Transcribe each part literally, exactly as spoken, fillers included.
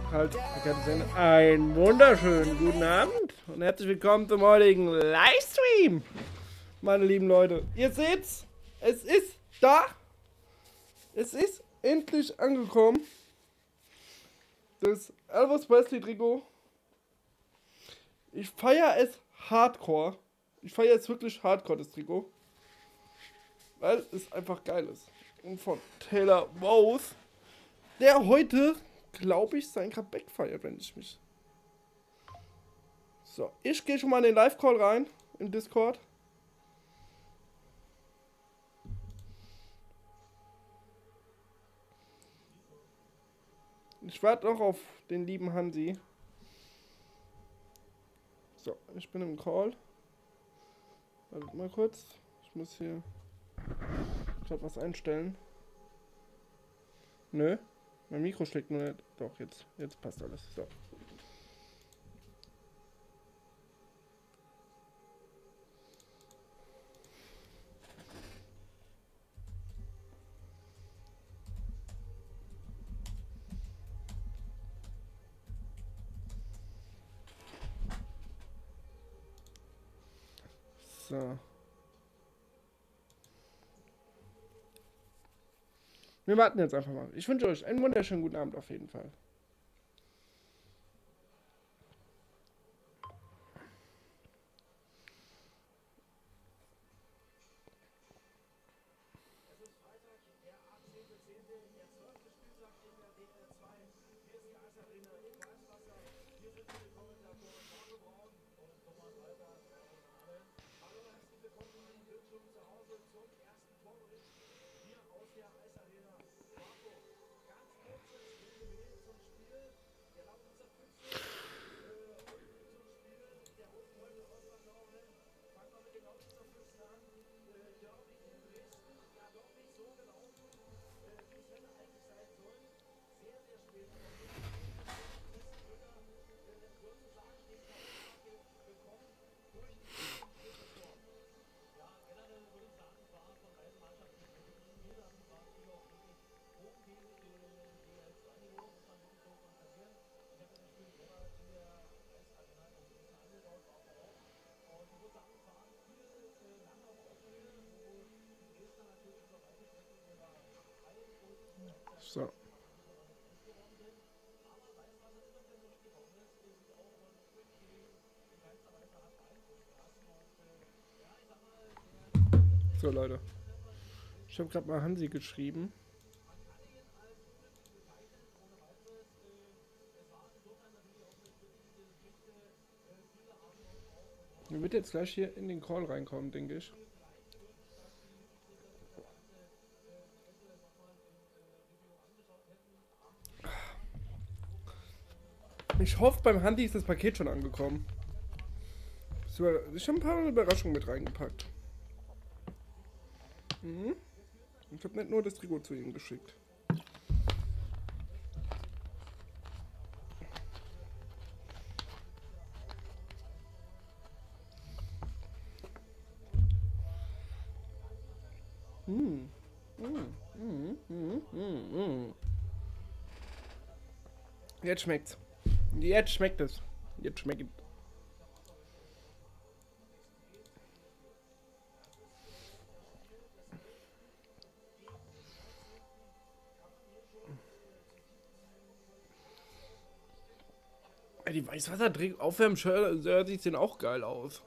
halt, einen wunderschönen guten Abend und herzlich willkommen zum heutigen Livestream, meine lieben Leute. Ihr seht's, es ist da, es ist endlich angekommen, das Elvis Presley Trikot. Ich feiere es hardcore, ich feiere es wirklich hardcore, das Trikot, weil es einfach geil ist. Und von Taylor Rose, der heute, glaube ich, sein Comeback feiert, wenn ich mich... So, ich gehe schon mal in den Live-Call rein, im Discord. Ich warte noch auf den lieben Hansi. So, ich bin im Call. Wartet mal kurz. Ich muss hier gerade was einstellen. Nö. Mein Mikro schlägt nur nicht. Doch, jetzt, jetzt passt alles. So. So. Wir warten jetzt einfach mal. Ich wünsche euch einen wunderschönen guten Abend auf jeden Fall. So. So, Leute. Ich habe gerade mal Hansi geschrieben. Er wird jetzt gleich hier in den Call reinkommen, denke ich. Ich hoffe, beim Handy ist das Paket schon angekommen. Ich habe ein paar Überraschungen mit reingepackt. Mhm. Ich habe nicht nur das Trikot zu ihm geschickt. Mm. Mm. Mm. Mm. Mm. Mm. Jetzt schmeckt's. Jetzt schmeckt es. Jetzt schmeckt es. Die Weißwasser-Aufwärm-Shirts sehen auch geil aus.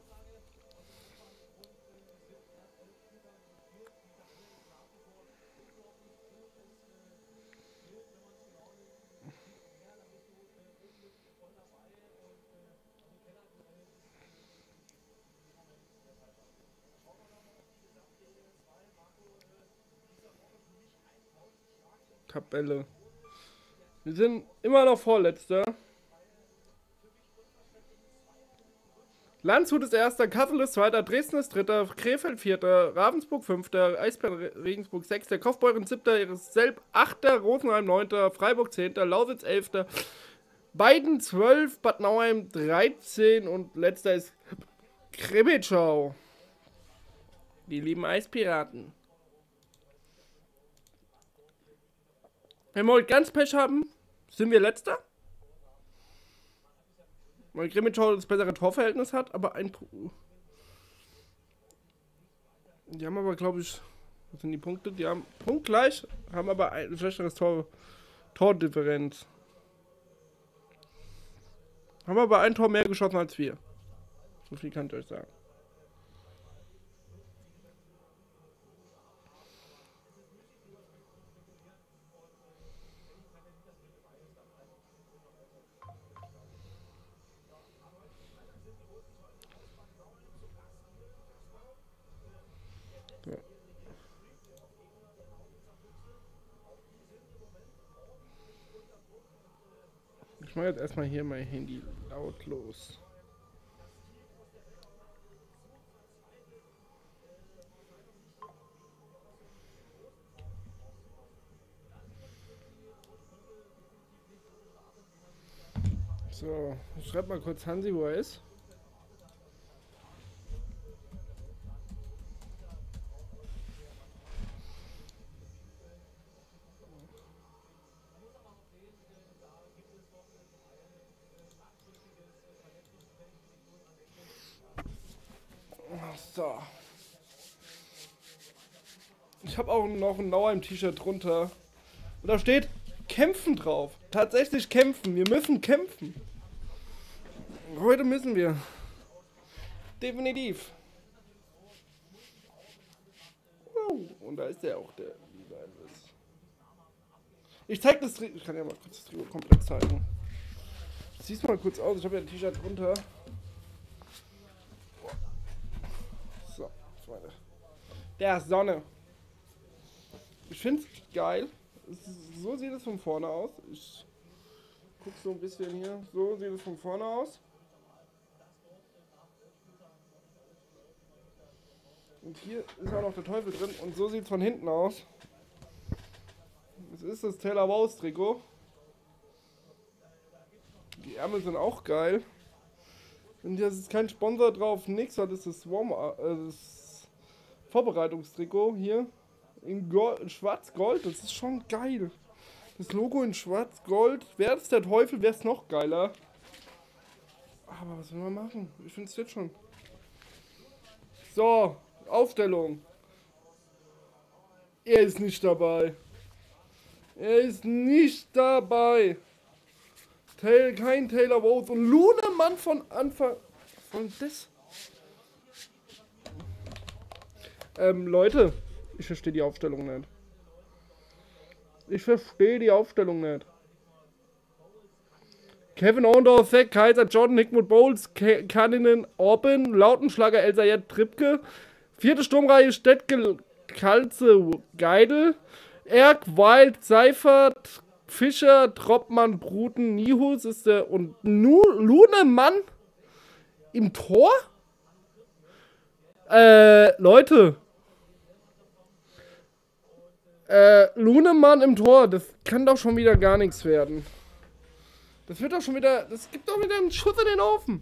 Tabelle. Wir sind immer noch Vorletzter. Landshut ist Erster, Kassel ist Zweiter, Dresden ist Dritter, Krefeld Vierter, Ravensburg Fünfter, Eisbären Regensburg Sechster, Kaufbeuren Siebter, Selb Achter, Rosenheim Neunter, Freiburg Zehnter, Lausitz Elfter, Weiden zwölf, Bad Nauheim dreizehn und letzter ist Krimitschau. Die lieben Eispiraten. Wenn wir heute ganz Pech haben, sind wir Letzter. Weil Grimmitschau das bessere Torverhältnis hat, aber ein... Die haben aber, glaube ich... Was sind die Punkte? Die haben punktgleich, haben aber ein schlechteres Tor... Tordifferenz. Haben aber ein Tor mehr geschossen als wir. So viel kann ich euch sagen. So. Ich mache jetzt erstmal hier mein Handy lautlos. So, ich schreib mal kurz Hansi, wo er ist. So. Ich habe auch noch ein Nauheim-T-Shirt drunter. Und da steht kämpfen drauf. Tatsächlich kämpfen. Wir müssen kämpfen. Heute müssen wir. Definitiv. Wow. Und da ist der auch, der liebe Elvis. Ich zeig das Trikot. Ich kann ja mal kurz das Trikot komplett zeigen. Siehst mal kurz aus. Ich habe ja ein T-Shirt drunter. So, Freunde. Der Sonne. Ich find's geil. So sieht es von vorne aus. Ich guck so ein bisschen hier. So sieht es von vorne aus. Und hier ist auch noch der Teufel drin. Und so sieht es von hinten aus. Das ist das Taylor Wows Trikot. Die Ärmel sind auch geil. Und hier ist kein Sponsor drauf, nix. Das ist das, Warm äh, das Vorbereitungstrikot hier. In, in Schwarz-Gold. Das ist schon geil. Das Logo in Schwarz-Gold. Wäre es der Teufel, wäre es noch geiler. Aber was will man machen? Ich finde es jetzt schon. So, Aufstellung. Er ist nicht dabei. Er ist nicht dabei. Tail, kein Taylor Wows und Lunemann von Anfang. Von das. Ähm, Leute, ich verstehe die Aufstellung nicht. Ich verstehe die Aufstellung nicht. Kevin Orndorff, Zach Kaiser, Jordan Hickwood Bowles, Kanninen, Orban, Lautenschlager, Elsayed, Trippke. Vierte Sturmreihe, Stettke, Kalze, Geidel, Erk, Wild, Seifert, Fischer, Troppmann, Bruten, Nihus ist der und nu Lunemann im Tor? Äh, Leute. Äh, Lunemann im Tor, das kann doch schon wieder gar nichts werden. Das wird doch schon wieder, das gibt doch wieder einen Schuss in den Ofen.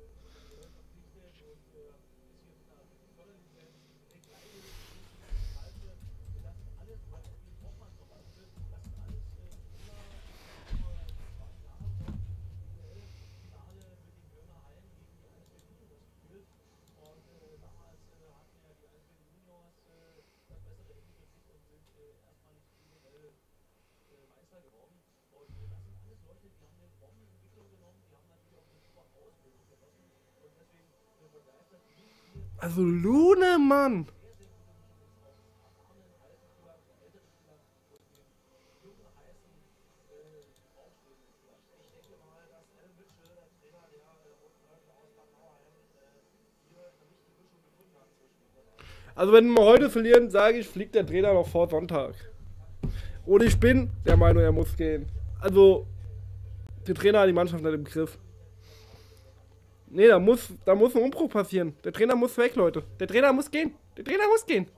Also Lunemann. Also wenn wir heute verlieren, sage ich, fliegt der Trainer noch vor Sonntag. Und ich bin der Meinung, er muss gehen. Also, der Trainer hat die Mannschaft nicht im Griff. Nee, da muss, da muss ein Umbruch passieren. Der Trainer muss weg, Leute. Der Trainer muss gehen. Der Trainer muss gehen.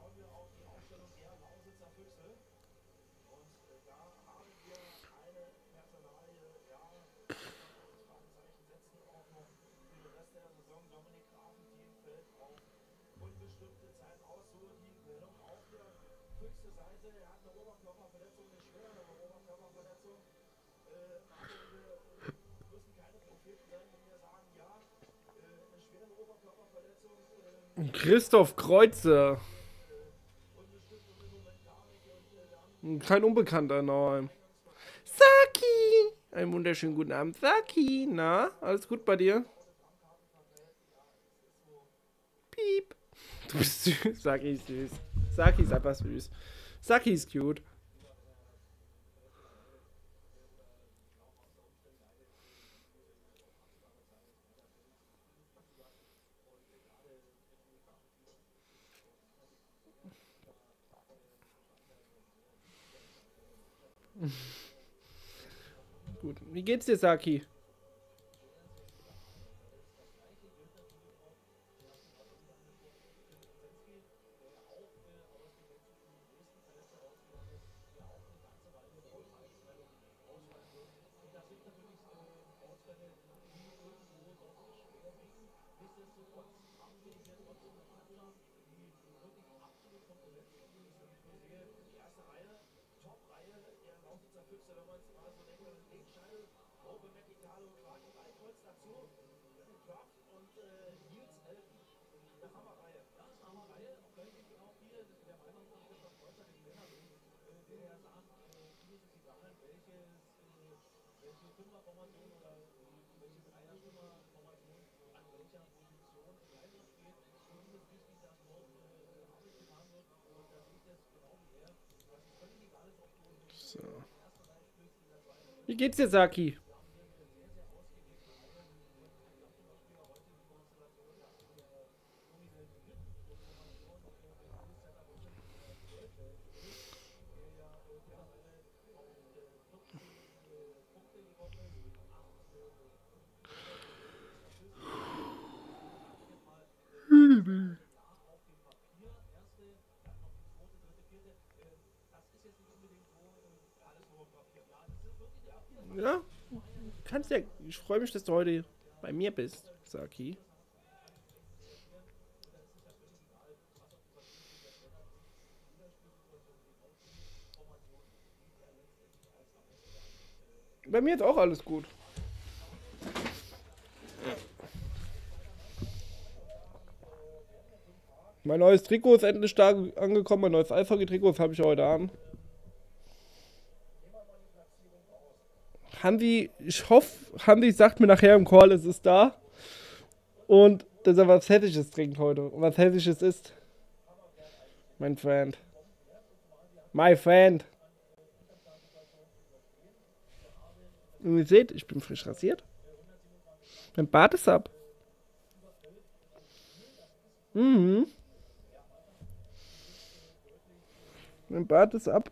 Christoph Kreuzer. Kein Unbekannter, nein. Saki! Einen wunderschönen guten Abend, Saki. Na, alles gut bei dir? Piep. Du bist süß. Saki ist süß. Saki ist einfach süß. Saki ist cute. Gut. Wie geht's dir, Saki? So. Wie geht's dir, Saki? Ja, kannst ja. Ich freue mich, dass du heute bei mir bist, Saki. Bei mir ist auch alles gut. Mein neues Trikot ist endlich da angekommen. Mein neues Alpha-Trikot, das habe ich heute an. Handy, ich hoffe, Handy sagt mir nachher im Call, es ist da. Und dass er was Hässliches trinkt heute. Und was Hässliches ist. Mein Friend. My friend. Und ihr seht, ich bin frisch rasiert. Mein Bart ist ab. Mhm. Mein Bart ist ab.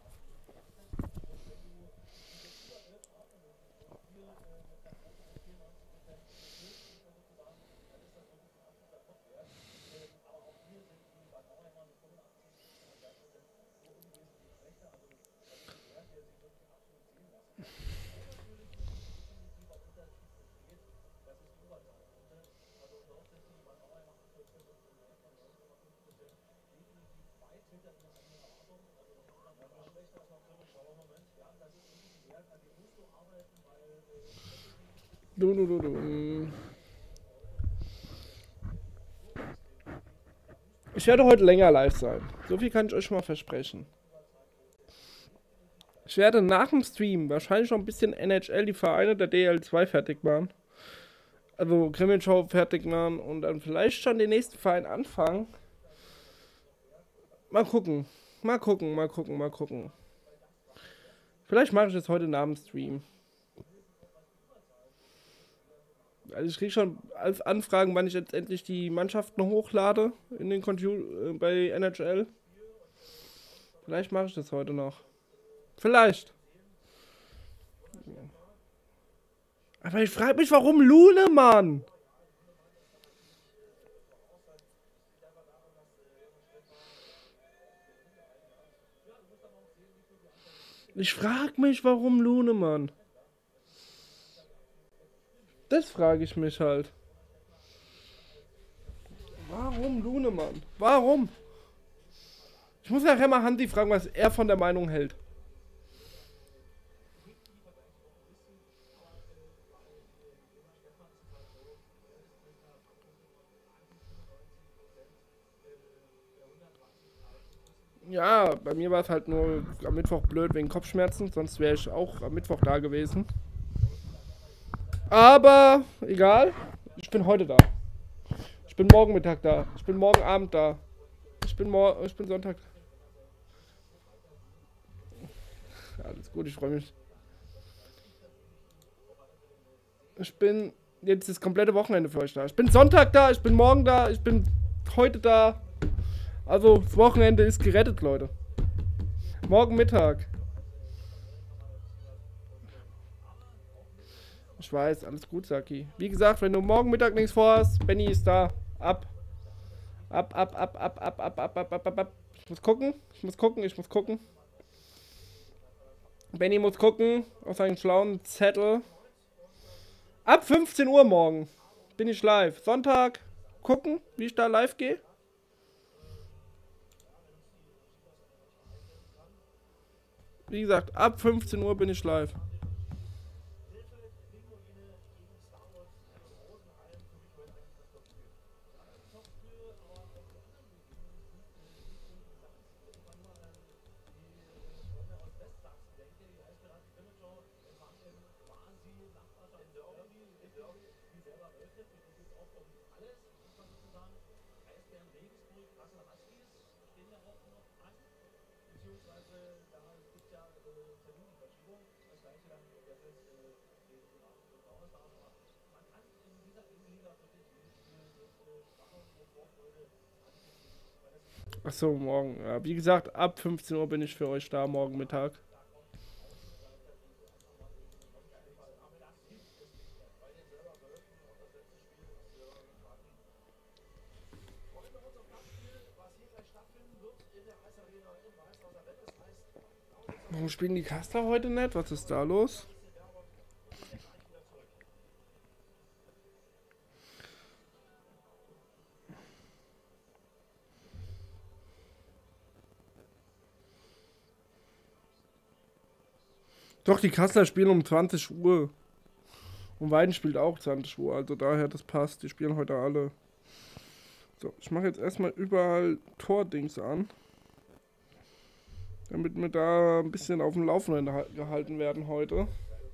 Du, du, du, du. Ich werde heute länger live sein. So viel kann ich euch schon mal versprechen. Ich werde nach dem Stream wahrscheinlich noch ein bisschen N H L, die Vereine der D L zwei fertig machen. Also Kriminal fertig machen und dann vielleicht schon den nächsten Verein anfangen. Mal gucken. Mal gucken, mal gucken, mal gucken. Vielleicht mache ich es heute nach dem Stream. Also ich kriege schon als Anfragen, wann ich jetzt endlich die Mannschaften hochlade in den Computer äh, bei N H L. Vielleicht mache ich das heute noch. Vielleicht. Aber ich frage mich, warum Lune, Mann? Ich frage mich, warum Lune, Mann. Das frage ich mich halt. Warum Lune, Mann? Warum? Ich muss nachher mal Handy fragen, was er von der Meinung hält. Ja, bei mir war es halt nur am Mittwoch blöd wegen Kopfschmerzen, sonst wäre ich auch am Mittwoch da gewesen. Aber egal, ich bin heute da. Ich bin morgen Mittag da. Ich bin morgen Abend da. Ich bin morgen, ich bin Sonntag. Alles gut, ich freue mich. Ich bin jetzt das komplette Wochenende für euch da. Ich bin Sonntag da, ich bin morgen da, ich bin heute da. Also, das Wochenende ist gerettet, Leute. Morgen Mittag. Ich weiß, alles gut, Saki. Wie gesagt, wenn du morgen Mittag nichts vorhast, Benny ist da. Ab. Ab, ab, ab, ab, ab, ab, ab, ab, ab, ab, ab. Ich muss gucken, ich muss gucken, ich muss gucken. Benny muss gucken auf seinen schlauen Zettel. Ab fünfzehn Uhr morgen bin ich live. Sonntag gucken, wie ich da live gehe. Wie gesagt, ab fünfzehn Uhr bin ich live. Achso, morgen. Ja, wie gesagt, ab fünfzehn Uhr bin ich für euch da, morgen Mittag. Warum spielen die Caster heute nicht? Was ist da los? Doch, die Kassler spielen um zwanzig Uhr. Und Weiden spielt auch zwanzig Uhr, also daher, das passt. Die spielen heute alle. So, ich mache jetzt erstmal überall Tordings an. Damit wir da ein bisschen auf dem Laufenden gehalten werden heute.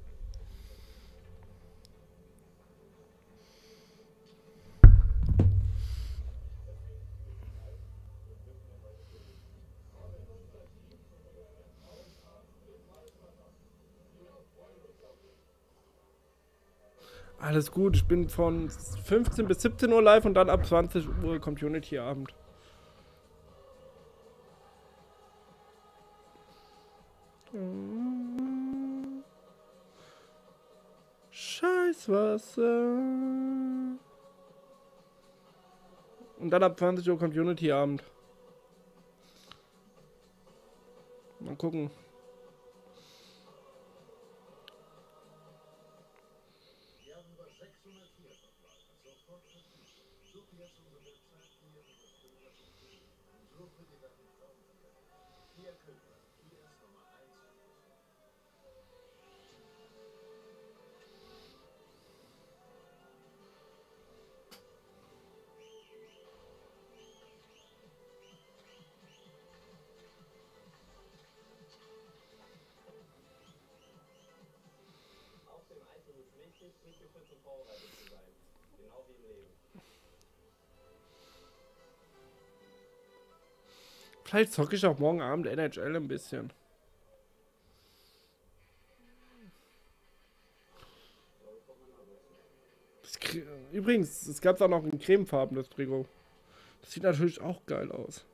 Alles gut, ich bin von fünfzehn bis siebzehn Uhr live und dann ab zwanzig Uhr Community-Abend. Scheißwasser. Und dann ab zwanzig Uhr Community-Abend. Mal gucken. Vielleicht zocke ich auch morgen Abend N H L ein bisschen. Übrigens, es gab auch noch ein cremefarbenes Trikot. Das sieht natürlich auch geil aus.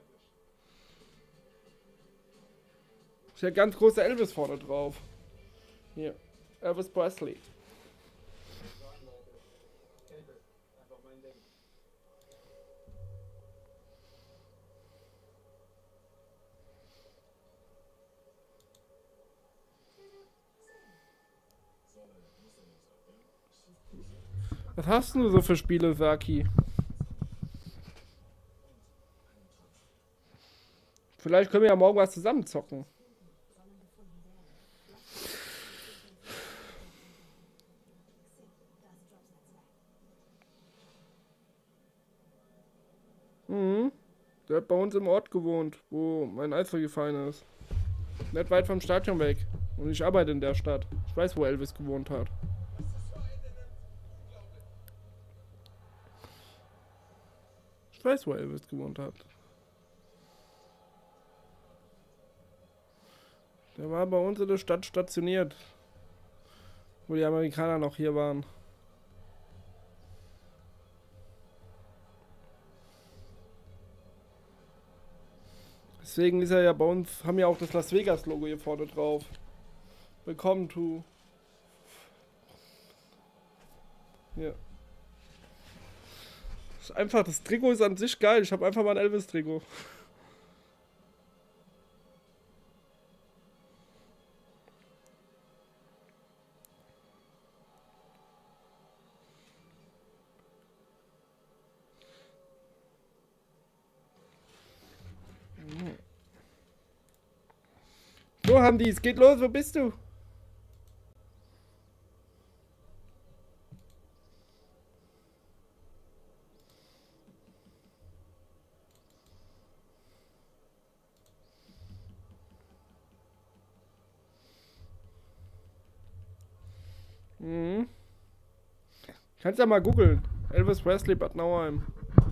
Ist ja ganz großer Elvis vorne drauf. Hier, Elvis Presley. Was hast du so für Spiele, Saki? Vielleicht können wir ja morgen was zusammen zocken. Mhm. Der hat bei uns im Ort gewohnt, wo mein Eishockeyverein ist. Nicht weit vom Stadion weg. Und ich arbeite in der Stadt. Ich weiß, wo Elvis gewohnt hat. Ich weiß, wo Elvis gewohnt hat. Der war bei uns in der Stadt stationiert. Wo die Amerikaner noch hier waren. Deswegen ist er ja bei uns, haben ja auch das Las Vegas Logo hier vorne drauf. Willkommen to. Ja. Ist einfach, das Trikot ist an sich geil. Ich habe einfach mal ein Elvis-Trikot. So haben die, es geht los, wo bist du? Mhm. Kannst ja mal googeln. Elvis Presley, Bad Nauheim.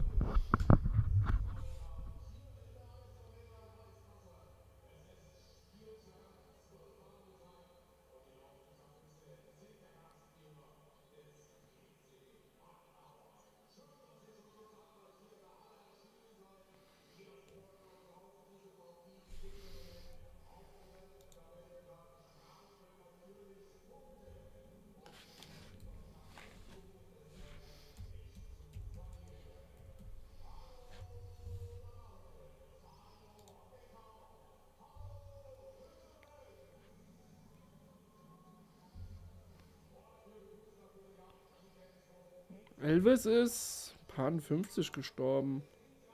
Elvis ist paar fünfzig gestorben.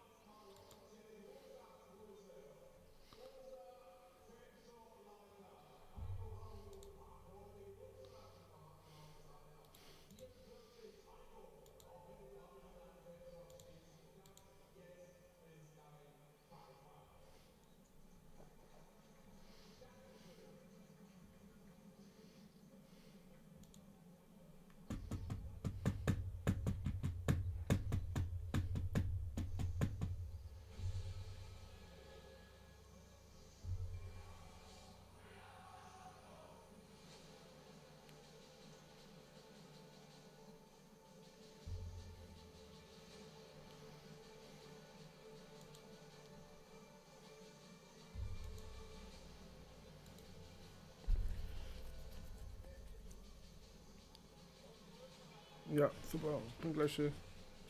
Ja, super. Ich bin gleich hier.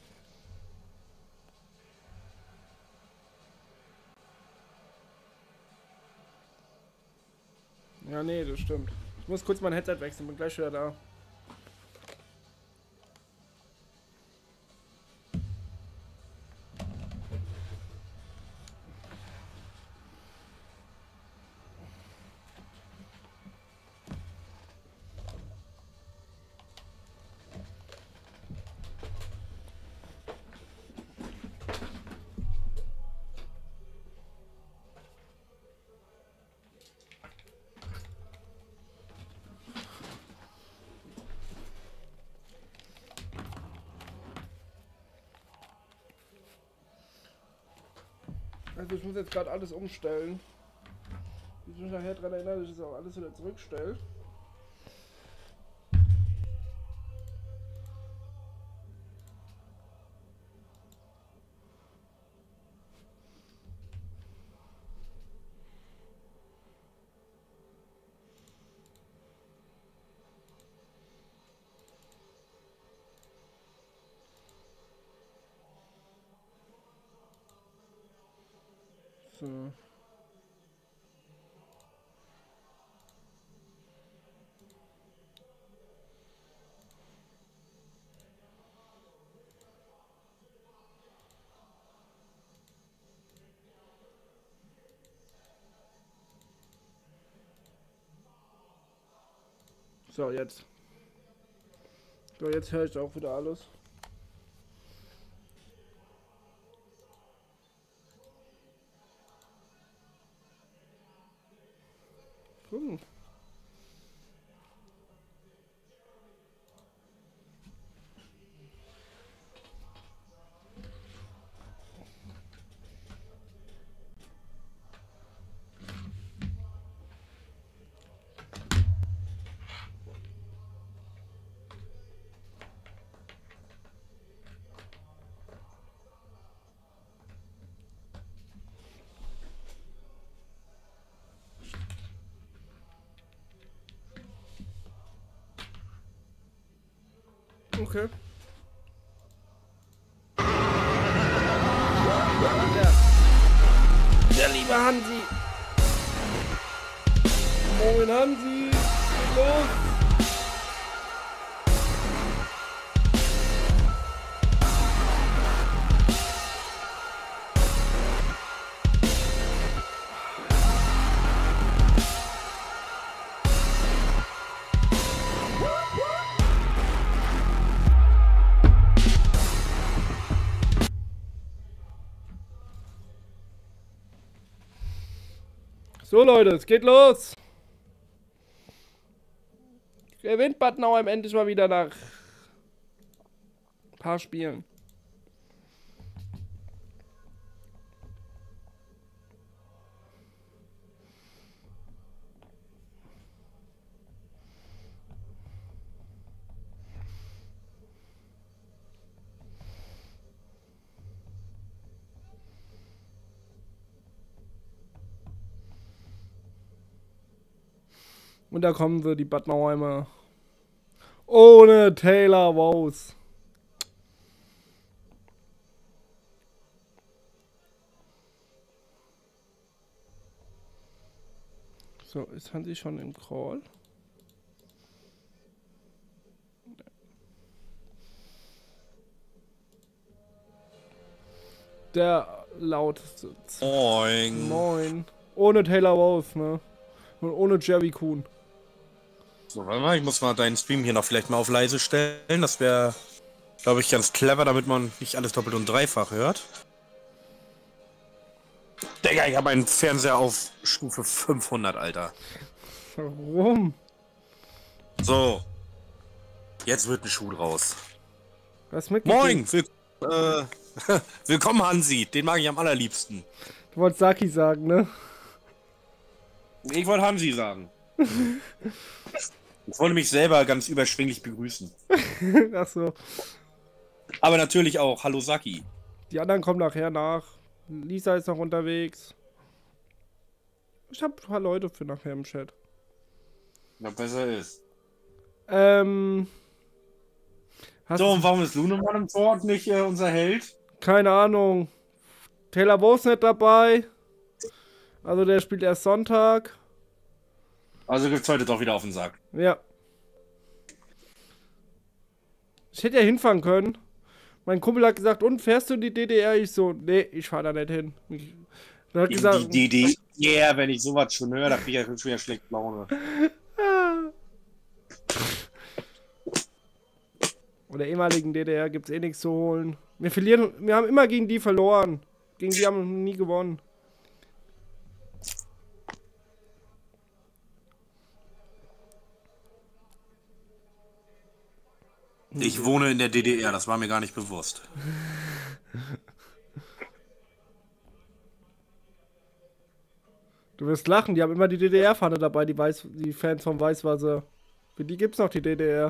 Ja, nee, das stimmt. Ich muss kurz mein Headset wechseln, bin gleich wieder da. Also ich muss jetzt gerade alles umstellen. Ich muss mich nachher daran erinnern, dass ich das auch alles wieder zurückstelle. So. So, jetzt. So, jetzt höre ich auch wieder alles. Okay. Der liebe Hansi. Moin Hansi. Geht los. So Leute, es geht los. Gewinnt Bad Nauheim endlich mal wieder nach ein paar Spielen. Und da kommen sie, die Bad Nauheimer. Ohne Taylor Wows. So, ist Hansi schon im Crawl? Der lauteste. Moin. Moin. Ohne Taylor Wows, ne? Und ohne Jerry Kuhn. So, warte mal, ich muss mal deinen Stream hier noch vielleicht mal auf leise stellen. Das wäre, glaube ich, ganz clever, damit man nicht alles doppelt und dreifach hört. Digga, ich habe meinen Fernseher auf Stufe fünfhundert, Alter. Warum? So. Jetzt wird ein Schuh draus. Was mit? Moin! Will äh, willkommen, Hansi. Den mag ich am allerliebsten. Du wolltest Saki sagen, ne? Ich wollte Hansi sagen. Ich wollte mich selber ganz überschwinglich begrüßen. Ach so. Aber natürlich auch, hallo Saki. Die anderen kommen nachher nach. Lisa ist noch unterwegs. Ich habe ein paar Leute für nachher im Chat. Was besser ist. Ähm. Hast So, und warum ist Lunemann im Tor nicht äh, unser Held? Keine Ahnung. Taylor Wows nicht dabei. Also der spielt erst Sonntag. Also gibt's heute doch wieder auf den Sack. Ja. Ich hätte ja hinfahren können. Mein Kumpel hat gesagt, und fährst du in die D D R? Ich so, nee, ich fahr da nicht hin. Ich, er hat gesagt, die D D R, yeah, wenn ich sowas schon höre, da krieg ich ja schon wieder schlecht Laune. Oder ehemaligen D D R gibt's eh nichts zu holen. Wir verlieren, wir haben immer gegen die verloren. Gegen die haben wir nie gewonnen. Ich wohne in der D D R, das war mir gar nicht bewusst. Du wirst lachen, die haben immer die D D R-Fahne dabei, die, Weiß, die Fans vom Weißwasser. Für die gibt's noch die D D R.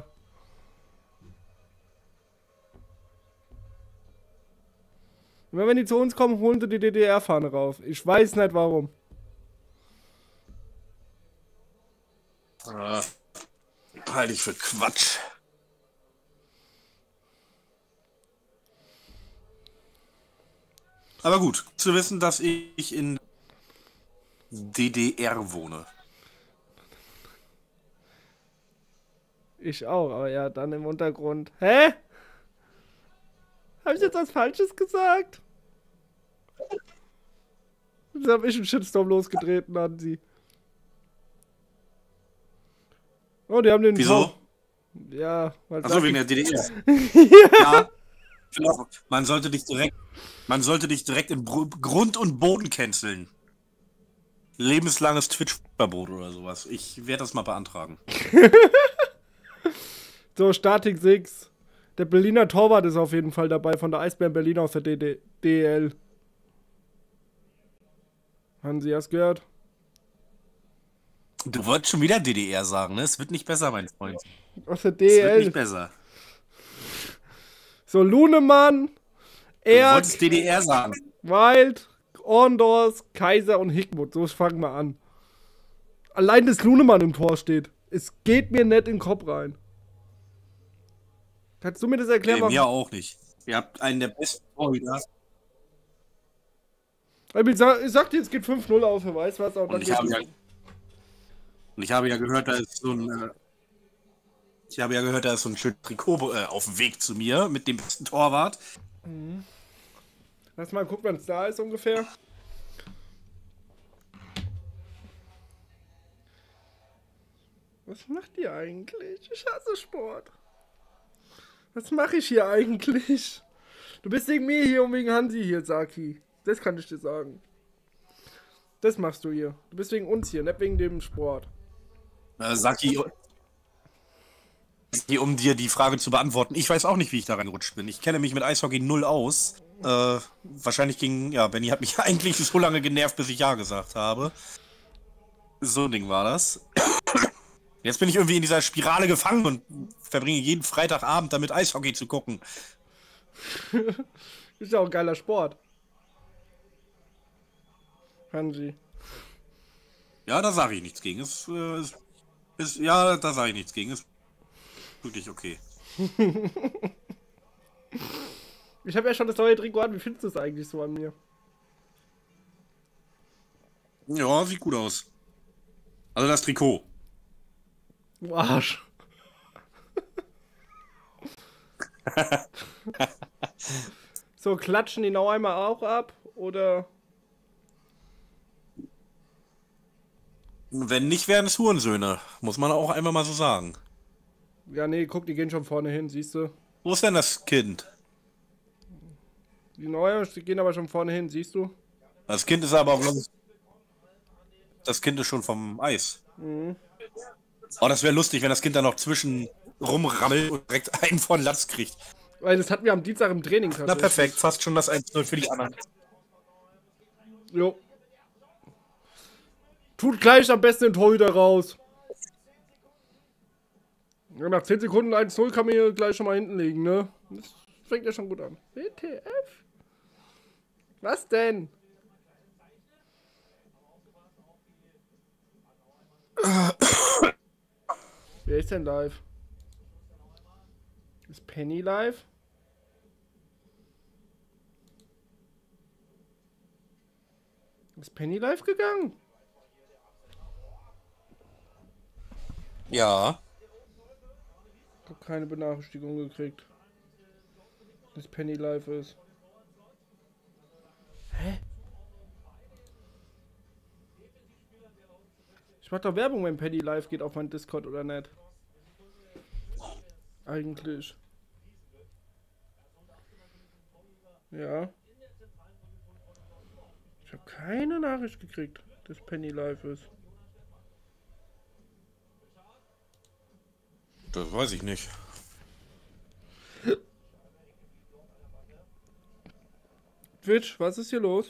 Immer wenn die zu uns kommen, holen sie die D D R-Fahne rauf. Ich weiß nicht warum. Äh, halte ich für Quatsch. Aber gut, zu wissen, dass ich in D D R wohne. Ich auch, aber ja, dann im Untergrund. Hä? Habe ich jetzt was Falsches gesagt? Jetzt habe ich einen Shitstorm losgetreten, Hansi. Oh, die haben den... Wieso? Top. Ja, weil... Achso, wegen der D D R. Ja. Ja, man sollte dich direkt, man sollte dich direkt in Br Grund und Boden canceln. Lebenslanges Twitch-Verbot oder sowas. Ich werde das mal beantragen. So, Static sechs. Der Berliner Torwart ist auf jeden Fall dabei, von der Eisbären Berlin aus der D D D L. Haben Sie das gehört? Du wolltest schon wieder D D R sagen, ne? Es wird nicht besser, mein Freund. Aus der Es D wird L. nicht besser. So, Lunemann, Du Erk, wolltest D D R sagen. Wild, Orndors, Kaiser und Hickmut. So fangen wir an. Allein, dass Lunemann im Tor steht. Es geht mir nicht in den Kopf rein. Kannst du mir das erklären? Nee, mir auch nicht. Ihr habt einen der besten Torhüter. Ich sag, ich sag dir, es geht fünf null auf, wer weiß was. Auch Und ich, habe ja, und ich habe ja gehört, da ist so ein. Äh, ich habe ja gehört, da ist so ein schönes Trikot äh, auf dem Weg zu mir mit dem besten Torwart. Mhm. Lass mal gucken, wann es da ist ungefähr. Was macht ihr eigentlich? Ich hasse Sport. Was mache ich hier eigentlich? Du bist wegen mir hier und wegen Hansi hier, Saki. Das kann ich dir sagen. Das machst du hier. Du bist wegen uns hier, nicht wegen dem Sport. Äh, Saki, um dir die Frage zu beantworten, ich weiß auch nicht, wie ich da reingerutscht bin. Ich kenne mich mit Eishockey null aus. Äh, wahrscheinlich ging, ja, Benny hat mich eigentlich so lange genervt, bis ich Ja gesagt habe. So ein Ding war das. Jetzt bin ich irgendwie in dieser Spirale gefangen und verbringe jeden Freitagabend damit Eishockey zu gucken. Ist ja auch ein geiler Sport. Hansi. Ja, da sage ich nichts gegen. Ist, äh, ist, ist, ja, da sage ich nichts gegen. Ist wirklich okay. Ich habe ja schon das neue Trikot an. Wie findest du es eigentlich so an mir? Ja, sieht gut aus. Also das Trikot. Du Arsch. So, klatschen die Nauheimer auch ab? Oder? Wenn nicht, wären es Hurensöhne. Muss man auch einfach mal so sagen. Ja, nee, guck, die gehen schon vorne hin, siehst du? Wo ist denn das Kind? Die Neuer gehen aber schon vorne hin, siehst du? Das Kind ist aber... Das Kind ist schon vom Eis. Mhm. Oh, das wäre lustig, wenn das Kind da noch zwischen rumrammelt und direkt einen von Latz kriegt. Weil das hatten wir am Dienstag im Training Na perfekt, fast schon das eins null für die anderen. Jo. Tut gleich am besten den Torhüter raus. Ja, nach zehn Sekunden eins null kann man hier gleich schon mal hinten legen, ne? Das fängt ja schon gut an. W T F? Was denn? Wer ist denn live? Ist Penny live? Ist Penny live gegangen? Ja. Ich habe keine Benachrichtigung gekriegt, dass Penny live ist. Hä? Ich mach doch Werbung, wenn Penny live geht auf mein Discord oder nicht. Eigentlich. Ja. Ich habe keine Nachricht gekriegt, dass Penny live ist. Das weiß ich nicht. Twitch, was ist hier los?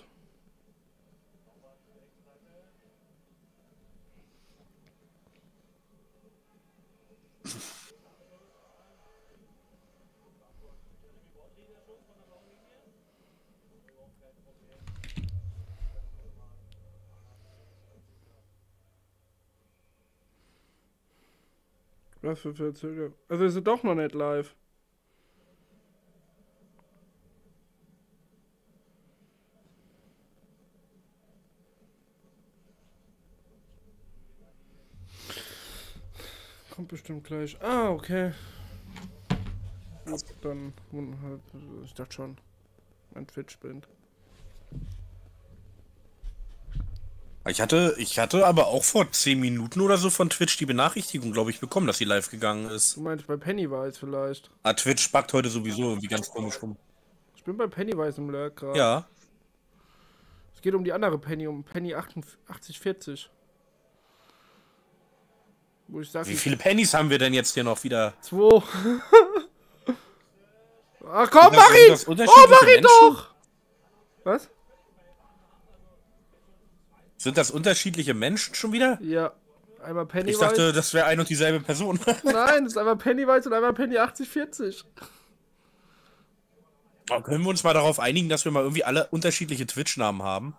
Was für Verzögerung? Also ist es doch noch nicht live. Kommt bestimmt gleich. Ah, okay. Gut, dann halt, ich dachte schon, mein Twitch spinnt. Ich hatte, ich hatte aber auch vor zehn Minuten oder so von Twitch die Benachrichtigung, glaube ich, bekommen, dass sie live gegangen ist. Du meinst bei Pennywise vielleicht? Ah, Twitch backt heute sowieso irgendwie ganz komisch rum. Ich bin bei Pennywise im Lurk gerade. Ja. Es geht um die andere Penny, um Penny achtzig vierzig. Wo ich sag, Wie viele Pennys haben wir denn jetzt hier noch wieder? Zwei. Ach komm, das, mach ihn! das Oh, mach ihn doch! Was? Sind das unterschiedliche Menschen schon wieder? Ja. Einmal Pennywise. Ich dachte, das wäre ein und dieselbe Person. Nein, das ist einmal Pennywise und einmal Penny achtzig vierzig. Oh, können wir uns mal darauf einigen, dass wir mal irgendwie alle unterschiedliche Twitch-Namen haben?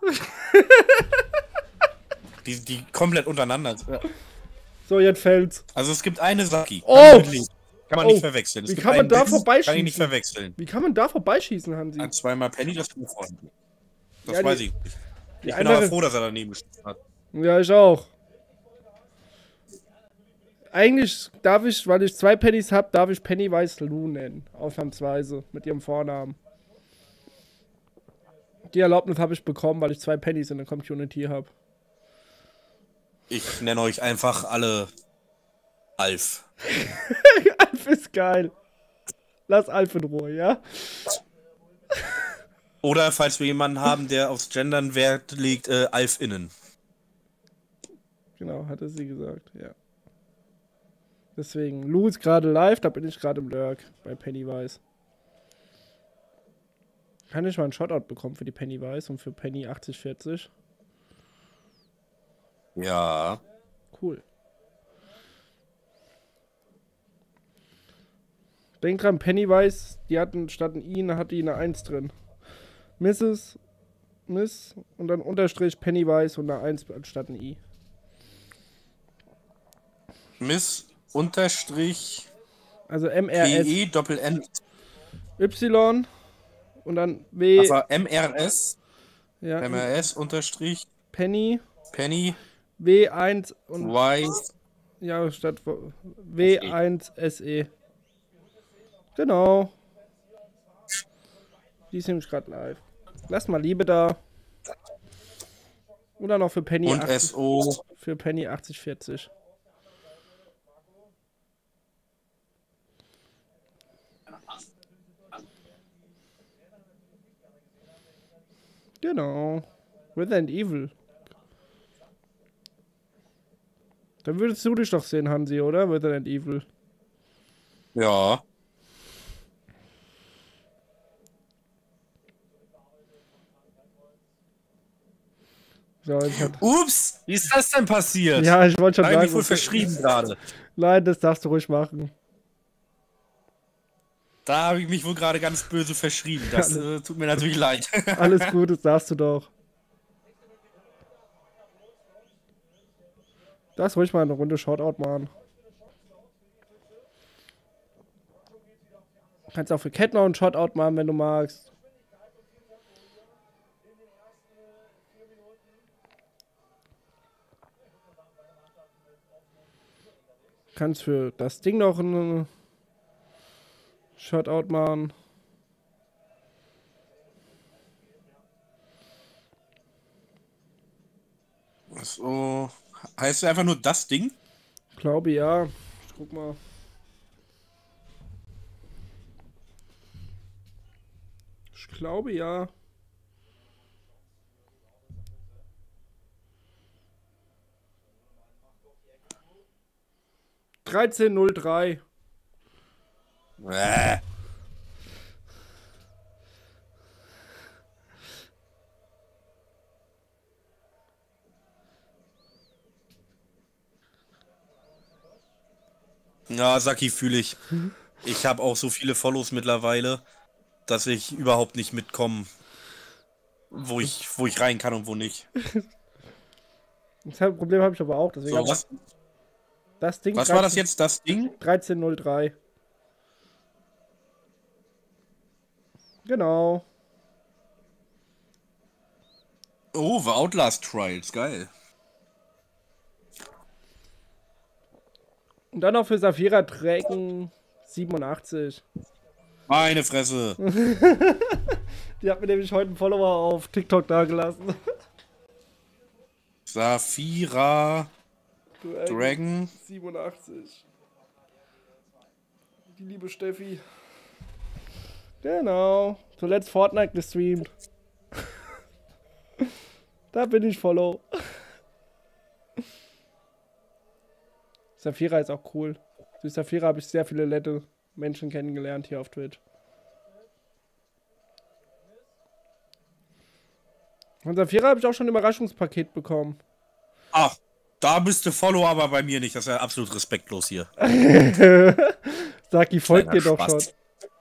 die, die komplett untereinander sind. So, jetzt fällt's. Also es gibt eine Saki. Oh! Kann man Oh, nicht verwechseln. Es wie gibt kann man einen da Blitz, vorbeischießen? Kann ich nicht verwechseln. Wie kann man da vorbeischießen, Hansi? Ein zweimal Penny, das ist Freund. Das Ja, die- weiß ich nicht. die Ich bin andere- aber froh, dass er daneben geschossen hat. Ja, ich auch. Eigentlich darf ich, weil ich zwei Pennys habe, darf ich Pennywise Lou nennen. Ausnahmsweise. Mit ihrem Vornamen. Die Erlaubnis habe ich bekommen, weil ich zwei Pennys in der Community habe. Ich nenne euch einfach alle Alf. Alf ist geil. Lass Alf in Ruhe, ja? Oder falls wir jemanden haben, der aufs Gendern Wert legt, äh, Alfinnen. Genau, hatte sie gesagt, ja. Deswegen, Lou ist gerade live, da bin ich gerade im Lurk bei Pennywise. Kann ich mal einen Shoutout bekommen für die Pennywise und für Penny achtzig vierzig? Ja. Cool. Denk dran, Pennywise, die hatten statt ein I, hatte die eine eins drin. Misses, Miss und dann Unterstrich Pennywise und eine eins anstatt ein I. Miss Unterstrich Also M R S P E Doppel N. Y und dann W. Also M R S Ja, M R S Unterstrich Penny Penny W eins und Y. ja, statt W eins S E. Genau. Die ist nämlich gerade live. Lass mal Liebe da. Oder noch für Penny Und achtzig, S O. für Penny achtzig vierzig. Genau. Resident Evil. Dann würdest du dich doch sehen, Hansi, oder? Resident Evil. Ja. So, ich hab... Ups, wie ist das denn passiert? Ja, ich wollte schon Hab ich mich sagen. wohl verschrieben gerade. Nein, das darfst du ruhig machen. Da habe ich mich wohl gerade ganz böse verschrieben. Das äh, tut mir natürlich leid. Alles gut, das darfst du doch. Das ruhig mal eine Runde Shoutout machen. Du kannst auch für Cat noch einen Shoutout machen, wenn du magst. Du kannst für das Ding noch einen Shoutout machen. So. Heißt es einfach nur das Ding? Ich glaube ja. Ich guck mal. Ich glaube ja. dreizehn null drei. Äh. Ja, Saki fühle ich. Ich habe auch so viele Follows mittlerweile, dass ich überhaupt nicht mitkomme, wo ich, wo ich rein kann und wo nicht. Das Problem habe ich aber auch. Deswegen So, was das Ding was war das jetzt, das Ding? dreizehn null drei. Genau. Oh, The Outlast Trials, geil. Und dann noch für Saphira Dragon siebenundachtzig. Meine Fresse. Die hat mir nämlich heute einen Follower auf TikTok dagelassen. Saphira Dragon. siebenundachtzig. Die liebe Steffi. Genau. Zuletzt Fortnite gestreamt. Da bin ich Follow. Saphira ist auch cool. Durch Saphira habe ich sehr viele nette Menschen kennengelernt hier auf Twitch. Von Saphira habe ich auch schon ein Überraschungspaket bekommen. Ach, da bist du Follow, aber bei mir nicht. Das ist ja absolut respektlos hier. Saki folgt dir Kleiner doch Spast. schon.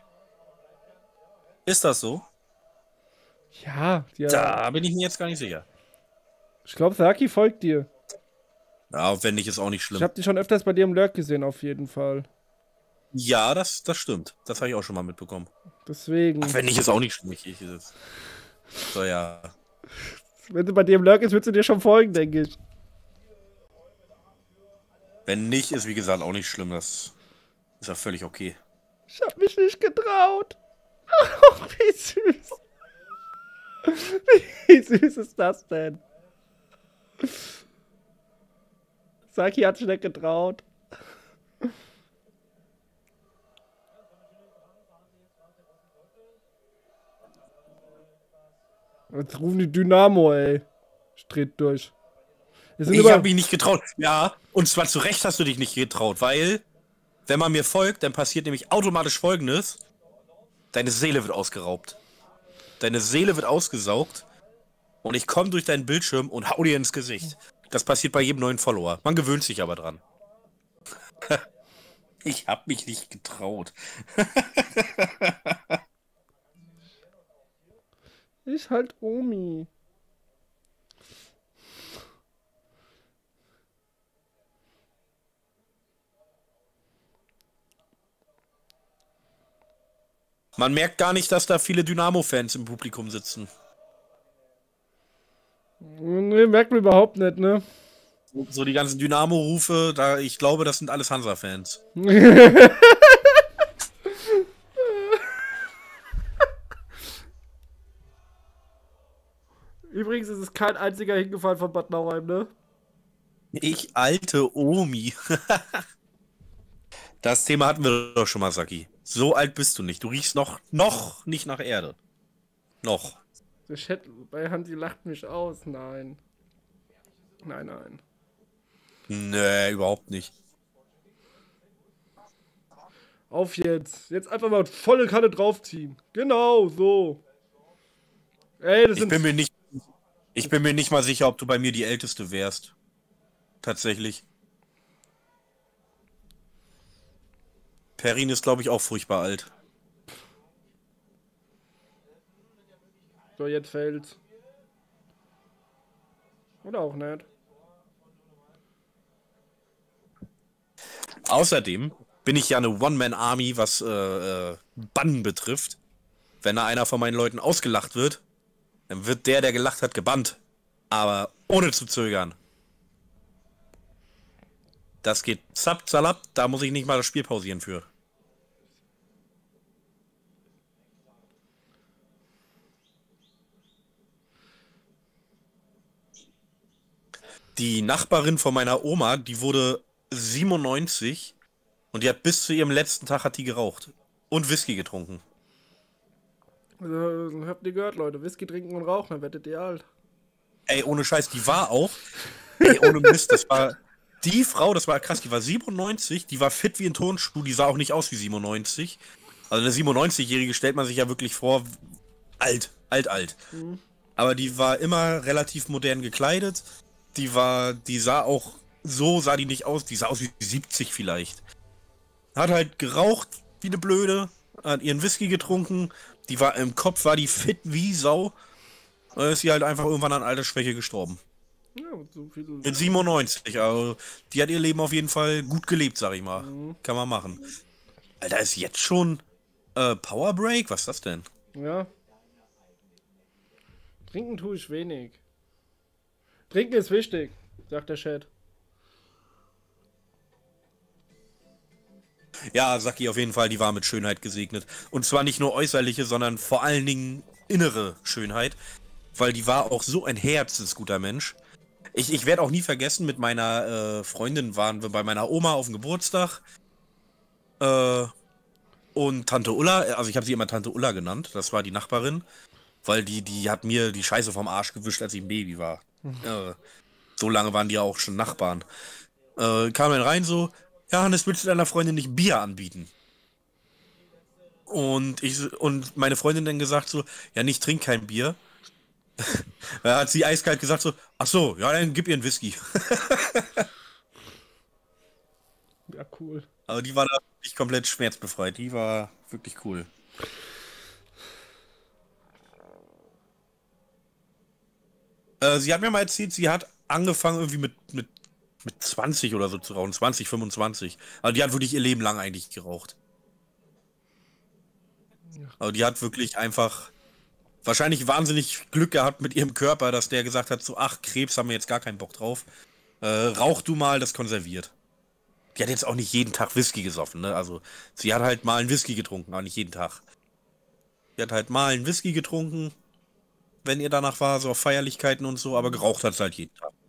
Ist das so? Ja, ja. Da bin ich mir jetzt gar nicht sicher. Ich glaube, Saki folgt dir. Ja, wenn nicht, ist auch nicht Ich schlimm. habe dich schon öfters bei dir im Lurk gesehen, auf jeden Fall. Ja, das, das stimmt. Das habe ich auch schon mal mitbekommen. Deswegen. Ach, wenn nicht, ist auch nicht schlimm. Ich, ich, das, so, ja. Wenn du bei dir im Lurk ist, würdest du dir schon folgen, denke ich. Wenn nicht, ist wie gesagt auch nicht schlimm. Das ist ja völlig okay. Ich hab mich nicht getraut. Oh, wie süß. Wie süß ist das denn? Saki hat sich nicht getraut. Jetzt rufen die Dynamo, ey. Ich dreh durch. Ich habe mich nicht getraut. Ja, und zwar zu Recht hast du dich nicht getraut, weil, wenn man mir folgt, dann passiert nämlich automatisch Folgendes. Deine Seele wird ausgeraubt. Deine Seele wird ausgesaugt und ich komme durch deinen Bildschirm und hau dir ins Gesicht. Das passiert bei jedem neuen Follower. Man gewöhnt sich aber dran. Ich hab mich nicht getraut. Ich halt Omi. Man merkt gar nicht, dass da viele Dynamo-Fans im Publikum sitzen. Nee, merkt man überhaupt nicht, ne? So die ganzen Dynamo-Rufe, da ich glaube, das sind alles Hansa-Fans. Übrigens ist es kein einziger hingefallen von Bad Nauheim, ne? Ich alte Omi. Das Thema hatten wir doch schon mal, Saki. So alt bist du nicht. Du riechst noch, noch nicht nach Erde. Noch. Der Chat bei Hansi lacht mich aus. Nein. Nein, nein. Nee, überhaupt nicht. Auf jetzt. Jetzt einfach mal volle Kanne draufziehen. Genau, so. Ey, das Ich sind... bin mir nicht, ich bin mir nicht mal sicher, ob du bei mir die Älteste wärst. Tatsächlich. Perrin ist, glaube ich, auch furchtbar alt. So, jetzt fällt's. Oder auch nicht. Außerdem bin ich ja eine One-Man-Army, was äh, äh, Bannen betrifft. Wenn da einer von meinen Leuten ausgelacht wird, dann wird der, der gelacht hat, gebannt. Aber ohne zu zögern. Das geht zapp, zalap, da muss ich nicht mal das Spiel pausieren für. Die Nachbarin von meiner Oma, die wurde siebenundneunzig und die hat bis zu ihrem letzten Tag hat die geraucht. Und Whisky getrunken. Also, habt ihr gehört, Leute. Whisky trinken und rauchen, dann werdet ihr alt. Ey, ohne Scheiß, die war auch. Ey, ohne Mist, das war. Die Frau, das war krass, die war siebenundneunzig, die war fit wie ein Turnschuh, die sah auch nicht aus wie siebenundneunzig. Also eine siebenundneunzigjährige stellt man sich ja wirklich vor, alt, alt, alt. Mhm. Aber die war immer relativ modern gekleidet. Die war, die sah auch, so sah die nicht aus, die sah aus wie siebzig vielleicht. Hat halt geraucht wie eine Blöde, hat ihren Whisky getrunken, die war im Kopf, war die fit wie Sau. Dann ist sie halt einfach irgendwann an Altersschwäche gestorben. Ja, so viel Mit siebenundneunzig, also die hat ihr Leben auf jeden Fall gut gelebt, sag ich mal. Mhm. Kann man machen. Alter, ist jetzt schon äh, Power Break? Was ist das denn? Ja. Trinken tue ich wenig. Trinken ist wichtig, sagt der Chat. Ja, Saki auf jeden Fall, die war mit Schönheit gesegnet. Und zwar nicht nur äußerliche, sondern vor allen Dingen innere Schönheit. Weil die war auch so ein herzensguter Mensch. Ich, ich werde auch nie vergessen, mit meiner äh, Freundin waren wir bei meiner Oma auf dem Geburtstag. Äh, und Tante Ulla, also ich habe sie immer Tante Ulla genannt, das war die Nachbarin. Weil die, die hat mir die Scheiße vom Arsch gewischt, als ich ein Baby war. Mhm. Äh, so lange waren die auch schon Nachbarn. Äh, kam dann rein so, ja, Hannes, willst du deiner Freundin nicht Bier anbieten? Und ich und meine Freundin dann gesagt so, ja, ich trinke kein Bier. Da hat sie eiskalt gesagt so, ach so, ja, dann gib ihr einen Whisky. Ja, cool. Aber die war da nicht komplett schmerzbefreit. Die war wirklich cool. Äh, sie hat mir mal erzählt, sie hat angefangen irgendwie mit, mit, mit zwanzig oder so zu rauchen. zwanzig, fünfundzwanzig. Also die hat wirklich ihr Leben lang eigentlich geraucht. Also die hat wirklich einfach wahrscheinlich wahnsinnig Glück gehabt mit ihrem Körper, dass der gesagt hat, so, ach, Krebs haben wir jetzt gar keinen Bock drauf. Äh, rauch du mal, das konserviert. Die hat jetzt auch nicht jeden Tag Whisky gesoffen, ne? Also sie hat halt mal einen Whisky getrunken, aber nicht jeden Tag. Sie hat halt mal einen Whisky getrunken, wenn ihr danach war, so auf Feierlichkeiten und so, aber geraucht hat sie halt jeden Tag.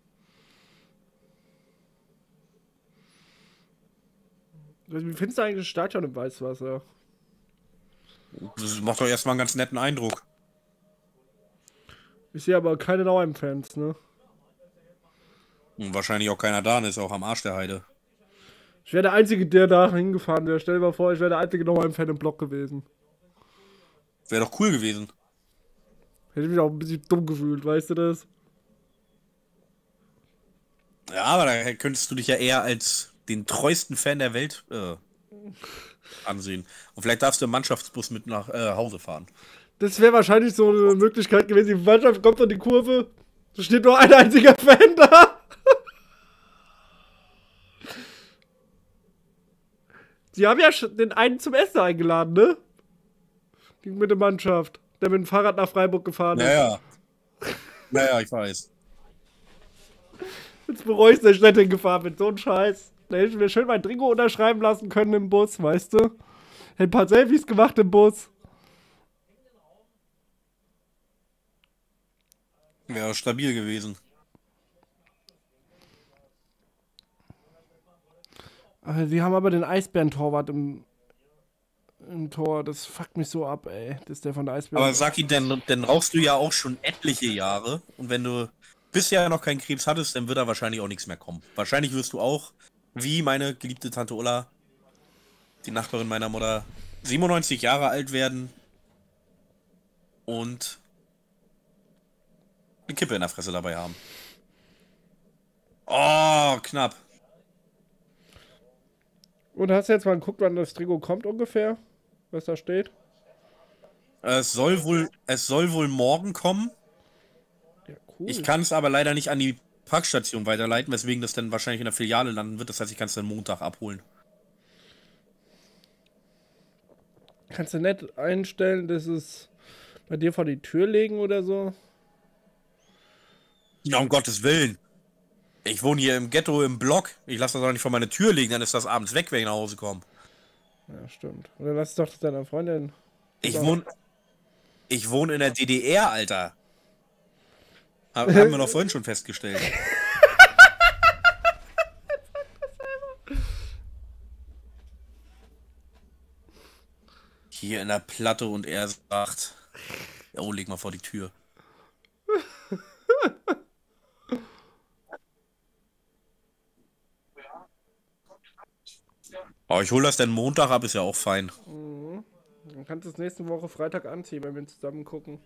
Wie findest du eigentlich das Stadion im Weißwasser? Das macht doch erstmal einen ganz netten Eindruck. Ich sehe aber keine Nauheim-Fans, ne? Und wahrscheinlich auch keiner da, ist auch am Arsch der Heide. Ich wäre der Einzige, der da hingefahren wäre. Stell dir mal vor, ich wäre der einzige Nauheim-Fan im Block gewesen. Wäre doch cool gewesen. Hätte ich mich auch ein bisschen dumm gefühlt, weißt du das? Ja, aber da könntest du dich ja eher als den treuesten Fan der Welt äh, ansehen. Und vielleicht darfst du im Mannschaftsbus mit nach äh, Hause fahren. Das wäre wahrscheinlich so eine Möglichkeit gewesen. Die Mannschaft kommt an die Kurve. Da steht nur ein einziger Fan da. Sie haben ja schon den einen zum Essen eingeladen, ne? Die mit der Mannschaft, der mit dem Fahrrad nach Freiburg gefahren ist. Naja. Naja, ich weiß. Jetzt bereue ich, dass ich nicht hingefahren bin. So ein Scheiß. Da hätte ich mir schön mein Trikot unterschreiben lassen können im Bus, weißt du? Hätte ein paar Selfies gemacht im Bus. Wäre stabil gewesen. Sie haben aber den Eisbären-Torwart im, im Tor. Das fuckt mich so ab, ey. Das ist der von der Eisbären. Aber Saki, denn, denn rauchst du ja auch schon etliche Jahre. Und wenn du bisher noch keinen Krebs hattest, dann wird da wahrscheinlich auch nichts mehr kommen. Wahrscheinlich wirst du auch, wie meine geliebte Tante Ulla, die Nachbarin meiner Mutter, siebenundneunzig Jahre alt werden und eine Kippe in der Fresse dabei haben. Oh, knapp. Und hast du jetzt mal geguckt, wann das Trikot kommt ungefähr? Was da steht? Es soll wohl, es soll wohl morgen kommen. Ja, cool. Ich kann es aber leider nicht an die Packstation weiterleiten, weswegen das dann wahrscheinlich in der Filiale landen wird. Das heißt, ich kann es dann Montag abholen. Kannst du nicht einstellen, dass es bei dir vor die Tür legen oder so? Ja, um Gottes Willen. Ich wohne hier im Ghetto im Block. Ich lasse das doch nicht vor meine Tür liegen, dann ist das abends weg, wenn ich nach Hause komme. Ja, stimmt. Oder lass es doch deiner Freundin. Ich wohne. Ich wohne in der D D R, Alter. Haben wir doch vorhin schon festgestellt. Hier in der Platte und er sagt, oh, leg mal vor die Tür. Aber ich hole das dann Montag ab, ist ja auch fein. Mhm. Dann kannst du es nächste Woche Freitag anziehen, wenn wir zusammen gucken.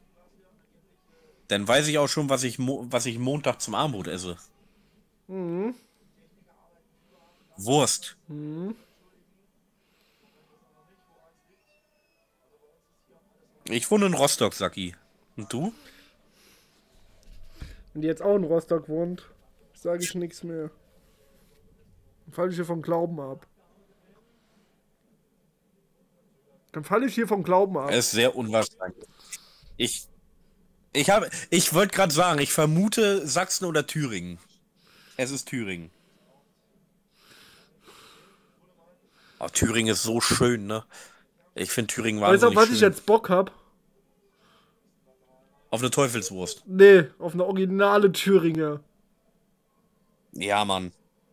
Dann weiß ich auch schon, was ich, Mo was ich Montag zum Abendbrot esse. Mhm. Wurst. Mhm. Ich wohne in Rostock, Saki. Und du? Wenn die jetzt auch in Rostock wohnt, sage ich nichts mehr. Dann falle ich hier vom Glauben ab. Dann falle ich hier vom Glauben ab. Es ist sehr unwahrscheinlich. Ich, ich habe, ich wollte gerade sagen, ich vermute Sachsen oder Thüringen. Es ist Thüringen. Oh, Thüringen ist so schön, ne? Ich finde Thüringen wahnsinnig schön. Weißt du, auf was schön. ich jetzt Bock hab? Auf eine Teufelswurst. Nee, auf eine originale Thüringer. Ja, Mann.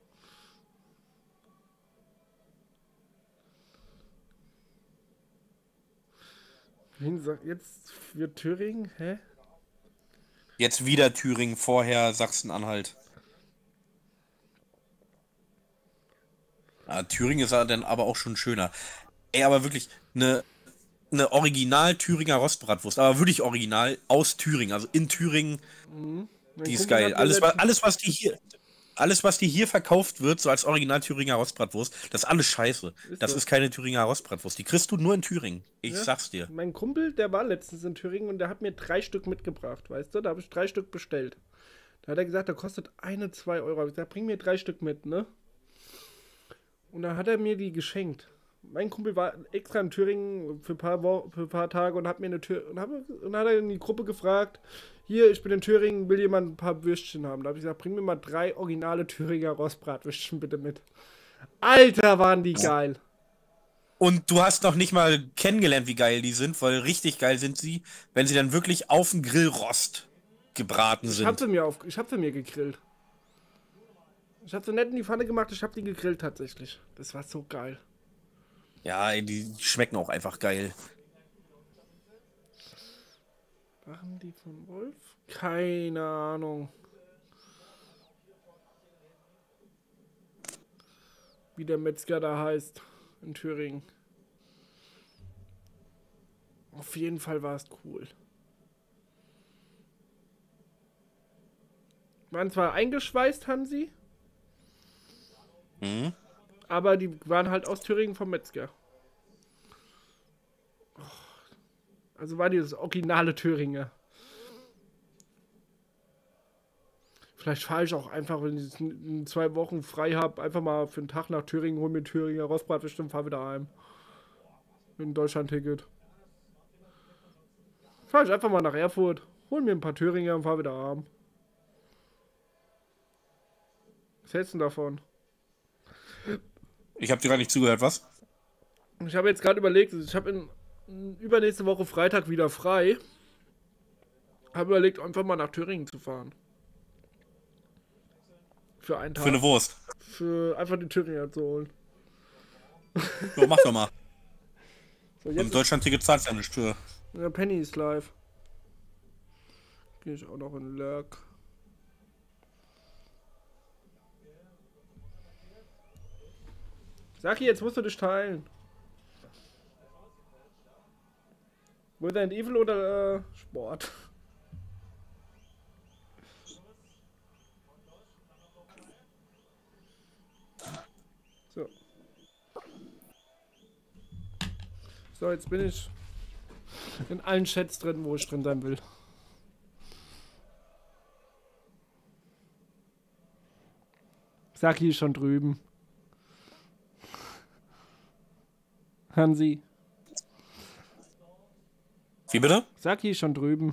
Wen sagt jetzt für Thüringen? Hä? Jetzt wieder Thüringen, vorher Sachsen-Anhalt. Ja, Thüringen ist dann aber auch schon schöner. Ey, aber wirklich, eine, eine Original-Thüringer Rostbratwurst, aber wirklich original aus Thüringen, also in Thüringen, Mhm. die ist geil. Alles, was, alles, was die hier, alles, was die hier verkauft wird, so als Original-Thüringer Rostbratwurst, das ist alles scheiße. Ist Das so. ist keine Thüringer Rostbratwurst. Die kriegst du nur in Thüringen. Ich Ja. sag's dir. Mein Kumpel, der war letztens in Thüringen und der hat mir drei Stück mitgebracht, weißt du? Da habe ich drei Stück bestellt. Da hat er gesagt, da kostet eine, zwei Euro. Hab ich gesagt, bring mir drei Stück mit, ne? Und dann hat er mir die geschenkt. mein Kumpel war extra in Thüringen für ein paar, Wo für ein paar Tage und hat mir eine Tür und, hab, und hat er in die Gruppe gefragt, hier, ich bin in Thüringen, will jemand ein paar Würstchen haben? Da habe ich gesagt, bring mir mal drei originale Thüringer Rostbratwürstchen bitte mit. Alter, waren die geil. Und du hast noch nicht mal kennengelernt, wie geil die sind, weil richtig geil sind sie, wenn sie dann wirklich auf dem Grillrost gebraten sind. Ich hab sie mir, auf, ich hab sie mir gegrillt. Ich hab sie nicht in die Pfanne gemacht, ich hab die gegrillt tatsächlich. Das war so geil. Ja, ey, die schmecken auch einfach geil. Waren die von Wolf? Keine Ahnung. Wie der Metzger da heißt in Thüringen. Auf jeden Fall war es cool. Waren zwar eingeschweißt, Hansi, Mhm. aber die waren halt aus Thüringen vom Metzger. Also war die das originale Thüringer. Vielleicht fahre ich auch einfach, wenn ich in zwei Wochen frei habe, einfach mal für einen Tag nach Thüringen, hol mir Thüringer Rostbratwürste und fahre wieder heim. Mit einem Deutschland-Ticket. Fahre ich einfach mal nach Erfurt, hol mir ein paar Thüringer und fahre wieder heim. Was hältst du denn davon? Ich habe dir gar nicht zugehört, was? Ich habe jetzt gerade überlegt, ich habe in, in übernächste Woche Freitag wieder frei. Habe überlegt, einfach mal nach Thüringen zu fahren. Für einen Tag. Für eine Wurst. Für einfach die Thüringer zu holen. So, mach doch mal. So, Und jetzt Deutschland-Ticket zahlst du ja nicht für. ja, Penny ist live. Gehe ich auch noch in Lurk. Saki, jetzt musst du dich teilen. Resident Evil oder äh, Sport? So. So, jetzt bin ich in allen Chats drin, wo ich drin sein will. Saki ist schon drüben. Hansi. Wie bitte? Saki ist schon drüben.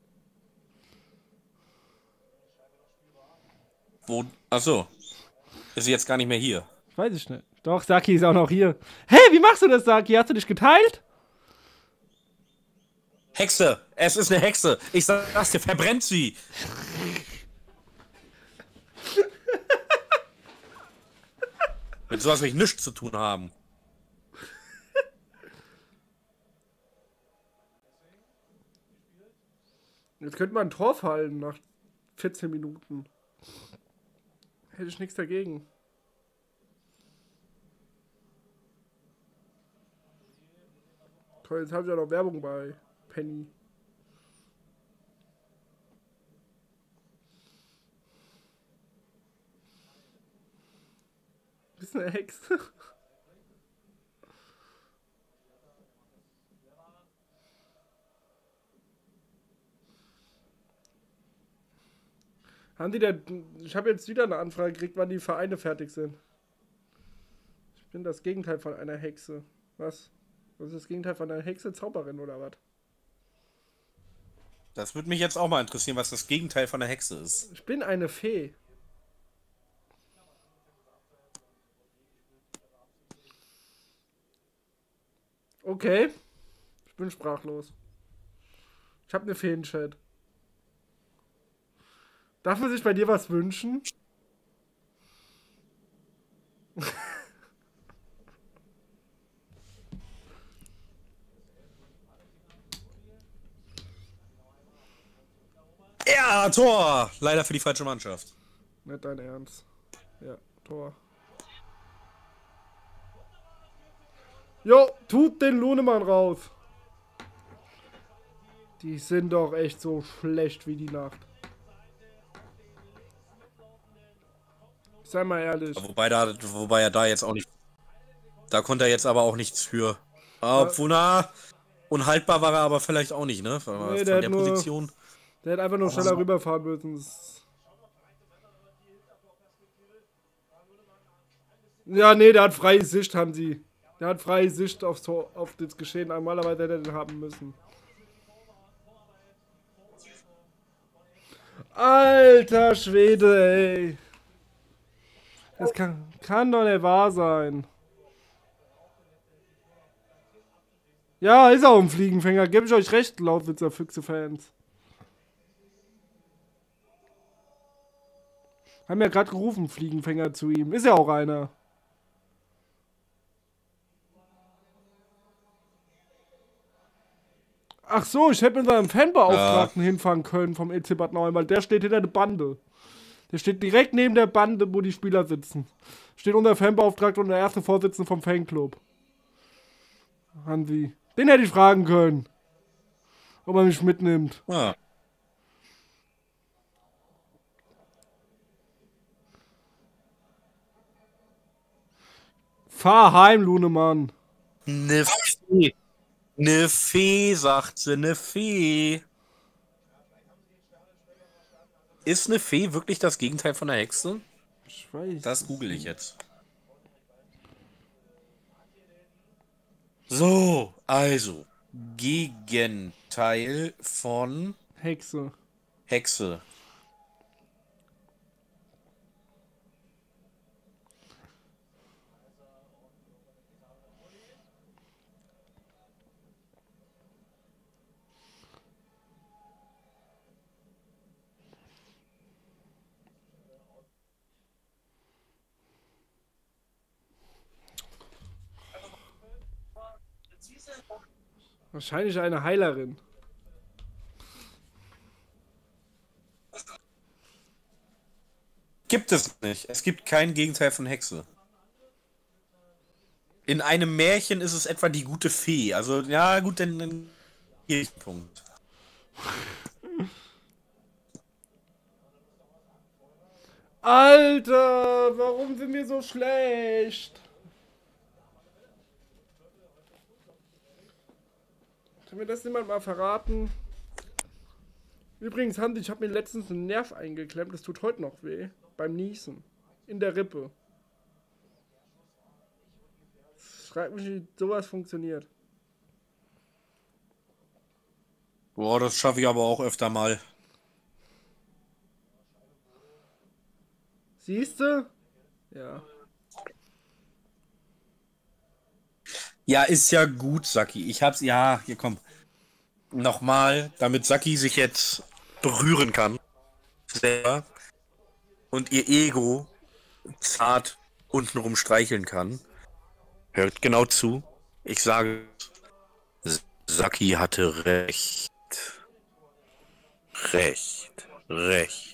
Wo? Achso. Ist sie jetzt gar nicht mehr hier? Weiß ich nicht. Doch, Saki ist auch noch hier. Hey, wie machst du das, Saki? Hast du dich geteilt? Hexe! Es ist eine Hexe! Ich sag's dir, verbrennt sie! Mit sowas will ich nichts zu tun haben. Jetzt könnte man ein Tor fallen nach vierzehn Minuten. Hätte ich nichts dagegen. Toll, jetzt habe ich ja noch Werbung bei Penny. Bist du eine Hexe? Haben die da. Ich habe jetzt wieder eine Anfrage gekriegt, wann die Vereine fertig sind. Ich bin das Gegenteil von einer Hexe. Was? Was ist das Gegenteil von einer Hexe? Zauberin oder was? Das würde mich jetzt auch mal interessieren, was das Gegenteil von der Hexe ist. Ich bin eine Fee. Okay. Ich bin sprachlos. Ich habe eine Feen-Chat. Darf man sich bei dir was wünschen? Ja, Tor! Leider für die falsche Mannschaft. Nicht dein Ernst. Ja, Tor. Jo, tut den Lunemann raus. Die sind doch echt so schlecht wie die Nacht. Sei mal ehrlich. Wobei, da, wobei er da jetzt auch nicht... Da konnte er jetzt aber auch nichts für. Obwohl, na... Unhaltbar war er aber vielleicht auch nicht, ne? Von, Nee, von der der hat nur- Position. Der hätte einfach nur schneller rüberfahren müssen. Das- Ja, nee, der hat freie Sicht, haben sie. Der hat freie Sicht aufs Tor, auf das Geschehen. Normalerweise hätte er den haben müssen. Alter Schwede, ey. Das kann, kann doch nicht wahr sein. Ja, ist auch ein Fliegenfänger. Gebe ich euch recht, Lausitzer Füchse-Fans. Haben ja gerade gerufen, Fliegenfänger zu ihm. Ist ja auch einer. Ach so, ich hätte mit seinem Fanbeauftragten ja. hinfahren können vom E C Bad Nauheim, weil der steht hinter der Bande. Der steht direkt neben der Bande, wo die Spieler sitzen. Steht unser Fanbeauftragter und der erste Vorsitzende vom Fanclub. Hansi. Den hätte ich fragen können. Ob er mich mitnimmt. Ja. Fahr heim, Lunemann. Ne Fee. Ne Fee, sagt sie, ne Fee. Ist eine Fee wirklich das Gegenteil von einer Hexe? Ich weiß. Das google ich jetzt. So, also. Gegenteil von Hexe. Hexe. Wahrscheinlich eine Heilerin. Gibt es nicht. Es gibt kein Gegenteil von Hexe. In einem Märchen ist es etwa die gute Fee. Also, ja, gut, dann, dann Punkt. Alter, warum sind wir so schlecht? Kann mir das jemand mal verraten? Übrigens, Hansi, ich habe mir letztens einen Nerv eingeklemmt. Das tut heute noch weh. Beim Niesen. In der Rippe. Schreibt mich, wie sowas funktioniert. Boah, das schaffe ich aber auch öfter mal. Siehste? Ja. Ja, ist ja gut, Saki. Ich hab's, ja, hier komm. Nochmal, damit Saki sich jetzt berühren kann. Selber. Und ihr Ego zart untenrum streicheln kann. Hört genau zu. Ich sage, Saki hatte recht. Recht. Recht.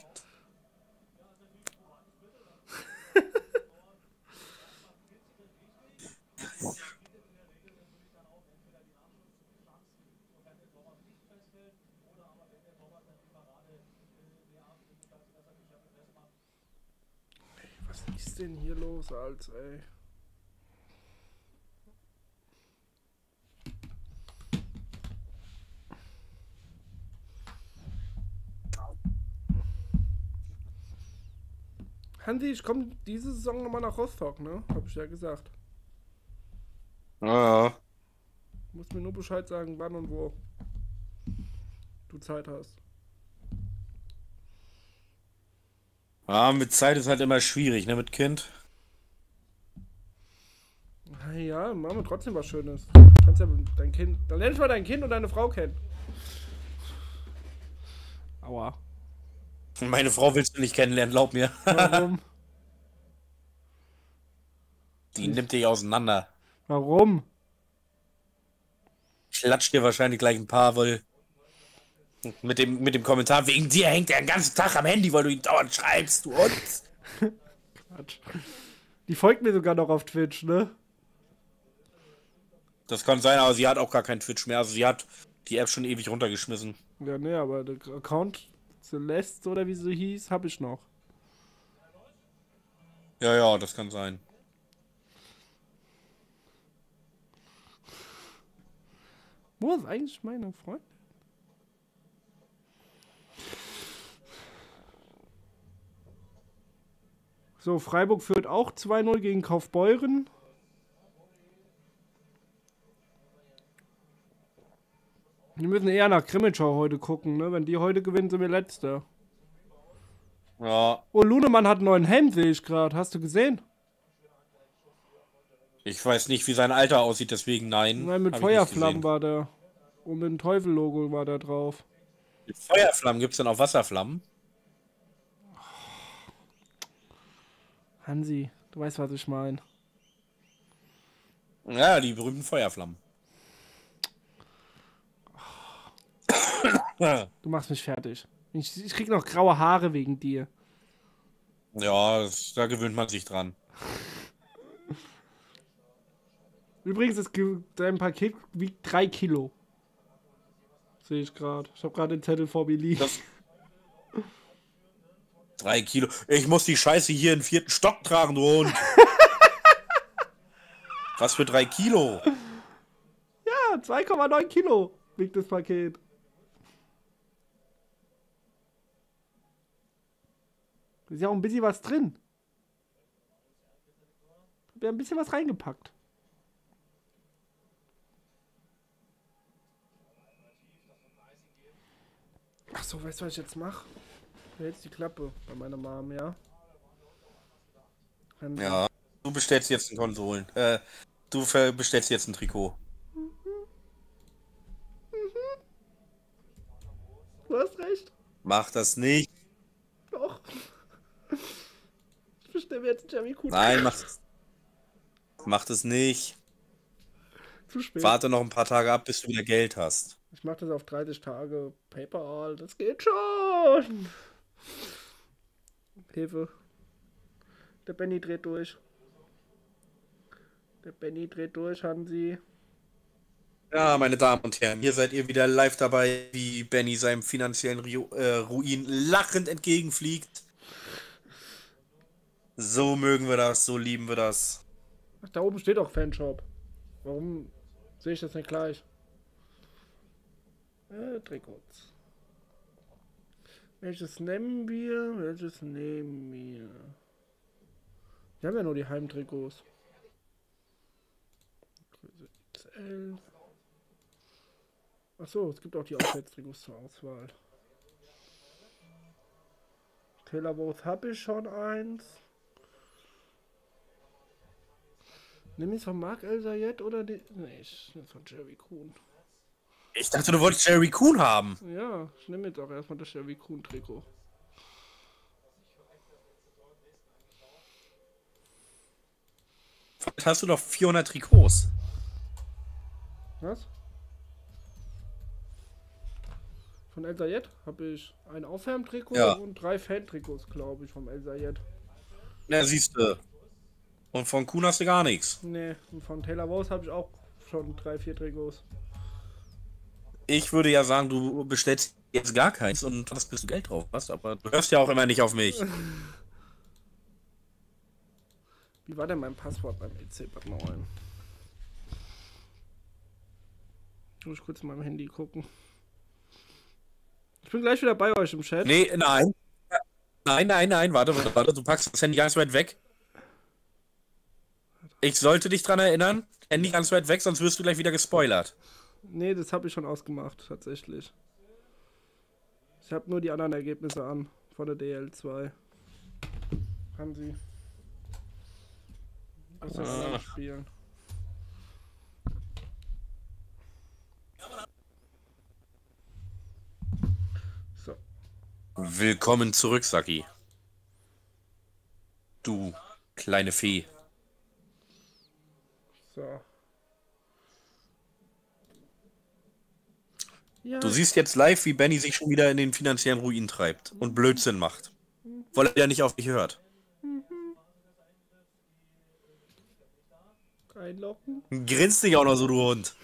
Was ist denn hier los, Alter, ey? Hansi, ich komme diese Saison nochmal nach Rostock, ne? Hab ich ja gesagt. Ja. Du musst mir nur Bescheid sagen, wann und wo du Zeit hast. Ja, mit Zeit ist halt immer schwierig, ne, mit Kind. Ja, machen wir trotzdem was Schönes. Kannst ja dein Kind. Dann lernst du mal dein Kind und deine Frau kennen. Aua. Meine Frau willst du nicht kennenlernen, glaub mir. Warum? Die nimmt dich auseinander. Warum? Klatscht dir wahrscheinlich gleich ein paar, weil mit dem, mit dem Kommentar, wegen dir hängt er den ganzen Tag am Handy, weil du ihn dauernd schreibst, du Hund. Quatsch. Die folgt mir sogar noch auf Twitch, ne? Das kann sein, aber sie hat auch gar keinen Twitch mehr. Also sie hat die App schon ewig runtergeschmissen. Ja, ne, aber der Account Celeste oder wie sie hieß, hab ich noch. Ja, ja, das kann sein. Wo ist eigentlich meine Freundin? So, Freiburg führt auch zwei null gegen Kaufbeuren. Wir müssen eher nach Grimmitschau heute gucken, ne? Wenn die heute gewinnen, sind wir Letzter. Ja. Oh, Lunemann hat einen neuen Helm, sehe ich gerade. Hast du gesehen? Ich weiß nicht, wie sein Alter aussieht, deswegen nein. Nein, mit Hab ich nicht Feuerflammen gesehen. war der. Und mit dem Teufel-Logo war der drauf. Mit Feuerflammen gibt's denn auch Wasserflammen? Hansi, du weißt, was ich meine. Ja, die berühmten Feuerflammen. Du machst mich fertig. Ich, ich krieg noch graue Haare wegen dir. Ja, das, da gewöhnt man sich dran. Übrigens, das, dein Paket wiegt drei Kilo. Sehe ich gerade. Ich habe gerade den Zettel vor mir liegen. Das Drei Kilo. Ich muss die Scheiße hier in den vierten Stock tragen, du Hund. Was für drei Kilo? Ja, zwei Komma neun Kilo wiegt das Paket. Ist ja auch ein bisschen was drin. Hab ja ein bisschen was reingepackt. Ach so, weißt du, was ich jetzt mache? Du hältst die Klappe bei meiner Mom, ja? Dann Ja, du bestellst jetzt ein Konsolen. Äh, du ver- bestellst jetzt ein Trikot. Du hast recht. Mach das nicht. Doch. Ich bestelle mir jetzt Jerry Kuhn. Nein, mach das. Mach das nicht. Zu spät. Warte noch ein paar Tage ab, bis du wieder Geld hast. Ich mache das auf dreißig Tage. Paperall, das geht schon. Hilfe. Der Benny dreht durch. Der Benny dreht durch, Hansi. Ja, meine Damen und Herren, hier seid ihr wieder live dabei, wie Benny seinem finanziellen Rio äh, Ruin lachend entgegenfliegt. So mögen wir das, so lieben wir das. Ach, da oben steht auch Fanshop. Warum sehe ich das nicht gleich? Äh, Trikots. Welches nehmen wir? Welches nehmen wir? Wir haben ja nur die Heimtrikots. Größe X L. Achso, es gibt auch die Auswärtstrikots zur Auswahl. Taylor habe ich schon eins. Nimm ich von Marc El-Sayed oder die. Nee, ich nehme von Jerry Kuhn. Ich dachte, du wolltest Jerry Kuhn haben. Ja, ich nehme jetzt auch erstmal das Jerry Kuhn Trikot. Jetzt hast du noch vierhundert Trikots. Was? Von El-Sayed habe ich ein Aufwärmtrikot Ja. und drei Fan-Trikots, glaube ich, vom El-Sayed. Na, siehst du. Und von Kuhn hast du gar nichts. Nee, und von Taylor Rose habe ich auch schon drei, vier Trikots. Ich würde ja sagen, du bestellst jetzt gar keins und hast bis du Geld drauf hast, aber du hörst ja auch immer nicht auf mich. Wie war denn mein Passwort beim E C-Bad neun? Muss ich kurz in meinem Handy gucken. Ich bin gleich wieder bei euch im Chat. Nee, nein. Nein, nein, nein, warte, warte, warte, du packst das Handy ganz weit weg. Ich sollte dich dran erinnern, Handy ganz weit weg, sonst wirst du gleich wieder gespoilert. Nee, das habe ich schon ausgemacht, tatsächlich. Ich habe nur die anderen Ergebnisse an, von der D L zwei. Haben sie. Aus den anderen Spielen. So. Willkommen zurück, Saki. Du kleine Fee. So. Ja, Du siehst jetzt live, wie Benny sich schon wieder in den finanziellen Ruin treibt und Blödsinn macht. Weil er ja nicht auf dich hört. einloggen. Grinst dich auch noch so, du Hund.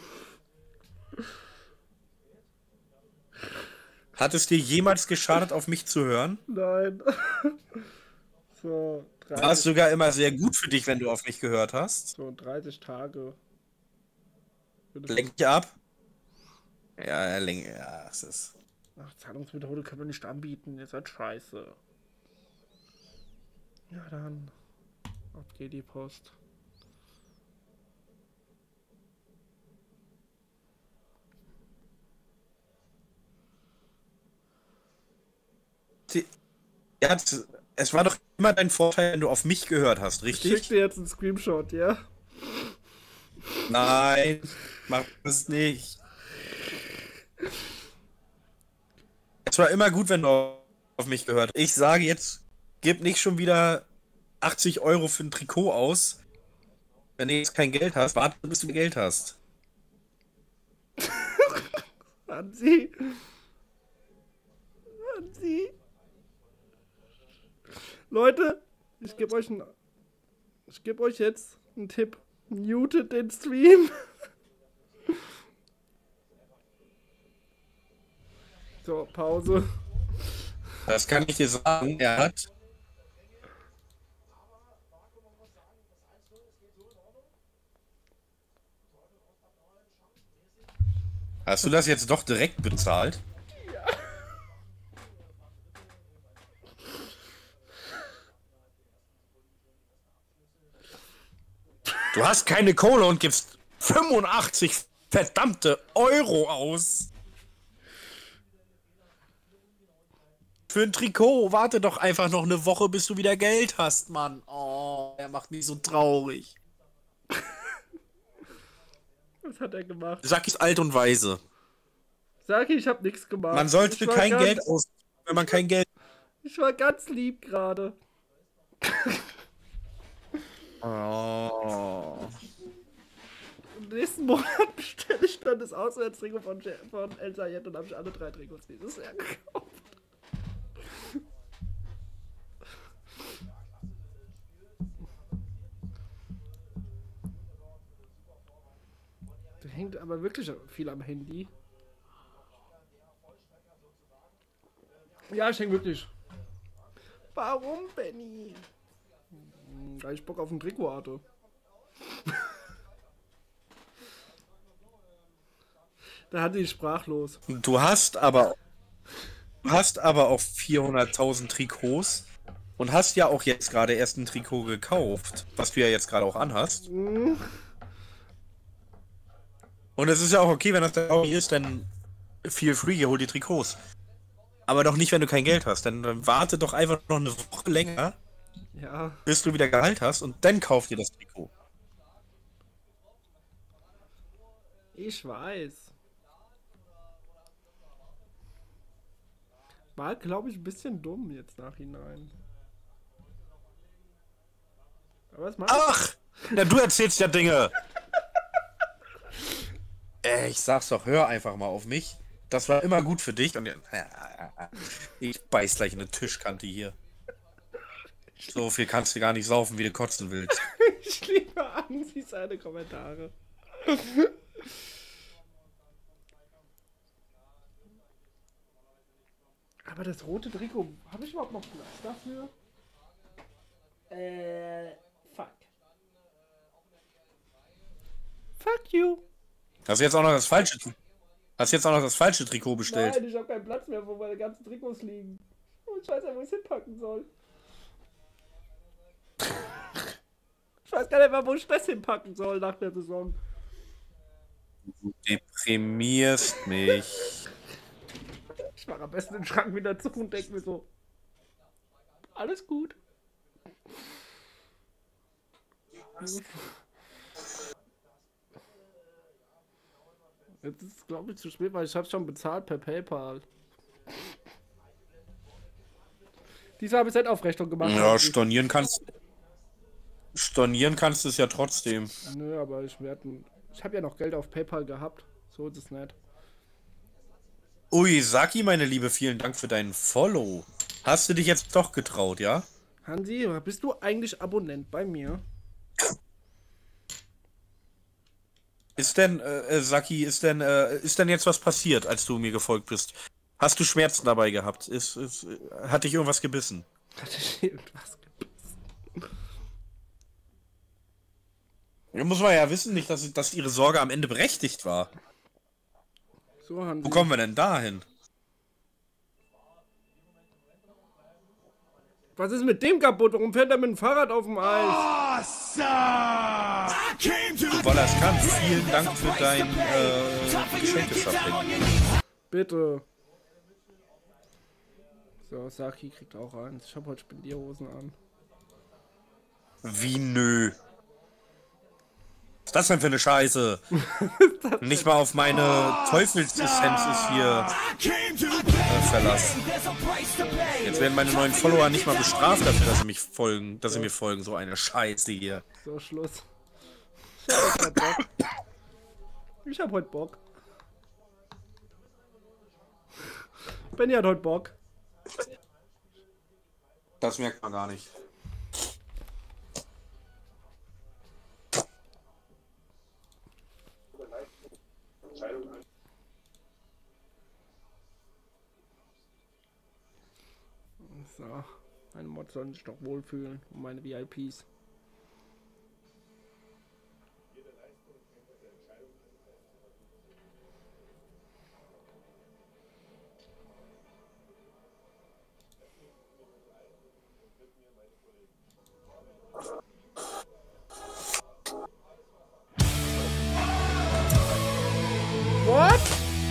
Hat es dir jemals geschadet, auf mich zu hören? Nein. So, War es dreißig, sogar immer sehr gut für dich, wenn du auf mich gehört hast? so dreißig Tage. Lenk dich ab. Ja, lenk, ja, es ist. Ach, Zahlungsmethode können wir nicht anbieten. Ihr seid scheiße. Ja, dann. Ab geht die Post. Ja, es, es war doch immer dein Vorteil, wenn du auf mich gehört hast, Ich schick richtig? dir jetzt einen Screenshot, ja? Nein, mach das nicht. Es war immer gut, wenn du auf mich gehört hast. Ich sage jetzt, gib nicht schon wieder achtzig Euro für ein Trikot aus, wenn du jetzt kein Geld hast. Warte, bis du Geld hast. Hansi. Hansi. Leute, ich gebe euch einen, ich gebe euch jetzt einen Tipp. Mutet den Stream. So, Pause. Das kann ich dir sagen. Er hat. Hast du das jetzt doch direkt bezahlt? Du hast keine Kohle und gibst fünfundachtzig verdammte Euro aus. Für ein Trikot. Warte doch einfach noch eine Woche, bis du wieder Geld hast, Mann. Oh, er macht mich so traurig. Was hat er gemacht? Sag ich alt und weise. Sag ich, ich hab nichts gemacht. Man sollte Ich war kein ganz- Geld aus, wenn man kein Geld. Ich war ganz lieb gerade. Oh. Im nächsten Monat bestelle ich dann das Auswärtstrikot von, Je- von El Sayed und habe ich alle drei Trikots dieses Jahr gekauft. Der hängt aber wirklich viel am Handy. Ja, ich hänge wirklich. Warum, Benny? Hm, Weil ich Bock auf ein Trikot hatte. Da hatte ich sprachlos. Du hast aber. Du hast aber auch vierhunderttausend Trikots. Und hast ja auch jetzt gerade erst ein Trikot gekauft. Was du ja jetzt gerade auch anhast. Hm, Und es ist ja auch okay, wenn das der Auge ist, dann feel free, hol die Trikots. Aber doch nicht, wenn du kein Geld hast. Dann, dann warte doch einfach noch eine Woche länger, Ja, bis du wieder Gehalt hast und dann kauf dir das Trikot. ich weiß. War, glaube ich, ein bisschen dumm jetzt nachhinein. Aber es macht. Ach! Na, du erzählst ja Dinge! Ey, ich sag's doch, hör einfach mal auf mich. Das war immer gut für dich und ich beiß gleich in eine Tischkante hier. So viel kannst du gar nicht saufen, wie du kotzen willst. Ich liebe Ansi seine Kommentare. Aber das rote Trikot, habe ich überhaupt noch Platz dafür? Äh, fuck. Fuck you. Hast du jetzt auch noch das falsche Hast du jetzt auch noch das falsche Trikot bestellt? Nein, ich habe keinen Platz mehr, wo meine ganzen Trikots liegen. Und ich weiß ja, wo ich es hinpacken soll. Ich weiß gar nicht mehr, wo ich das hinpacken soll nach der Saison. Du deprimierst mich. Ich mache am besten den Schrank wieder zu und denke mir so, alles gut. Jetzt ist es, glaube ich, zu spät, weil ich habe schon bezahlt per PayPal. Diesmal habe ich Set-Aufrechnung gemacht. Ja, stornieren kannst Stornieren kannst du es ja trotzdem. Nö, aber ich werde. Ich habe ja noch Geld auf PayPal gehabt. So ist es nicht. Ui, Saki, meine Liebe, vielen Dank für deinen Follow. Hast du dich jetzt doch getraut, ja? Hansi, bist du eigentlich Abonnent bei mir? Ist denn, äh, Saki, ist denn, äh, ist denn jetzt was passiert, als du mir gefolgt bist? Hast du Schmerzen dabei gehabt? Ist, ist, hat dich irgendwas gebissen? Hat ich irgendwas gebissen? Da muss man ja wissen, nicht, dass, dass ihre Sorge am Ende berechtigt war. So, Hansi. Wo kommen wir denn dahin? Was ist mit dem kaputt? Warum fährt er mit dem Fahrrad auf dem Eis? Weil er es kann. Vielen Dank für dein äh, Geschenke-Shopping. Bitte. So, Saki kriegt auch eins. Ich habe heute Spendierhosen an. Wie nö. Was ist das denn für eine Scheiße? Nicht mal auf meine Teufelsessenz ist hier äh, Verlass. Jetzt werden meine neuen Follower nicht mal bestraft dafür, dass sie mich folgen, dass sie mir folgen. So eine Scheiße hier. So, Schluss. Ich hab heute Bock. Ich hab heute Bock. Benny hat heute Bock. Das merkt man gar nicht. So, meine Mods sollen sich doch wohlfühlen und meine V I Ps. What?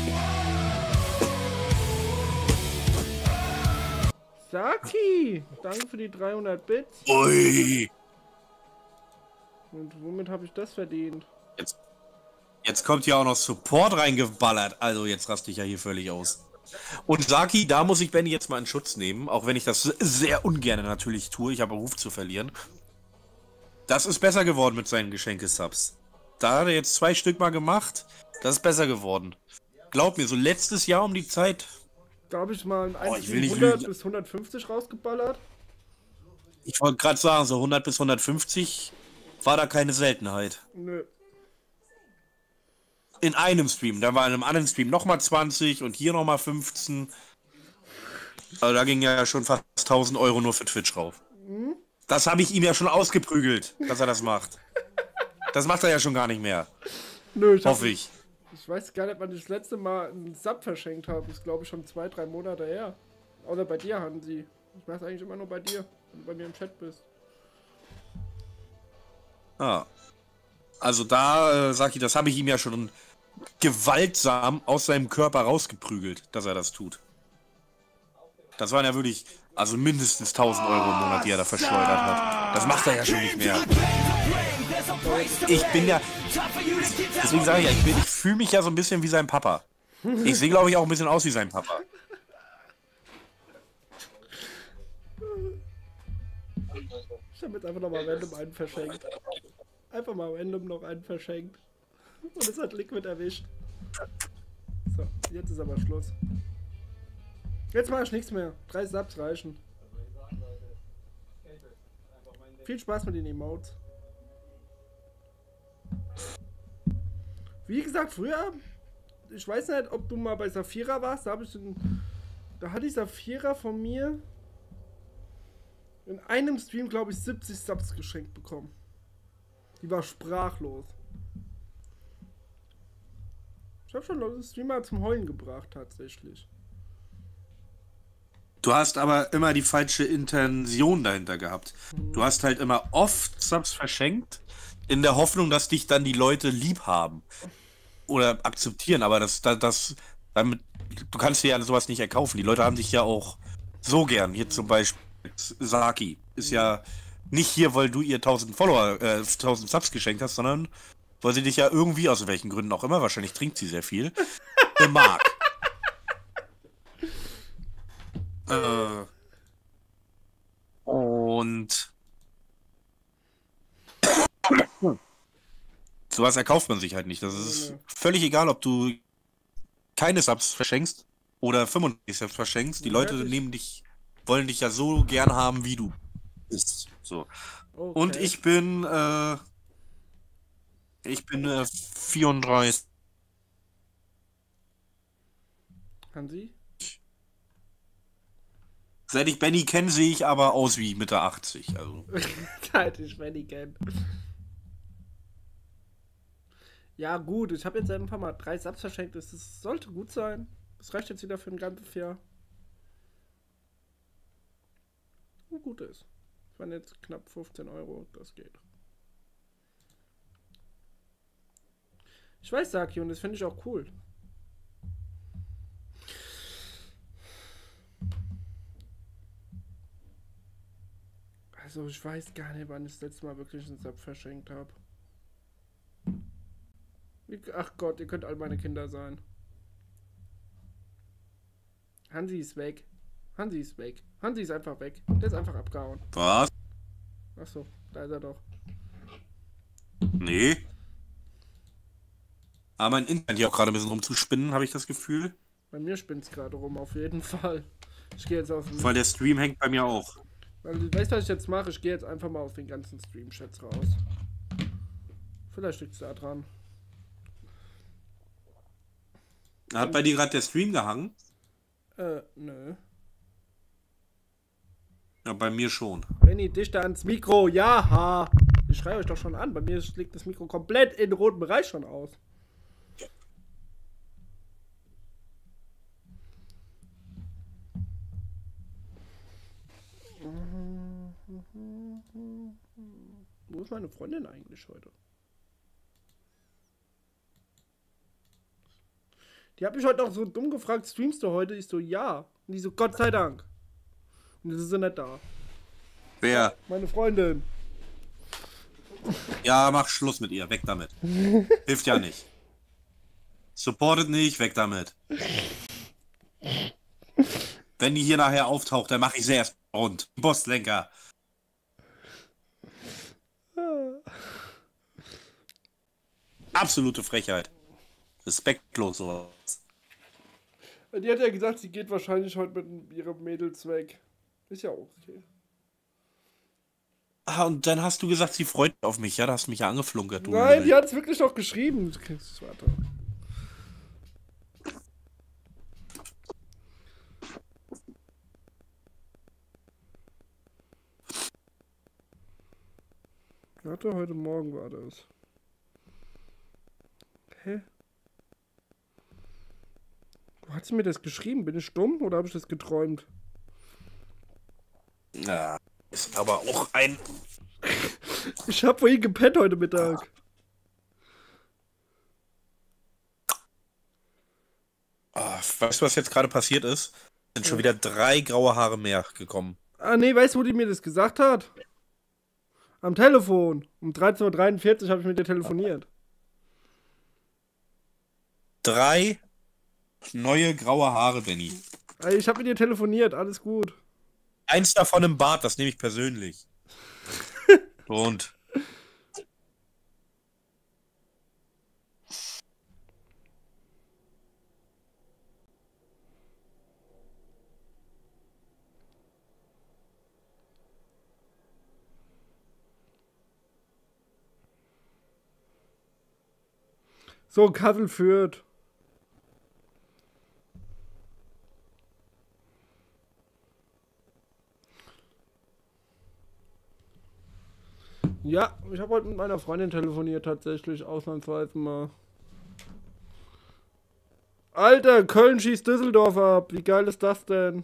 Saki! Danke für die dreihundert Bits. Ui! Und womit habe ich das verdient? Jetzt, jetzt kommt hier auch noch Support reingeballert. Also jetzt raste ich ja hier völlig aus. Und Saki, da muss ich Benny jetzt mal in Schutz nehmen. Auch wenn ich das sehr ungern natürlich tue. Ich habe Ruf zu verlieren. Das ist besser geworden mit seinen Geschenke-Subs. Da hat er jetzt zwei Stück mal gemacht. Das ist besser geworden. Glaub mir, so letztes Jahr um die Zeit. Da habe ich mal Oh, ich will nicht hundert lügen. bis hundertfünfzig rausgeballert. Ich wollte gerade sagen, so hundert bis hundertfünfzig war da keine Seltenheit. Nö. In einem Stream. Da war in einem anderen Stream nochmal zwanzig und hier nochmal fünfzehn. Also da ging ja schon fast tausend Euro nur für Twitch rauf. Mhm. Das habe ich ihm ja schon ausgeprügelt, dass er das macht. Das macht er ja schon gar nicht mehr. Nö, ich Hoffe hab, ich. Ich weiß gar nicht, wann ich das letzte Mal einen Sub verschenkt habe. Das ist, glaube ich, schon zwei, drei Monate her. Oder bei dir, Hansi. Ich weiß eigentlich immer nur bei dir, wenn du bei mir im Chat bist. Ah. Also da, äh, sag ich, das habe ich ihm ja schon gewaltsam aus seinem Körper rausgeprügelt, dass er das tut. Das waren ja wirklich, also mindestens tausend Euro im Monat, die er da verschleudert hat. Das macht er ja schon nicht mehr. Ich bin ja, deswegen sage ich ja, ich, bin- ich fühle mich ja so ein bisschen wie sein Papa. Ich sehe, glaube ich, auch ein bisschen aus wie sein Papa. Ich habe jetzt einfach noch mal random einen verschenkt. Einfach mal random noch einen verschenkt. Und es hat Liquid erwischt. So, jetzt ist aber Schluss. Jetzt mache ich nichts mehr. Drei Subs reichen. Viel Spaß mit den Emotes. Wie gesagt, früher, ich weiß nicht, ob du mal bei Saphira warst, da habe ich den, da hat die Saphira von mir in einem Stream, glaube ich, siebzig Subs geschenkt bekommen. Die war sprachlos. Ich habe schon Leute Streamer zum Heulen gebracht, tatsächlich. Du hast aber immer die falsche Intention dahinter gehabt. Du hast halt immer oft Subs verschenkt, in der Hoffnung, dass dich dann die Leute lieb haben. Oder akzeptieren, aber das, das, das damit, du kannst dir ja sowas nicht erkaufen. Die Leute haben dich ja auch so gern. Hier zum Beispiel Saki ist ja nicht hier, weil du ihr tausend Follower, äh, tausend Subs geschenkt hast, sondern weil sie dich ja irgendwie, aus welchen Gründen auch immer, wahrscheinlich trinkt sie sehr viel, mag. Äh, und sowas erkauft man sich halt nicht. Das ist völlig egal, ob du keine Subs verschenkst oder fünfundneunzig Subs verschenkst. Die Leute nehmen dich, wollen dich ja so gern haben, wie du bist. So. Okay. Und ich bin, äh, ich bin äh, vierunddreißig. Hansi? Seit ich Benny kenne, sehe ich aber aus wie Mitte achtzig. Also. Seit ich Benny kenn. Ja gut, ich habe jetzt ein paar Mal drei Subs verschenkt. Das ist, sollte gut sein. Das reicht jetzt wieder für ein ganzes Jahr. Und gut ist. Das waren jetzt knapp fünfzehn Euro. Das geht. Ich weiß, Saki, und das finde ich auch cool. Also ich weiß gar nicht, wann ich das letzte Mal wirklich einen Sub verschenkt habe. Ach Gott, ihr könnt all meine Kinder sein. Hansi ist weg. Hansi ist weg. Hansi ist einfach weg. Der ist einfach abgehauen. Was? Achso, da ist er doch. Nee. Aber mein Internet hier auch gerade ein bisschen rumzuspinnen, habe ich das Gefühl. Bei mir spinnt es gerade rum, auf jeden Fall. Ich gehe jetzt auf den... Weil der Stream hängt bei mir auch. Weil, weißt du, was ich jetzt mache? Ich gehe jetzt einfach mal auf den ganzen Stream-Chats raus. Vielleicht liegt es da dran. Hat bei dir gerade der Stream gehangen? Äh, nö. Ja, bei mir schon. Benni, dichter ans Mikro, ja! Ich schreie euch doch schon an. Bei mir liegt das Mikro komplett in den roten Bereich schon aus. Wo ist meine Freundin eigentlich heute? Die hat mich heute auch so dumm gefragt, streamst du heute? Ich so, ja. Und die so, Gott sei Dank. Und jetzt ist sie nicht da. Wer? Meine Freundin. Ja, mach Schluss mit ihr. Weg damit. Hilft ja nicht. Supportet nicht, weg damit. Wenn die hier nachher auftaucht, dann mache ich sie erst rund. Bosslenker. Absolute Frechheit. Respektlos sowas. Die hat ja gesagt, sie geht wahrscheinlich heute mit ihrem Mädels weg. Ist ja auch okay. Ah, und dann hast du gesagt, sie freut sich auf mich. Ja, da hast du mich ja angeflunkert. Du Nein, Lümmel. die hat es wirklich noch geschrieben. Warte. Warte, heute Morgen war das. Hä? Wo hat sie mir das geschrieben? Bin ich dumm oder habe ich das geträumt? Ja, ist aber auch ein... Ich habe vorhin gepennt heute Mittag. Oh, weißt du, was jetzt gerade passiert ist? Sind schon wieder drei graue Haare mehr gekommen. Ah, nee, weißt du, wo die mir das gesagt hat? Am Telefon. Um dreizehn Uhr dreiundvierzig habe ich mit ihr telefoniert. Drei neue graue Haare, Benny. Also ich habe mit ihr telefoniert, alles gut. Eins davon im Bart, das nehme ich persönlich. Und. So, Kassel führt. Ja, ich habe heute mit meiner Freundin telefoniert, tatsächlich, ausnahmsweise mal. Alter, Köln schießt Düsseldorf ab. Wie geil ist das denn?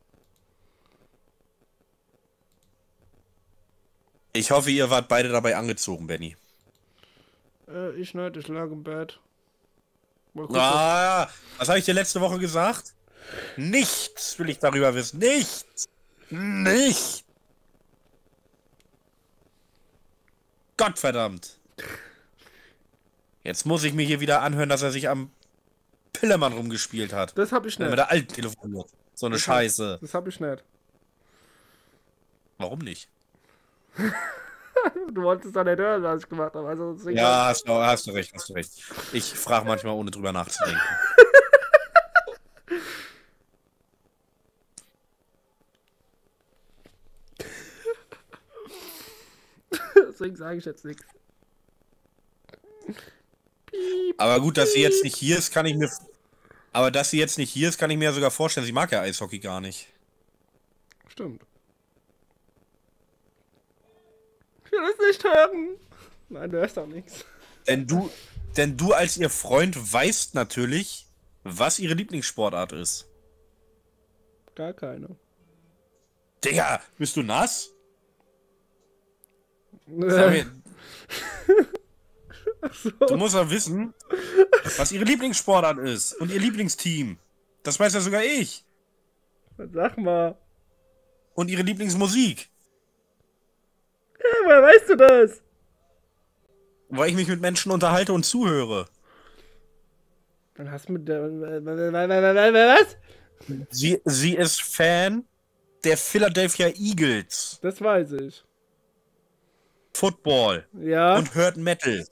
Ich hoffe, ihr wart beide dabei angezogen, Benny. Äh, ich nicht, ich lag im Bett. Mal gucken. Ah, was habe ich dir letzte Woche gesagt? Nichts will ich darüber wissen. Nichts. Nichts. Gottverdammt. Jetzt muss ich mir hier wieder anhören, dass er sich am Pillemann rumgespielt hat. Das hab ich Wenn nicht. mit der Alten telefoniert. So eine Das Scheiße. Das hab ich nicht. Warum nicht? Du wolltest doch nicht hören, was ich gemacht habe. Also, deswegen Ja, hast du, hast du recht, hast du recht. Ich frage manchmal, ohne drüber nachzudenken. deswegen sage ich jetzt nichts. Aber gut, dass sie jetzt nicht hier ist, kann ich mir... Aber dass sie jetzt nicht hier ist, kann ich mir ja sogar vorstellen. Sie mag ja Eishockey gar nicht. Stimmt. Ich will es nicht hören. Nein, du hörst auch nichts. Denn du, denn du als ihr Freund weißt natürlich, was ihre Lieblingssportart ist. Gar keine. Digga, bist du nass? Äh. Sag mir, Ach so. du musst ja wissen, was ihre Lieblingssportart ist und ihr Lieblingsteam. Das weiß ja sogar ich. Sag mal. Und ihre Lieblingsmusik. Woher weißt du das? Weil ich mich mit Menschen unterhalte und zuhöre. Dann hast du mit der. Was? Sie, sie ist Fan der Philadelphia Eagles. Das weiß ich. Football. Ja. Und hört Metal.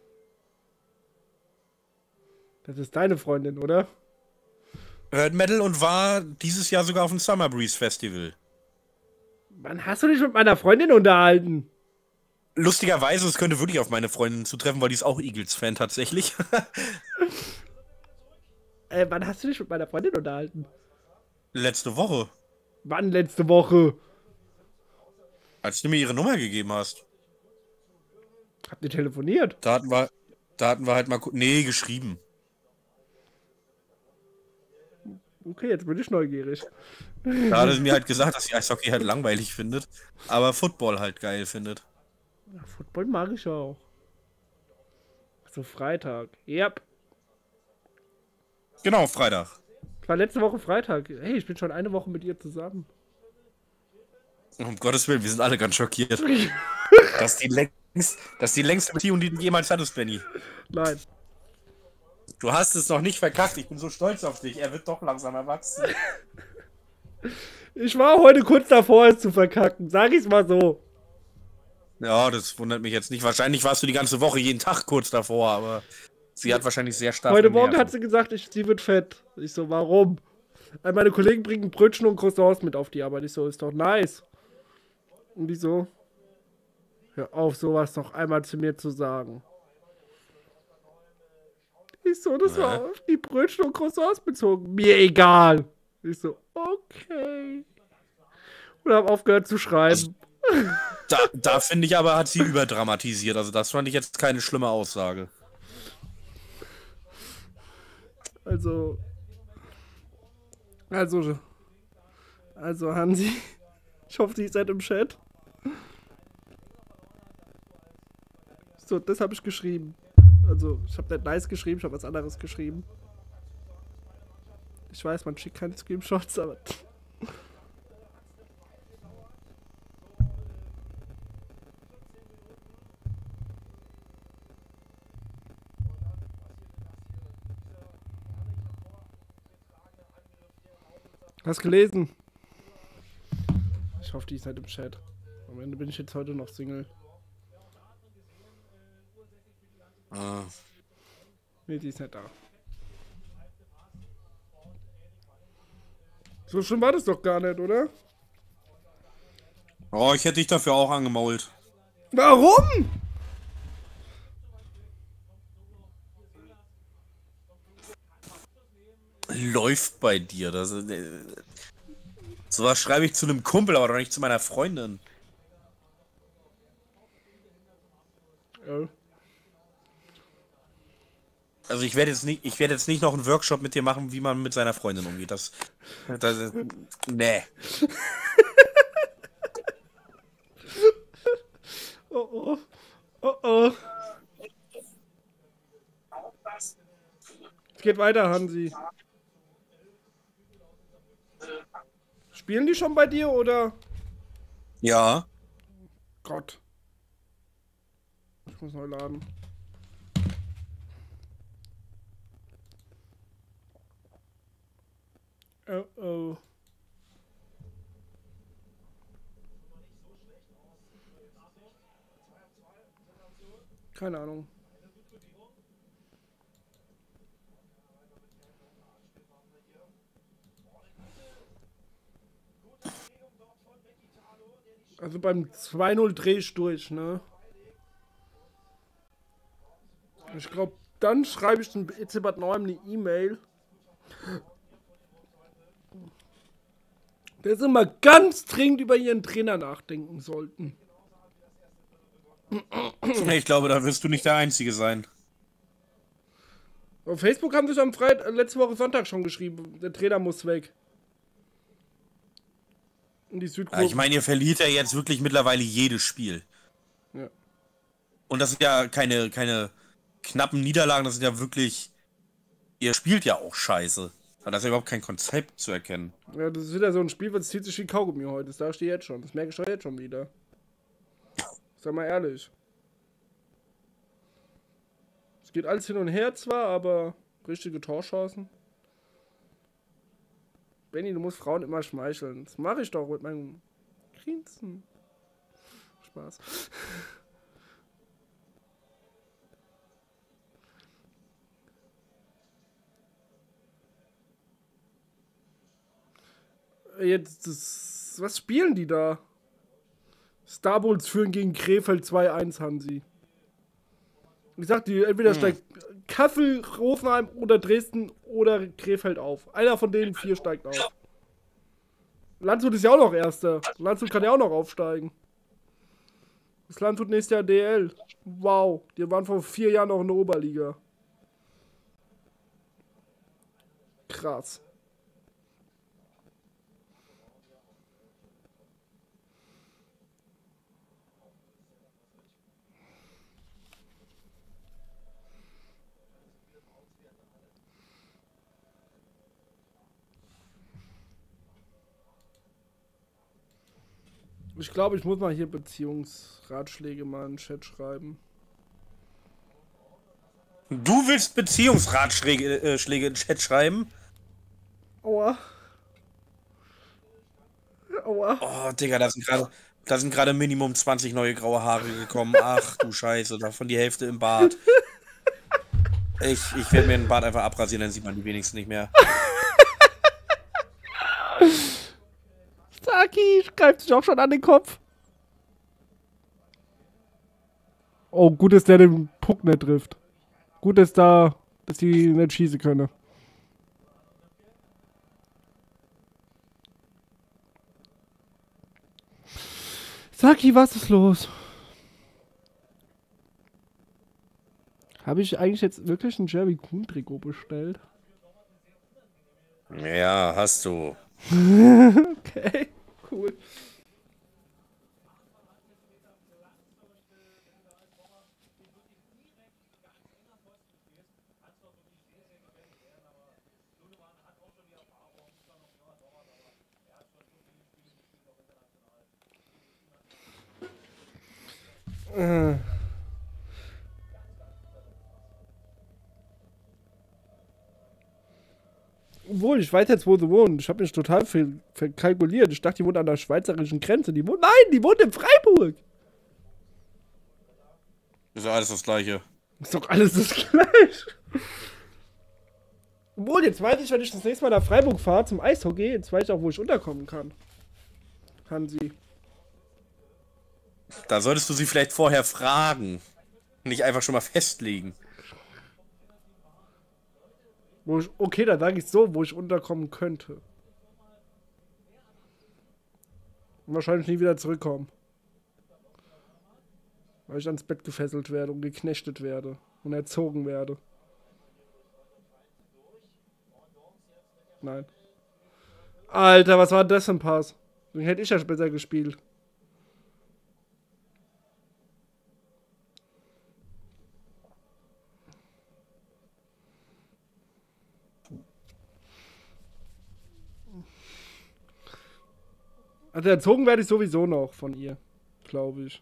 Das ist deine Freundin, oder? Hört Metal und war dieses Jahr sogar auf dem Summer Breeze Festival. Wann hast du dich mit meiner Freundin unterhalten? Lustigerweise, es könnte wirklich auf meine Freundin zutreffen, weil die ist auch Eagles-Fan tatsächlich. Äh, wann hast du dich mit meiner Freundin unterhalten? Letzte Woche. Wann letzte Woche? Als du mir ihre Nummer gegeben hast. Habt ihr telefoniert? Da hatten wir, da hatten wir halt mal... Nee, geschrieben. Okay, jetzt bin ich neugierig. Da hat sie mir halt gesagt, dass sie Eishockey halt langweilig findet, aber Football halt geil findet. Ja, Football mag ich auch. So Freitag. Yep. Genau, Freitag. War letzte Woche Freitag. Hey, ich bin schon eine Woche mit ihr zusammen. Um Gottes Willen, wir sind alle ganz schockiert. Das ist die längst, das ist die längste Beziehung, die du jemals hattest, Benny. Nein. Du hast es noch nicht verkackt. Ich bin so stolz auf dich. Er wird doch langsam erwachsen. Ich war heute kurz davor, es zu verkacken. Sag ich's mal so. Ja, das wundert mich jetzt nicht. Wahrscheinlich warst du die ganze Woche jeden Tag kurz davor, aber sie hat wahrscheinlich sehr stark. Heute Morgen hat sie gesagt, ich, sie wird fett. Ich so, warum? Weil meine Kollegen bringen Brötchen und Croissants mit auf die Arbeit. Ich so, ist doch nice. Und die so, hör auf, sowas noch einmal zu mir zu sagen. Ich so, das war auf die Brötchen und Croissants bezogen. Mir egal. Ich so, okay. Und hab aufgehört zu schreiben. Also, da da finde ich aber, hat sie überdramatisiert. Also das fand ich jetzt keine schlimme Aussage. Also, also, also Hansi, ich hoffe, ihr seid im Chat. So, das habe ich geschrieben. Also, ich habe nicht nice geschrieben, ich habe was anderes geschrieben. Ich weiß, man schickt keine Screenshots, aber... Hast gelesen? Ich hoffe, die ist halt im Chat. Am Ende bin ich jetzt heute noch Single. Ah. Nee, die ist nicht da. So schlimm war das doch gar nicht, oder? Oh, ich hätte dich dafür auch angemault. Warum? Läuft bei dir. Das, äh, sowas schreibe ich zu einem Kumpel, aber doch nicht zu meiner Freundin. Ja. Also ich werde jetzt nicht, ich werde jetzt nicht noch einen Workshop mit dir machen, wie man mit seiner Freundin umgeht. Das, das nee. Oh oh. Oh oh. Es geht weiter, Hansi. Spielen die schon bei dir, oder? Ja. Gott. Ich muss neu laden. Oh oh. Keine Ahnung. Also beim zwei null dreh ich durch, ne? Ich glaube, dann schreibe ich dem E C Bad Neuem eine E-Mail. Dass sie mal ganz dringend über ihren Trainer nachdenken sollten. Ich glaube, da wirst du nicht der Einzige sein. Auf Facebook haben sie am Freitag, letzte Woche Sonntag schon geschrieben, der Trainer muss weg. Und die Südkurve. Ja, ich meine, ihr verliert ja jetzt wirklich mittlerweile jedes Spiel. Ja. Und das sind ja keine, keine knappen Niederlagen, das sind ja wirklich... Ihr spielt ja auch scheiße. Da ist ja überhaupt kein Konzept zu erkennen. Ja, das ist wieder so ein Spiel, was zieht sich wie Kaugummi heute. Das sag ich dir jetzt schon. Das merke ich schon jetzt schon wieder. Sag mal ehrlich. Es geht alles hin und her zwar, aber richtige Torchancen. Benny, du musst Frauen immer schmeicheln. Das mache ich doch mit meinem Grinsen. Spaß. Jetzt, das, was spielen die da? Starbulls führen gegen Krefeld zwei eins, Hansi. Ich sag dir, entweder hm. steigt Kassel, Rosenheim oder Dresden oder Krefeld auf. Einer von denen vier steigt auf. Landshut ist ja auch noch Erster. Landshut kann ja auch noch aufsteigen. Das Landshut nächstes Jahr D L. Wow, die waren vor vier Jahren noch in der Oberliga. Krass. Ich glaube, ich muss mal hier Beziehungsratschläge mal in den Chat schreiben. Du willst Beziehungsratschläge äh, Schläge in den Chat schreiben? Aua. Aua. Oh, Digga, da sind gerade da sind gerade Minimum zwanzig neue graue Haare gekommen. Ach du Scheiße, davon die Hälfte im Bart. Ich, ich werde mir den Bart einfach abrasieren, dann sieht man die wenigsten nicht mehr. Saki greift sich auch schon an den Kopf. Oh, gut, dass der den Puck nicht trifft. Gut, dass da, dass die nicht schießen können. Saki, was ist los? Habe ich eigentlich jetzt wirklich ein Jerry Kuhn Trikot bestellt? Ja, hast du. Okay, cool. Äh. Obwohl, ich weiß jetzt, wo sie wohnt. Ich habe mich total viel verkalkuliert. Ich dachte, die wohnt an der schweizerischen Grenze. Die wohnt, nein, die wohnt in Freiburg. Ist ja alles das Gleiche. Ist doch alles das Gleiche. Obwohl, jetzt weiß ich, wenn ich das nächste Mal nach Freiburg fahre zum Eishockey, jetzt weiß ich auch, wo ich unterkommen kann. Hansi. Da solltest du sie vielleicht vorher fragen. Nicht einfach schon mal festlegen. Wo ich, okay, dann sage ich so, wo ich unterkommen könnte. Und wahrscheinlich nie wieder zurückkommen. Weil ich ans Bett gefesselt werde und geknechtet werde. Und erzogen werde. Nein. Alter, was war das für ein Pass? Den hätte ich ja besser gespielt. Also erzogen werde ich sowieso noch von ihr, glaube ich.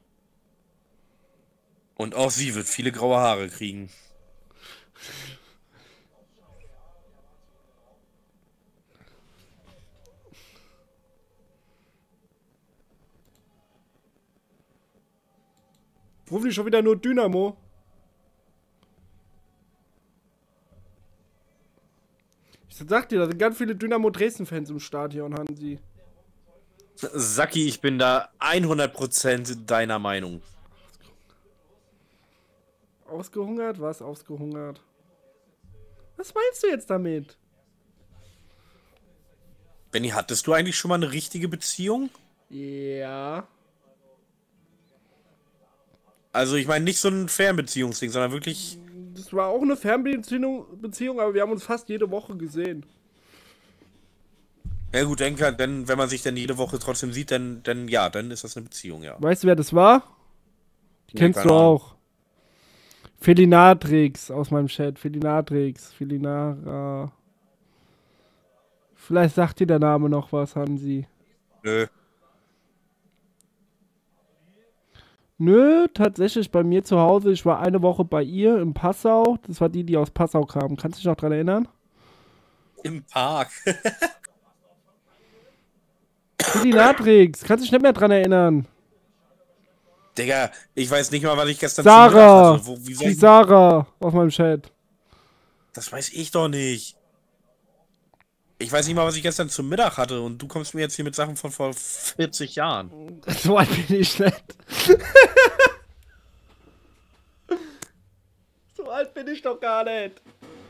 Und auch sie wird viele graue Haare kriegen. Rufen die schon wieder nur Dynamo? Ich sag dir, da sind ganz viele Dynamo Dresden-Fans im Stadion, Hansi. Saki, ich bin da hundert Prozent deiner Meinung. Ausgehungert? Was ausgehungert? Was meinst du jetzt damit? Benny, hattest du eigentlich schon mal eine richtige Beziehung? Ja. Also ich meine nicht so ein Fernbeziehungsding, sondern wirklich... Das war auch eine Fernbeziehung, Beziehung, aber wir haben uns fast jede Woche gesehen. Ja gut, denke, denn wenn man sich dann jede Woche trotzdem sieht, dann, dann ja, dann ist das eine Beziehung, ja. Weißt du, wer das war? Die Nee, kennst keine du Ahnung. auch. Felinatrix aus meinem Chat. Felinatrix. Felinara. Vielleicht sagt dir der Name noch was, Hansi. Nö. Nö, tatsächlich bei mir zu Hause. Ich war eine Woche bei ihr in Passau. Das war die, die aus Passau kam. Kannst du dich noch dran erinnern? Im Park. Die Natrix. Kannst du dich nicht mehr dran erinnern? Digga, ich weiß nicht mal, was ich gestern Sarah. hatte. Wo, wie soll Die ich... Sarah auf meinem Chat. Das weiß ich doch nicht. Ich weiß nicht mal, was ich gestern zum Mittag hatte und du kommst mir jetzt hier mit Sachen von vor vierzig Jahren. So alt bin ich nicht. So alt bin ich doch gar nicht.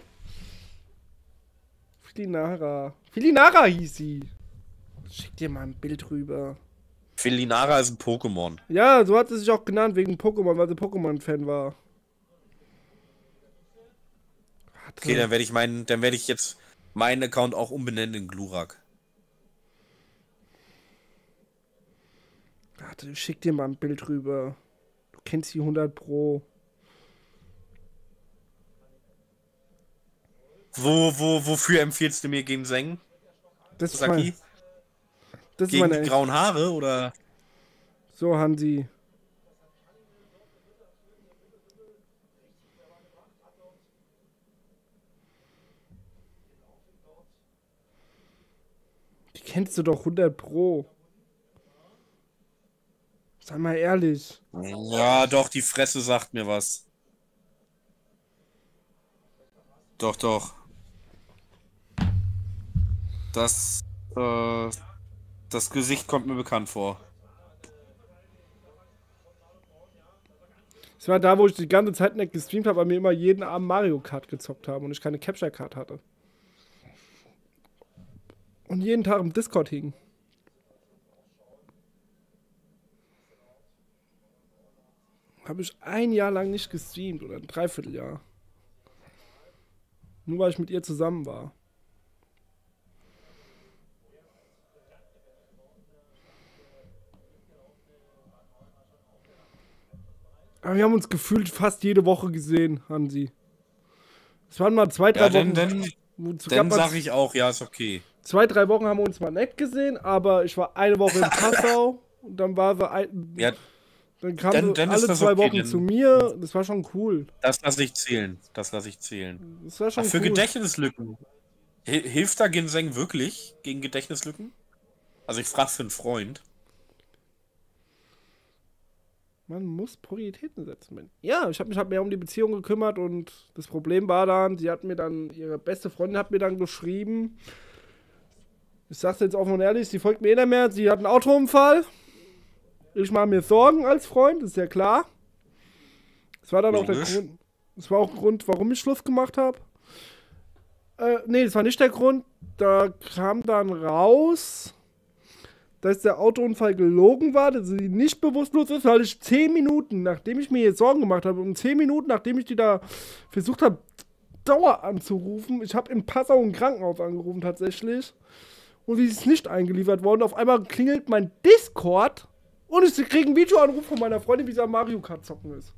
Filinara. Filinara hieß sie. Schick dir mal ein Bild rüber. Felinara ist ein Pokémon. Ja, so hat sie sich auch genannt wegen Pokémon, weil sie Pokémon-Fan war. Warte. Okay, dann werde ich meinen, dann werde ich jetzt meinen Account auch umbenennen in Glurak. Warte, schick dir mal ein Bild rüber. Du kennst die hundert Pro. Wo, wo, wofür empfiehlst du mir Ginseng? Das ist Saki? mein, das ist Gegen meine die grauen Haare oder? So, Hansi. Die kennst du doch hundert Pro. Sei mal ehrlich. Ja, doch, die Fresse sagt mir was. Doch, doch. Das, äh, das Gesicht kommt mir bekannt vor. Das war da, wo ich die ganze Zeit nicht gestreamt habe, weil mir immer jeden Abend Mario Kart gezockt haben und ich keine Capture Card hatte. Und jeden Tag im Discord hing. Habe ich ein Jahr lang nicht gestreamt oder ein Dreivierteljahr. Nur weil ich mit ihr zusammen war. Aber wir haben uns gefühlt fast jede Woche gesehen, Hansi. Es waren mal zwei, drei Ja, dann, Wochen. dann, dann sag ich auch, ja, ist okay. Zwei, drei Wochen haben wir uns mal nett gesehen, aber ich war eine Woche in Passau und dann war wir ein, Ja, dann kamen dann- sie dann ist alle das zwei okay, Wochen dann- zu mir. Das war schon cool. das lasse ich zählen. Das lasse ich zählen. Das war schon Ach, für cool. Gedächtnislücken. Hil- Hilft da Ginseng wirklich gegen Gedächtnislücken? Also ich frage für einen Freund. Man muss Prioritäten setzen. Mann. Ja, ich habe mich halt mehr um die Beziehung gekümmert und das Problem war dann, sie hat mir dann, ihre beste Freundin hat mir dann geschrieben, ich sag's jetzt offen und ehrlich, sie folgt mir eh nicht mehr, sie hat einen Autounfall. Ich mache mir Sorgen als Freund, ist ja klar. Das war dann auch der Logisch. Grund, das war auch der Grund, warum ich Schluss gemacht habe. Äh, nee, das war nicht der Grund. Da kam dann raus, dass der Autounfall gelogen war, dass sie nicht bewusstlos ist, weil ich zehn Minuten, nachdem ich mir jetzt Sorgen gemacht habe, um zehn Minuten, nachdem ich die da versucht habe, Dauer anzurufen, ich habe in Passau ein Krankenhaus angerufen tatsächlich, und die ist nicht eingeliefert worden. Auf einmal klingelt mein Discord und ich kriege einen Videoanruf von meiner Freundin, wie sie am Mario Kart zocken ist.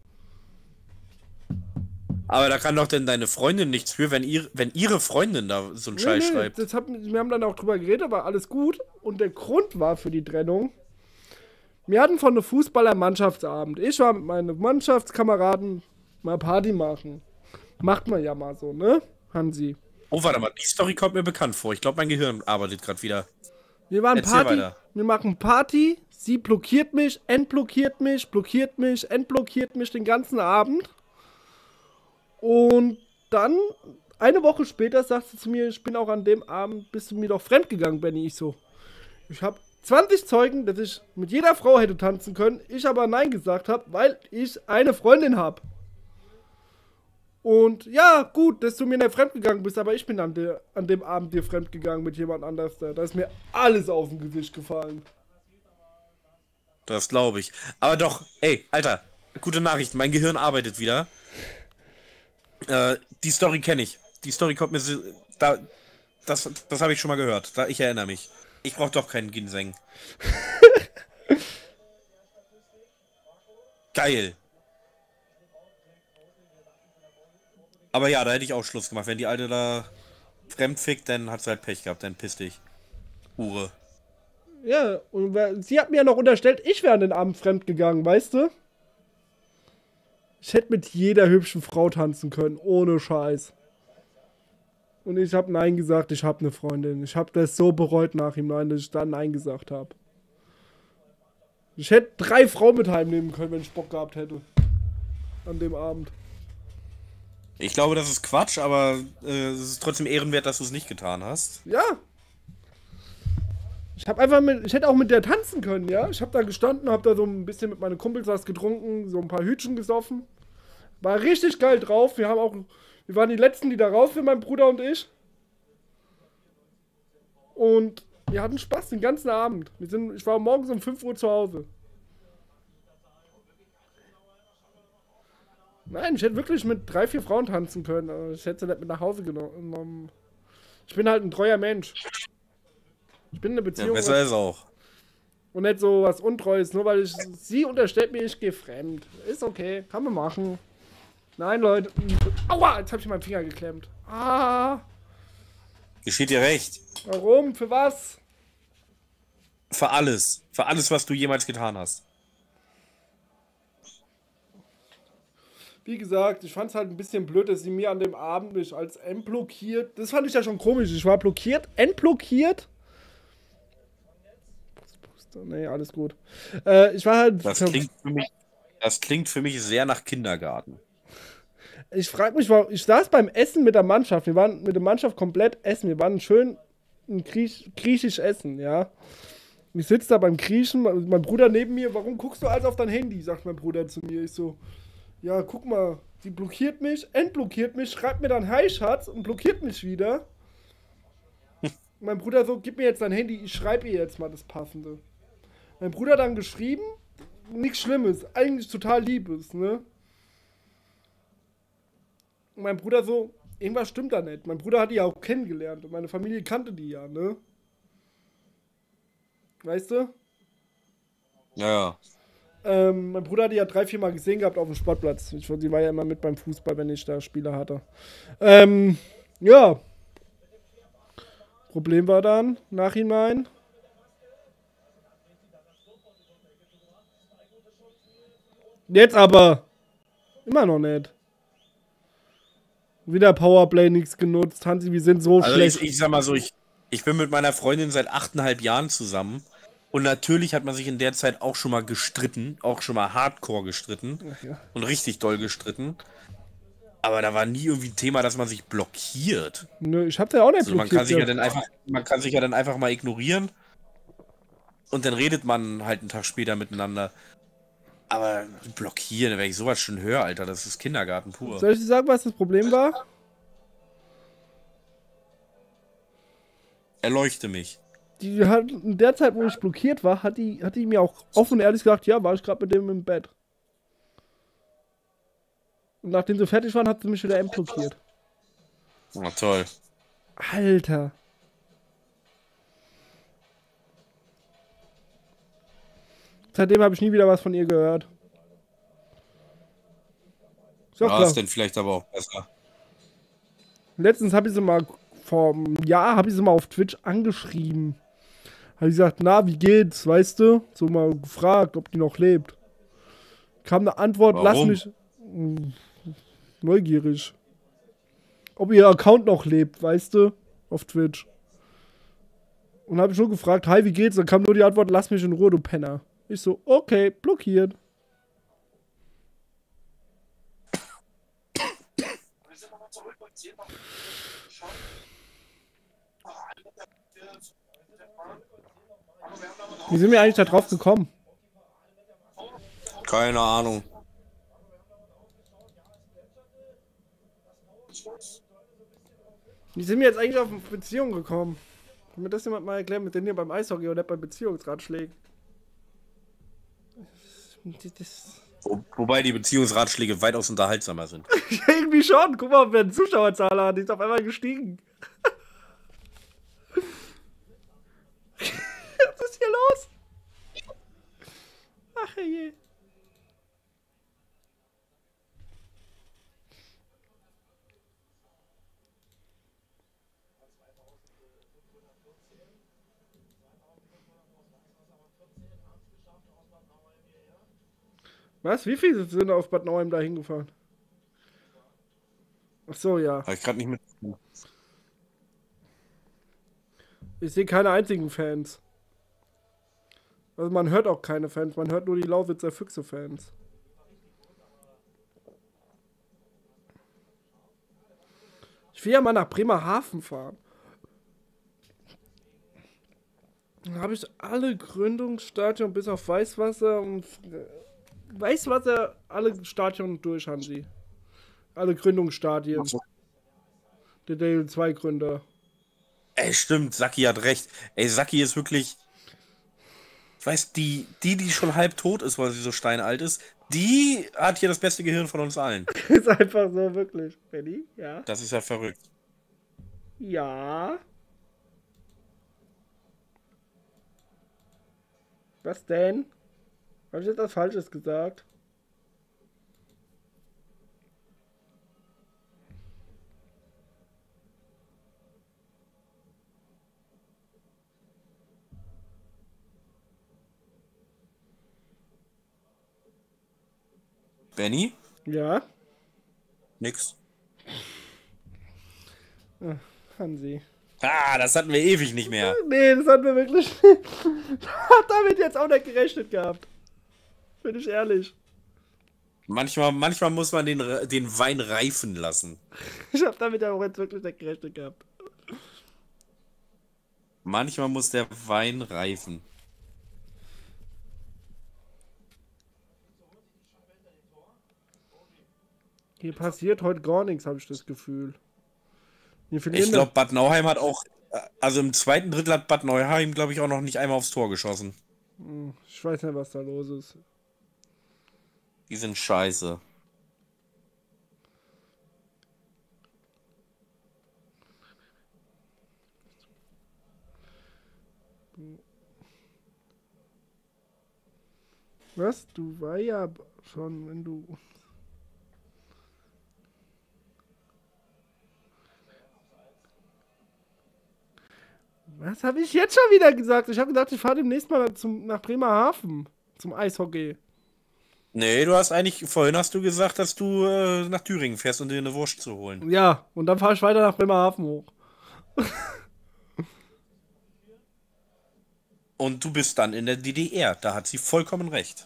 Aber da kann doch denn deine Freundin nichts für, wenn, ihr, wenn ihre Freundin da so einen Nee, Scheiß nee, schreibt. das hat, wir haben dann auch drüber geredet, aber alles gut. Und der Grund war für die Trennung, wir hatten von einem Fußballer Mannschaftsabend. Ich war mit meinen Mannschaftskameraden mal Party machen. Macht man ja mal so, ne, Hansi? Oh, warte mal, die Story kommt mir bekannt vor. Ich glaube, mein Gehirn arbeitet gerade wieder. Wir waren Erzähl Party, weiter. wir machen Party, sie blockiert mich, entblockiert mich, blockiert mich, entblockiert mich den ganzen Abend. Und dann, eine Woche später, sagt sie zu mir, ich bin auch an dem Abend, bist du mir doch fremdgegangen, Benny. Ich so, ich habe zwanzig Zeugen, dass ich mit jeder Frau hätte tanzen können, ich aber Nein gesagt habe, weil ich eine Freundin habe. Und ja, gut, dass du mir nicht fremdgegangen bist, aber ich bin an, der, an dem Abend dir fremdgegangen mit jemand anders. Da, da ist mir alles auf dem Gesicht gefallen. Das glaube ich. Aber doch, ey, Alter, gute Nachricht, mein Gehirn arbeitet wieder. Äh, die Story kenne ich. Die Story kommt mir... so- Da, das das habe ich schon mal gehört. Da, ich erinnere mich. Ich brauche doch keinen Ginseng. Geil. Aber ja, da hätte ich auch Schluss gemacht. Wenn die Alte da fremd fickt, dann hat sie halt Pech gehabt. Dann piss dich. Hure. Ja, und wer- sie hat mir ja noch unterstellt, ich wäre an den Abend fremdgegangen, weißt du? Ich hätte mit jeder hübschen Frau tanzen können, ohne Scheiß. Und ich habe Nein gesagt, ich habe eine Freundin. Ich habe das so bereut nach ihm Nein, dass ich dann Nein gesagt habe. Ich hätte drei Frauen mit heimnehmen können, wenn ich Bock gehabt hätte. An dem Abend. Ich glaube, das ist Quatsch, aber äh, es ist trotzdem ehrenwert, dass du es nicht getan hast. Ja. Ich habe einfach mit, ich hätte auch mit der tanzen können, ja. Ich habe da gestanden, habe da so ein bisschen mit meinen Kumpels was getrunken, so ein paar Hütchen gesoffen. War richtig geil drauf. Wir haben auch, wir waren die letzten, die da raus sind, mein Bruder und ich. Und wir hatten Spaß den ganzen Abend. Wir sind, ich war morgens um fünf Uhr zu Hause. Nein, ich hätte wirklich mit drei, vier Frauen tanzen können. Aber ich hätte sie nicht mit nach Hause genommen. Ich bin halt ein treuer Mensch. Ich bin in einer Beziehung. Ja, besser ist auch. Und nicht so was Untreues, nur weil ich sie unterstellt mir, ich gehe fremd. Ist okay, kann man machen. Nein, Leute. Aua, jetzt habe ich meinen Finger geklemmt. Ah. Geschieht dir recht. Warum? Für was? Für alles. Für alles, was du jemals getan hast. Wie gesagt, ich fand es halt ein bisschen blöd, dass sie mir an dem Abend mich als entblockiert. Das fand ich ja schon komisch. Ich war blockiert, entblockiert. Nee, alles gut. Äh, ich war halt. Das klingt für mich, das klingt für mich sehr nach Kindergarten. Ich frage mich, warum. Ich saß beim Essen mit der Mannschaft. Wir waren mit der Mannschaft komplett essen. Wir waren schön ein Griech, griechisch essen, ja. Ich sitze da beim Griechen, mein Bruder neben mir. Warum guckst du also auf dein Handy? Sagt mein Bruder zu mir. Ich so. Ja, guck mal, die blockiert mich, entblockiert mich, schreibt mir dann Hi, Schatz und blockiert mich wieder. Mein Bruder so, gib mir jetzt dein Handy, ich schreibe ihr jetzt mal das Passende. Mein Bruder dann geschrieben, nichts Schlimmes, eigentlich total Liebes, ne? Und mein Bruder so, irgendwas stimmt da nicht. Mein Bruder hat die ja auch kennengelernt und meine Familie kannte die ja, ne? Weißt du? Ja, ja. Ähm, mein Bruder hat die ja drei, vier Mal gesehen gehabt auf dem Sportplatz. Ich, die war ja immer mit beim Fußball, wenn ich da Spiele hatte. Ähm, ja. Problem war dann, Nachhinein. Jetzt aber. Immer noch nicht. Wieder Powerplay nichts genutzt. Hansi, wir sind so Also schlecht. ich, ich sag mal so, ich, ich bin mit meiner Freundin seit achteinhalb Jahren zusammen. Und natürlich hat man sich in der Zeit auch schon mal gestritten, auch schon mal hardcore gestritten Ja. und richtig doll gestritten. Aber da war nie irgendwie ein Thema, dass man sich blockiert. Nö, ich hab's ja auch nicht Also man blockiert. kann sich ja Ja. dann einfach, man kann sich ja dann einfach mal ignorieren und dann redet man halt einen Tag später miteinander. Aber blockieren, wenn ich sowas schon höre, Alter, das ist Kindergarten pur. Soll ich dir sagen, was das Problem war? Erleuchte mich. Die hat in der Zeit, wo ich blockiert war, hat die, hat die mir auch offen und ehrlich gesagt, ja, war ich gerade mit dem im Bett. Und nachdem sie fertig waren, hat sie mich wieder entblockiert. Na toll. Alter. Seitdem habe ich nie wieder was von ihr gehört. Ist auch Ja, klar. ist denn vielleicht aber auch besser. Letztens habe ich sie mal, vor einem Jahr habe ich sie mal auf Twitch angeschrieben. Habe ich gesagt, na, wie geht's, weißt du? So mal gefragt, ob die noch lebt. Kam eine Antwort, lass Warum? mich... Hm, neugierig. Ob ihr Account noch lebt, weißt du? Auf Twitch. Und habe ich nur gefragt, hi, wie geht's? Dann kam nur die Antwort, lass mich in Ruhe, du Penner. Ich so, okay, blockiert. Wie sind wir eigentlich da drauf gekommen? Keine Ahnung. Wie sind wir jetzt eigentlich auf Beziehung gekommen? Kann mir das jemand mal erklären, mit denen ihr beim Eishockey oder bei Beziehungsratschlägen? Das Wo, wobei die Beziehungsratschläge weitaus unterhaltsamer sind. irgendwie schon. Guck mal, wer eine Zuschauerzahl hat. Die ist auf einmal gestiegen. Was ist hier los? Ach je. Was? Wie viele sind auf Bad Nauheim da hingefahren? Ach so, ja. Habe ich gerade nicht mit. Ich sehe keine einzigen Fans. Also man hört auch keine Fans, man hört nur die Lausitzer Füchse-Fans. Ich will ja mal nach Bremerhaven fahren. Dann habe ich alle Gründungsstadien bis auf Weißwasser und Weißwasser, alle Stadien durch haben sie. Alle Gründungsstadien. Der D L zwei Gründer. Ey, stimmt, Saki hat recht. Ey, Saki ist wirklich. Ich weiß, die, die, die schon halb tot ist, weil sie so steinalt ist, die hat hier das beste Gehirn von uns allen. Ist einfach so, wirklich. Benny? Ja? Das ist ja verrückt. Ja. Was denn? Habe ich jetzt was Falsches gesagt? Benny? Ja? Nix. Ach, Hansi. Ah, das hatten wir ewig nicht mehr. Nee, das hat mir wirklich. Ich hab damit jetzt auch nicht gerechnet gehabt. Bin ich ehrlich. Manchmal, manchmal muss man den, den Wein reifen lassen. Ich hab damit auch jetzt wirklich nicht gerechnet gehabt. Manchmal muss der Wein reifen. Hier passiert heute gar nichts, habe ich das Gefühl. Wir verlieren Ich glaube, Bad Nauheim hat auch, also im zweiten Drittel hat Bad Nauheim, glaube ich, auch noch nicht einmal aufs Tor geschossen. das- Ich weiß nicht, was da los ist. Die sind scheiße. Was? Du war ja schon, wenn du. Was habe ich jetzt schon wieder gesagt? Ich habe gedacht, ich fahre demnächst mal zum, nach Bremerhaven zum Eishockey. Nee, du hast eigentlich, vorhin hast du gesagt, dass du äh, nach Thüringen fährst, um dir eine Wurst zu holen. Ja, und dann fahre ich weiter nach Bremerhaven hoch. Und du bist dann in der D D R, da hat sie vollkommen recht.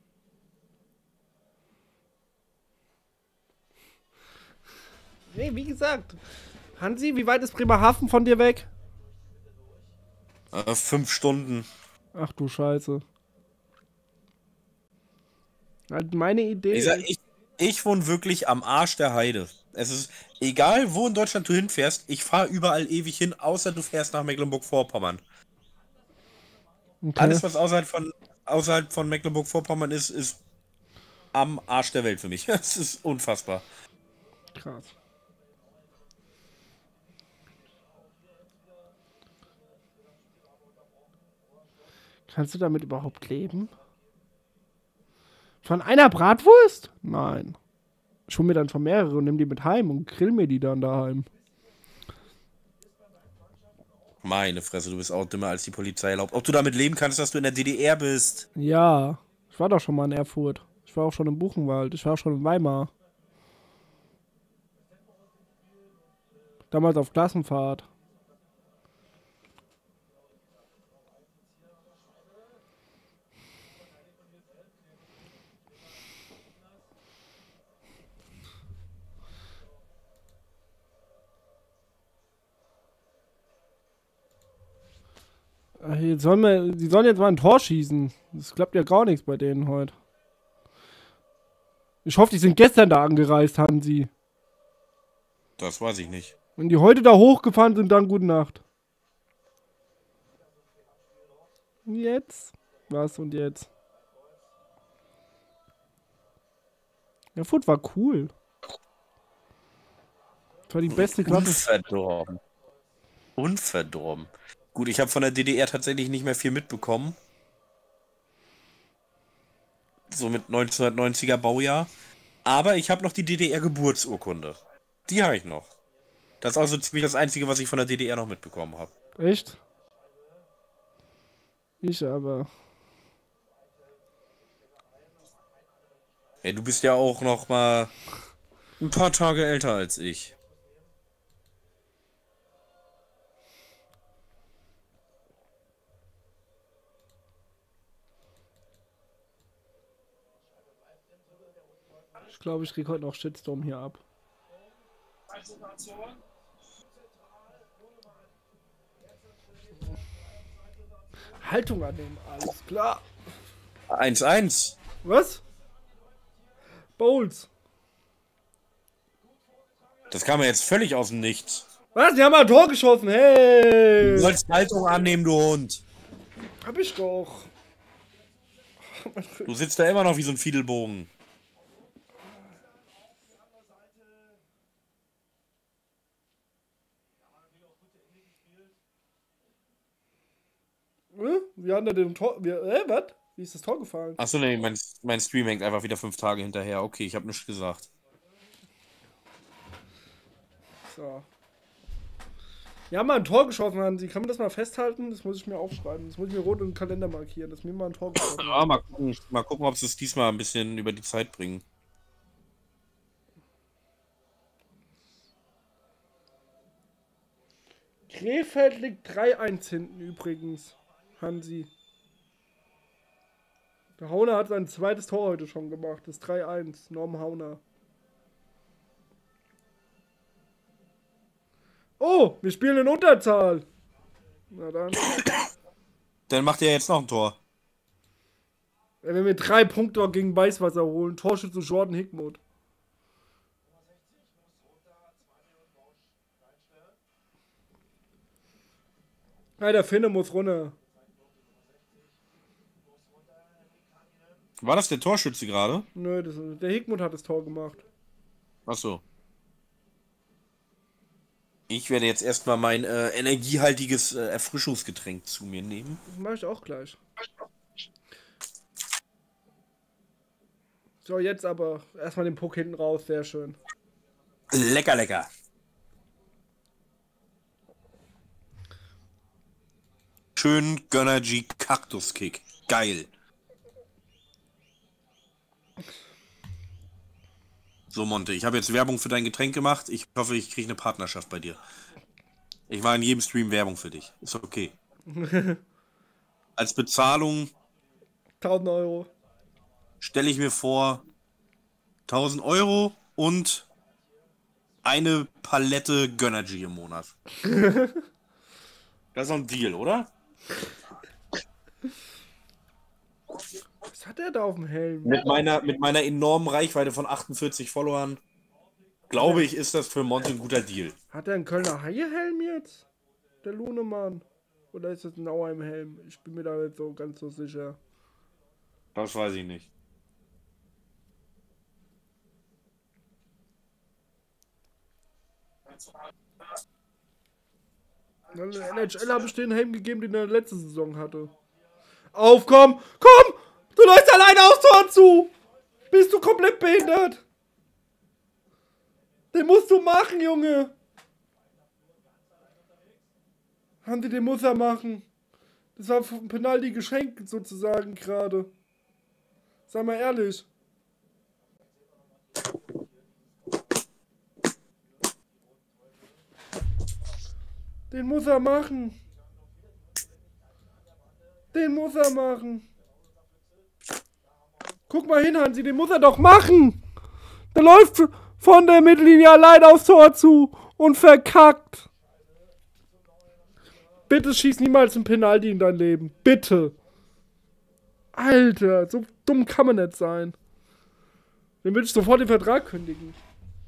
Nee, wie gesagt. Hansi, wie weit ist Bremerhaven von dir weg? Äh, fünf Stunden. Ach du Scheiße. Halt meine Idee. Ich, sag, ich, ich wohne wirklich am Arsch der Heide. Es ist egal, wo in Deutschland du hinfährst, ich fahre überall ewig hin, außer du fährst nach Mecklenburg-Vorpommern. Okay. Alles, was außerhalb von, außerhalb von Mecklenburg-Vorpommern ist, ist am Arsch der Welt für mich. Das ist unfassbar. Krass. Kannst du damit überhaupt leben? Von einer Bratwurst? Nein. Ich hol mir dann von mehreren und nimm die mit heim und grill mir die dann daheim. Meine Fresse, du bist auch dümmer als die Polizei erlaubt. Ob du damit leben kannst, dass du in der D D R bist? Ja, ich war doch schon mal in Erfurt. Ich war auch schon im Buchenwald. Ich war auch schon in Weimar. Damals auf Klassenfahrt. Ach, Jetzt sollen wir, die sollen jetzt mal ein Tor schießen. Das klappt ja gar nichts bei denen heute. Ich hoffe, die sind gestern da angereist, haben sie. Das weiß ich nicht. Wenn die heute da hochgefahren sind, dann gute Nacht. Und jetzt? Was und jetzt? Erfurt war cool. Das war die beste Klasse. Unverdorben. Unverdorben. Gut, ich habe von der D D R tatsächlich nicht mehr viel mitbekommen. So mit neunzehnhundertneunziger Baujahr. Aber ich habe noch die D D R-Geburtsurkunde. Die habe ich noch. Das ist auch so ziemlich das Einzige, was ich von der D D R noch mitbekommen habe. Echt? Ich aber. Ey, du bist ja auch noch mal ein paar Tage älter als ich. Ich glaube, ich krieg heute noch Shitstorm hier ab. Haltung annehmen, alles klar. eins eins. Was? Bowls. Das kam mir jetzt völlig aus dem Nichts. Was? Die haben mal ein Tor geschossen, hey! Du sollst Haltung annehmen, du Hund. Hab ich doch. Du sitzt da immer noch wie so ein Fiedelbogen. Wir haben da den Tor. Wir, äh, was? Wie ist das Tor gefallen? Achso, nee, mein, mein Stream hängt einfach wieder fünf Tage hinterher. Okay, ich habe nichts gesagt. So. Wir haben mal ein Tor geschossen, Hansi. Kann man das mal festhalten? Das muss ich mir aufschreiben. Das muss ich mir rot im Kalender markieren, dass wir mal ein Tor geschossen haben. Ja, mal gucken, mal gucken, ob sie es diesmal ein bisschen über die Zeit bringen. Krefeld liegt drei eins hinten übrigens, Hansi. Der Hauner hat sein zweites Tor heute schon gemacht. Das drei eins, Norm Hauner. Oh, wir spielen in Unterzahl. Na dann. Dann macht er jetzt noch ein Tor. Wenn wir drei Punkte gegen Weißwasser holen, Torschütze Jordan Hickmuth. Ja, der Finne muss runter. War das der Torschütze gerade? Nö, das, der Hickmuth hat das Tor gemacht. Achso. Ich werde jetzt erstmal mein äh, energiehaltiges äh, Erfrischungsgetränk zu mir nehmen. Das mache ich auch gleich. So, jetzt aber erstmal den Puck hinten raus, sehr schön. Lecker, lecker. Schön Gönnergy Kaktuskick. Geil. So, Monte, ich habe jetzt Werbung für dein Getränk gemacht. Ich hoffe, ich kriege eine Partnerschaft bei dir. Ich mache in jedem Stream Werbung für dich. Ist okay. Als Bezahlung tausend Euro. Stelle ich mir vor tausend Euro und eine Palette Gönnergy im Monat. Das ist doch ein Deal, oder? Was hat er da auf dem Helm? Mit meiner, mit meiner enormen Reichweite von achtundvierzig Followern, glaube ich, ist das für Monte ein guter Deal. Hat er einen Kölner Haie-Helm jetzt? Der Lunemann? Oder ist das ein Nauheim-Helm? Ich bin mir da nicht so ganz so sicher. Das weiß ich nicht. In der N H L habe ich den Helm gegeben, den er letzte Saison hatte. Auf, komm! Komm! Du läufst alleine aufs Tor zu! Bist du komplett behindert? Den musst du machen, Junge! Hansi, den muss er machen. Das war ein Penalty geschenkt sozusagen gerade. Sei mal ehrlich. Den muss er machen. Den muss er machen. Guck mal hin, Hansi, den muss er doch machen. Der läuft von der Mittellinie allein aufs Tor zu und verkackt. Bitte schieß niemals ein Penalty in dein Leben. Bitte. Alter, so dumm kann man nicht sein. Dann würde ich sofort den Vertrag kündigen.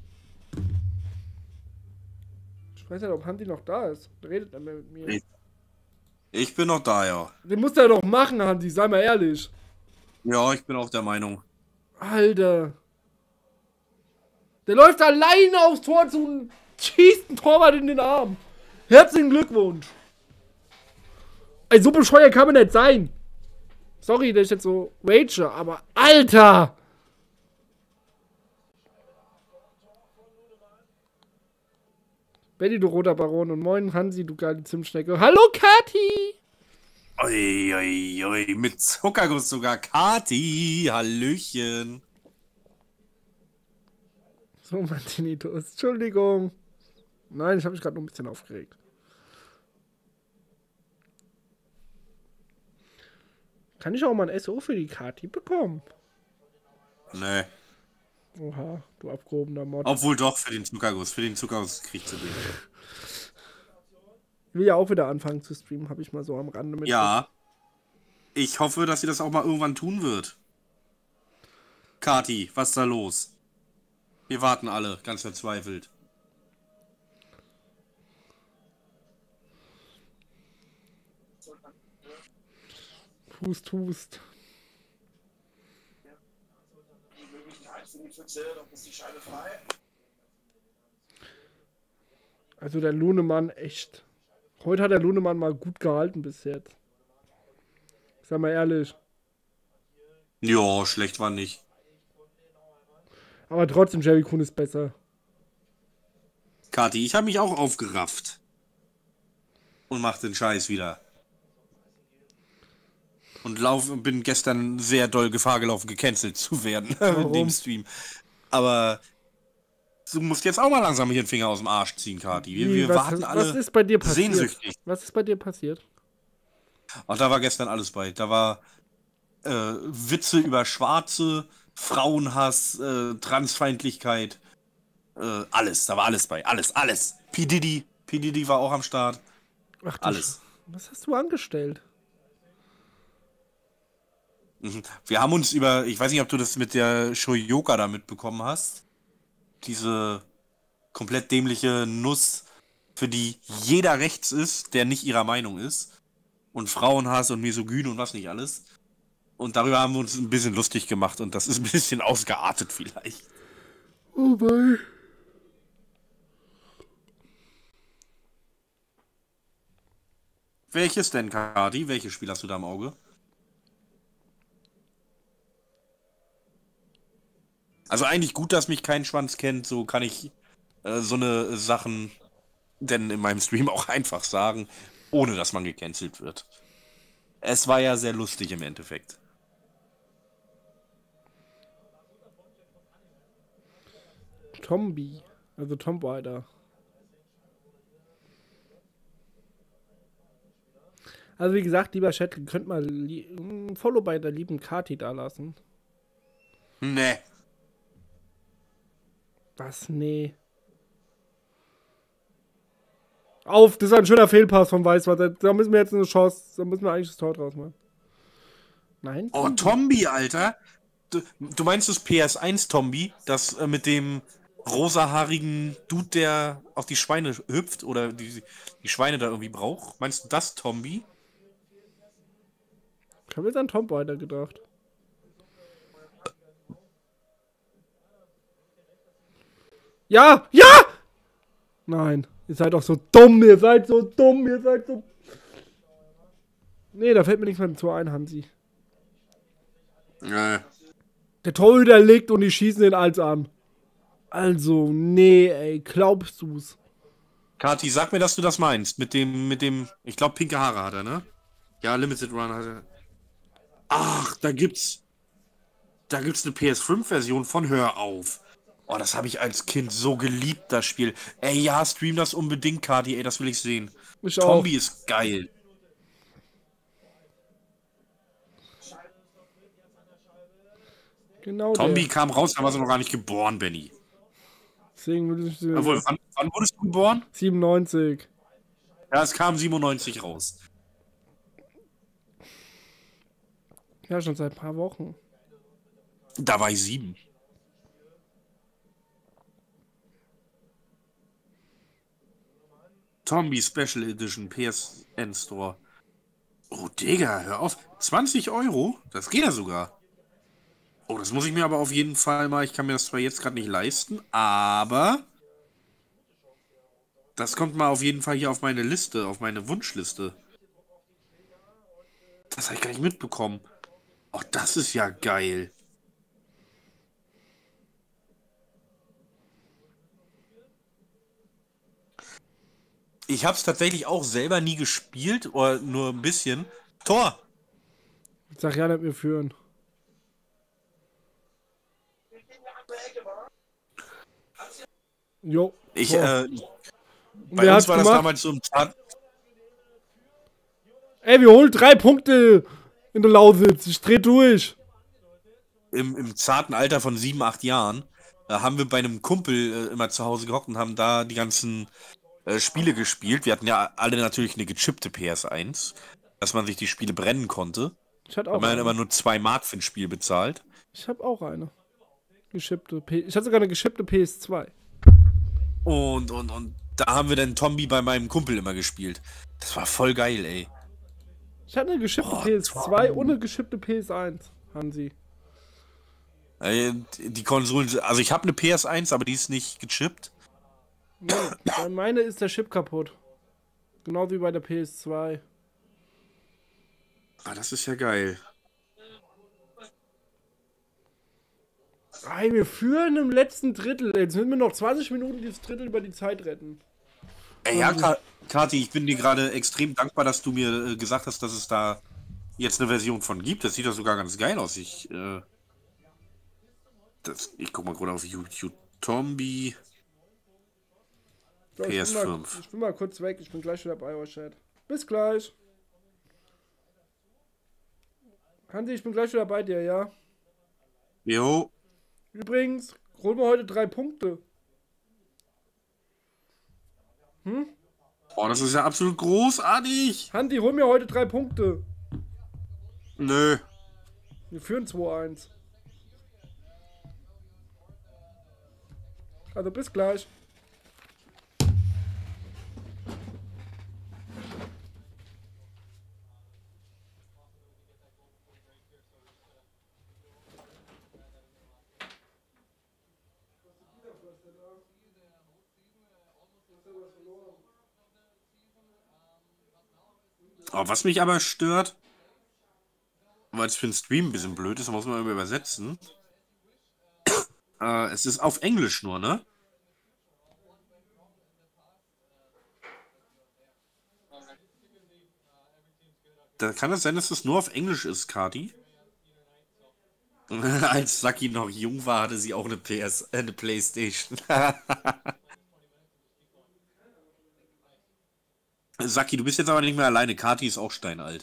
Ich weiß nicht, ob Hansi noch da ist. Redet er mit mir. Ich, ich bin noch da, ja. Den muss er doch machen, Hansi, sei mal ehrlich. Ja, ich bin auch der Meinung. Alter. Der läuft alleine aufs Tor zu und schießt einen Torwart in den Arm. Herzlichen Glückwunsch. Ey, so bescheuert kann man nicht sein. Sorry, dass ich jetzt so rage, aber Alter. Betty, du roter Baron, und moin Hansi, du geile Zimtschnecke. Hallo Kati! Ui, ui, ui, mit Zuckerguss sogar. Kati, Hallöchen. So, mein Tinnitus. Entschuldigung. Nein, ich habe mich gerade noch ein bisschen aufgeregt. Kann ich auch mal ein S O für die Kati bekommen? Nee. Oha, du abgehobener Mod. Obwohl doch, für den Zuckerguss. Für den Zuckerguss kriegt sie den. Ich will ja auch wieder anfangen zu streamen, habe ich mal so am Rande mit. Ja. Ich hoffe, dass sie das auch mal irgendwann tun wird. Kati, was ist da los? Wir warten alle, ganz verzweifelt. Hust, hust. Also der Lunemann echt. Heute hat der Lunemann mal gut gehalten bis jetzt. Sag mal ehrlich. Ja, schlecht war nicht. Aber trotzdem, Jerry Kuhn ist besser. Kati, ich habe mich auch aufgerafft. Und mach den Scheiß wieder. Und lauf, bin gestern sehr doll Gefahr gelaufen, gecancelt zu werden in dem Stream. Aber du musst jetzt auch mal langsam hier den Finger aus dem Arsch ziehen, Kati. Wir, wir was, warten alle was ist bei dir passiert? sehnsüchtig. Was ist bei dir passiert? Ach, da war gestern alles bei. Da war äh, Witze über Schwarze, Frauenhass, äh, Transfeindlichkeit. Äh, alles, da war alles bei. Alles, alles. P. Diddy. P. Diddy war auch am Start. Ach, alles. Was hast du angestellt? Wir haben uns über, ich weiß nicht, ob du das mit der Shoyoka da mitbekommen hast. Diese komplett dämliche Nuss, für die jeder rechts ist, der nicht ihrer Meinung ist. Und Frauenhass und Misogyn und was nicht alles. Und darüber haben wir uns ein bisschen lustig gemacht und das ist ein bisschen ausgeartet vielleicht. Oh mein. Welches denn, Kati? Welches Spiel hast du da im Auge? Also eigentlich gut, dass mich kein Schwanz kennt, so kann ich äh, so eine Sachen denn in meinem Stream auch einfach sagen, ohne dass man gecancelt wird. Es war ja sehr lustig im Endeffekt. Tombi, also Tom Rider. Also wie gesagt, lieber Chat, ihr könnt mal ein Follow bei der lieben Kati da lassen. Nee. Was? Nee. Auf, das ist ein schöner Fehlpass von Weißwasser. Da müssen wir jetzt eine Chance, da müssen wir eigentlich das Tor draus machen. Nein? Oh, Tombi, Alter. Du, du meinst das P S eins Tombi, das äh, mit dem rosahaarigen Dude, der auf die Schweine hüpft oder die, die Schweine da irgendwie braucht? Meinst du das Tombi? Ich habe jetzt an Tom Rider gedacht. Ja! Ja! Nein. Ihr seid doch so dumm. Ihr seid so dumm. Ihr seid so... Nee, da fällt mir nichts mehr zu ein, Hansi. Nee. Der Torhüter legt und die schießen den als an. Also, nee, ey. Glaubst du's? Kati, sag mir, dass du das meinst. Mit dem, mit dem... Ich glaube, pinke Haare hat er, ne? Ja, Limited Run hat er. Ach, da gibt's... Da gibt's eine P S fünf Version von Hör auf. Oh, das habe ich als Kind so geliebt, das Spiel. Ey, ja, stream das unbedingt, Kati. Ey, das will ich sehen. Ich Tombi auch. ist geil. Genau Tombi der. kam raus, da war sie noch gar nicht geboren, Benny. Deswegen will ich... Obwohl, wann, wann wurdest du geboren? siebenundneunzig. Ja, es kam siebenundneunzig raus. Ja, schon seit ein paar Wochen. Da war ich sieben. Tombi Special Edition P S N Store. Oh, Digga, hör auf. zwanzig Euro? Das geht ja sogar. Oh, das muss ich mir aber auf jeden Fall mal... Ich kann mir das zwar jetzt gerade nicht leisten, aber... Das kommt mal auf jeden Fall hier auf meine Liste, auf meine Wunschliste. Das habe ich gar nicht mitbekommen. Oh, das ist ja geil. Ich habe es tatsächlich auch selber nie gespielt, oder nur ein bisschen. Tor! Ich sag ja, nicht mehr führen. Jo. Ich, so. äh, bei Wer uns hat's war das gemacht? damals so im Zart Ey, wir holen drei Punkte in der Lausitz. Ich dreh durch. im, im zarten Alter von sieben, acht Jahren. Da haben wir bei einem Kumpel äh, immer zu Hause gehockt und haben da die ganzen äh, Spiele gespielt. Wir hatten ja alle natürlich eine gechippte P S eins, dass man sich die Spiele brennen konnte. Ich hatte Hat auch man dann eine. immer nur zwei Mark für ein Spiel bezahlt. Ich habe auch eine. Geschippte P Ich hatte sogar eine geschippte P S zwei. Und, und, und da haben wir dann Tombi bei meinem Kumpel immer gespielt. Das war voll geil, ey. Ich hatte eine geschippte Oh, P S zwei und eine geschippte P S eins. Hansi. Äh, Die Konsolen, also ich habe eine P S eins, aber die ist nicht gechippt. Nee, bei meine ist der Chip kaputt. Genauso wie bei der P S zwei. Ah, das ist ja geil. Ey, wir führen im letzten Drittel. Jetzt müssen wir noch zwanzig Minuten dieses Drittel über die Zeit retten. Ey, ja, Ka Kati, ich bin dir gerade extrem dankbar, dass du mir äh, gesagt hast, dass es da jetzt eine Version von gibt. Das sieht doch sogar ganz geil aus. Ich, äh, das, ich guck mal gerade auf YouTube. Tombi So, ich, P S bin mal, fünf. ich bin mal kurz weg. Ich bin gleich wieder bei euch, Chat. Bis gleich. Hansi, ich bin gleich wieder bei dir, ja? Jo. Übrigens, holen wir heute drei Punkte. Hm? Oh, das ist ja absolut großartig. Hansi, hol mir heute drei Punkte. Nö. Wir führen zwei eins. Also bis gleich. Oh, was mich aber stört, weil es für den Stream ein bisschen blöd ist, muss man immer übersetzen. Äh, es ist auf Englisch nur, ne? Da kann es sein, dass es nur auf Englisch ist, Kati? Als Saki noch jung war, hatte sie auch eine P S, äh, eine Playstation. Saki, du bist jetzt aber nicht mehr alleine. Kati ist auch steinalt.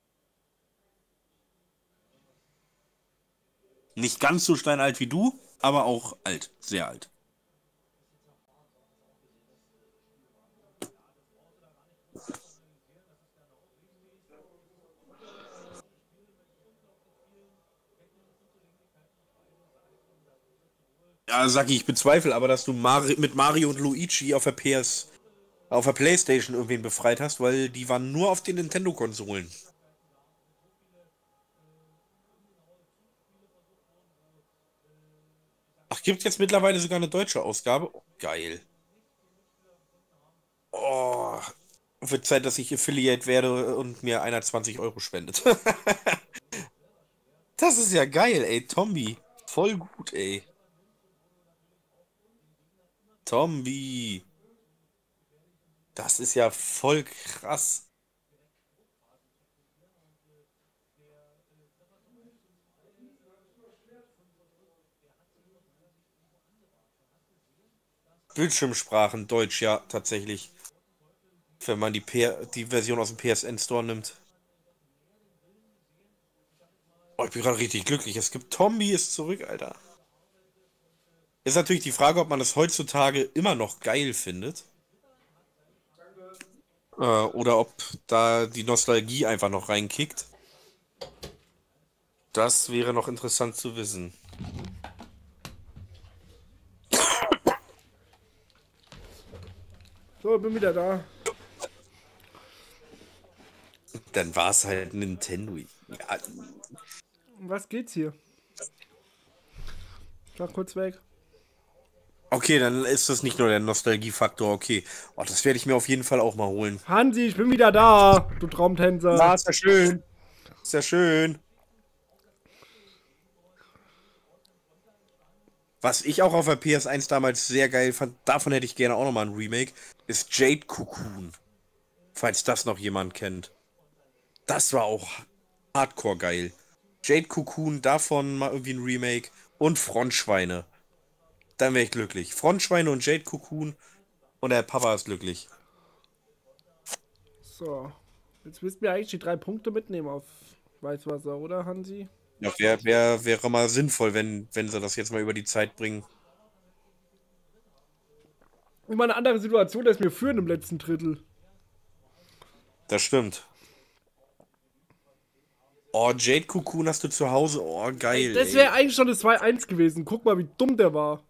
Nicht ganz so steinalt wie du, aber auch alt. Sehr alt. Ja, Saki, ich bezweifle aber, dass du Mari mit Mario und Luigi auf der P S, auf der Playstation irgendwen befreit hast, weil die waren nur auf den Nintendo-Konsolen. Ach, gibt jetzt mittlerweile sogar eine deutsche Ausgabe? Oh, geil. Oh, wird Zeit, dass ich Affiliate werde und mir einer zwanzig Euro spendet. Das ist ja geil, ey, Tombi. Voll gut, ey. Tombi. Das ist ja voll krass. Bildschirmsprachen, Deutsch, ja, tatsächlich. Wenn man die, P die Version aus dem P S N Store nimmt. Oh, ich bin gerade richtig glücklich. Es gibt Tombi ist zurück, Alter. Ist natürlich die Frage, ob man das heutzutage immer noch geil findet. Äh, oder ob da die Nostalgie einfach noch reinkickt. Das wäre noch interessant zu wissen. So, bin wieder da. Dann war es halt Nintendo. Ja, Um was geht's hier? Ich war kurz weg. okay, dann ist das nicht nur der Nostalgiefaktor, okay. Oh, das werde ich mir auf jeden Fall auch mal holen. Hansi, ich bin wieder da, du Traumtänzer. Ja, ist ja schön. Ist ja schön. Was ich auch auf der P S eins damals sehr geil fand, davon hätte ich gerne auch nochmal ein Remake, ist Jade Cocoon. Falls das noch jemand kennt. Das war auch hardcore geil. Jade Cocoon, davon mal irgendwie ein Remake. Und Frontschweine. dann wäre ich glücklich. Frontschweine und Jade Cocoon und der Papa ist glücklich. So. Jetzt müssten wir eigentlich die drei Punkte mitnehmen auf Weißwasser, oder, Hansi? Ja, wäre wär, wäre mal sinnvoll, wenn, wenn sie das jetzt mal über die Zeit bringen. Immer eine andere Situation, als wir führen im letzten Drittel. Das stimmt. Oh, Jade Cocoon hast du zu Hause. Oh, geil. Das wäre eigentlich schon das zwei eins gewesen. Guck mal, wie dumm der war.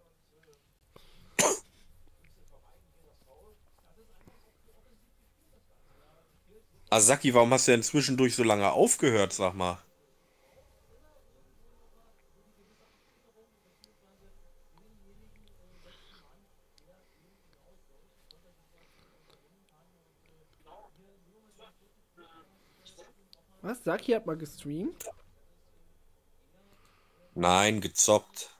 Asaki, warum hast du denn zwischendurch so lange aufgehört, sag mal? Was? Saki hat mal gestreamt? Nein, gezockt.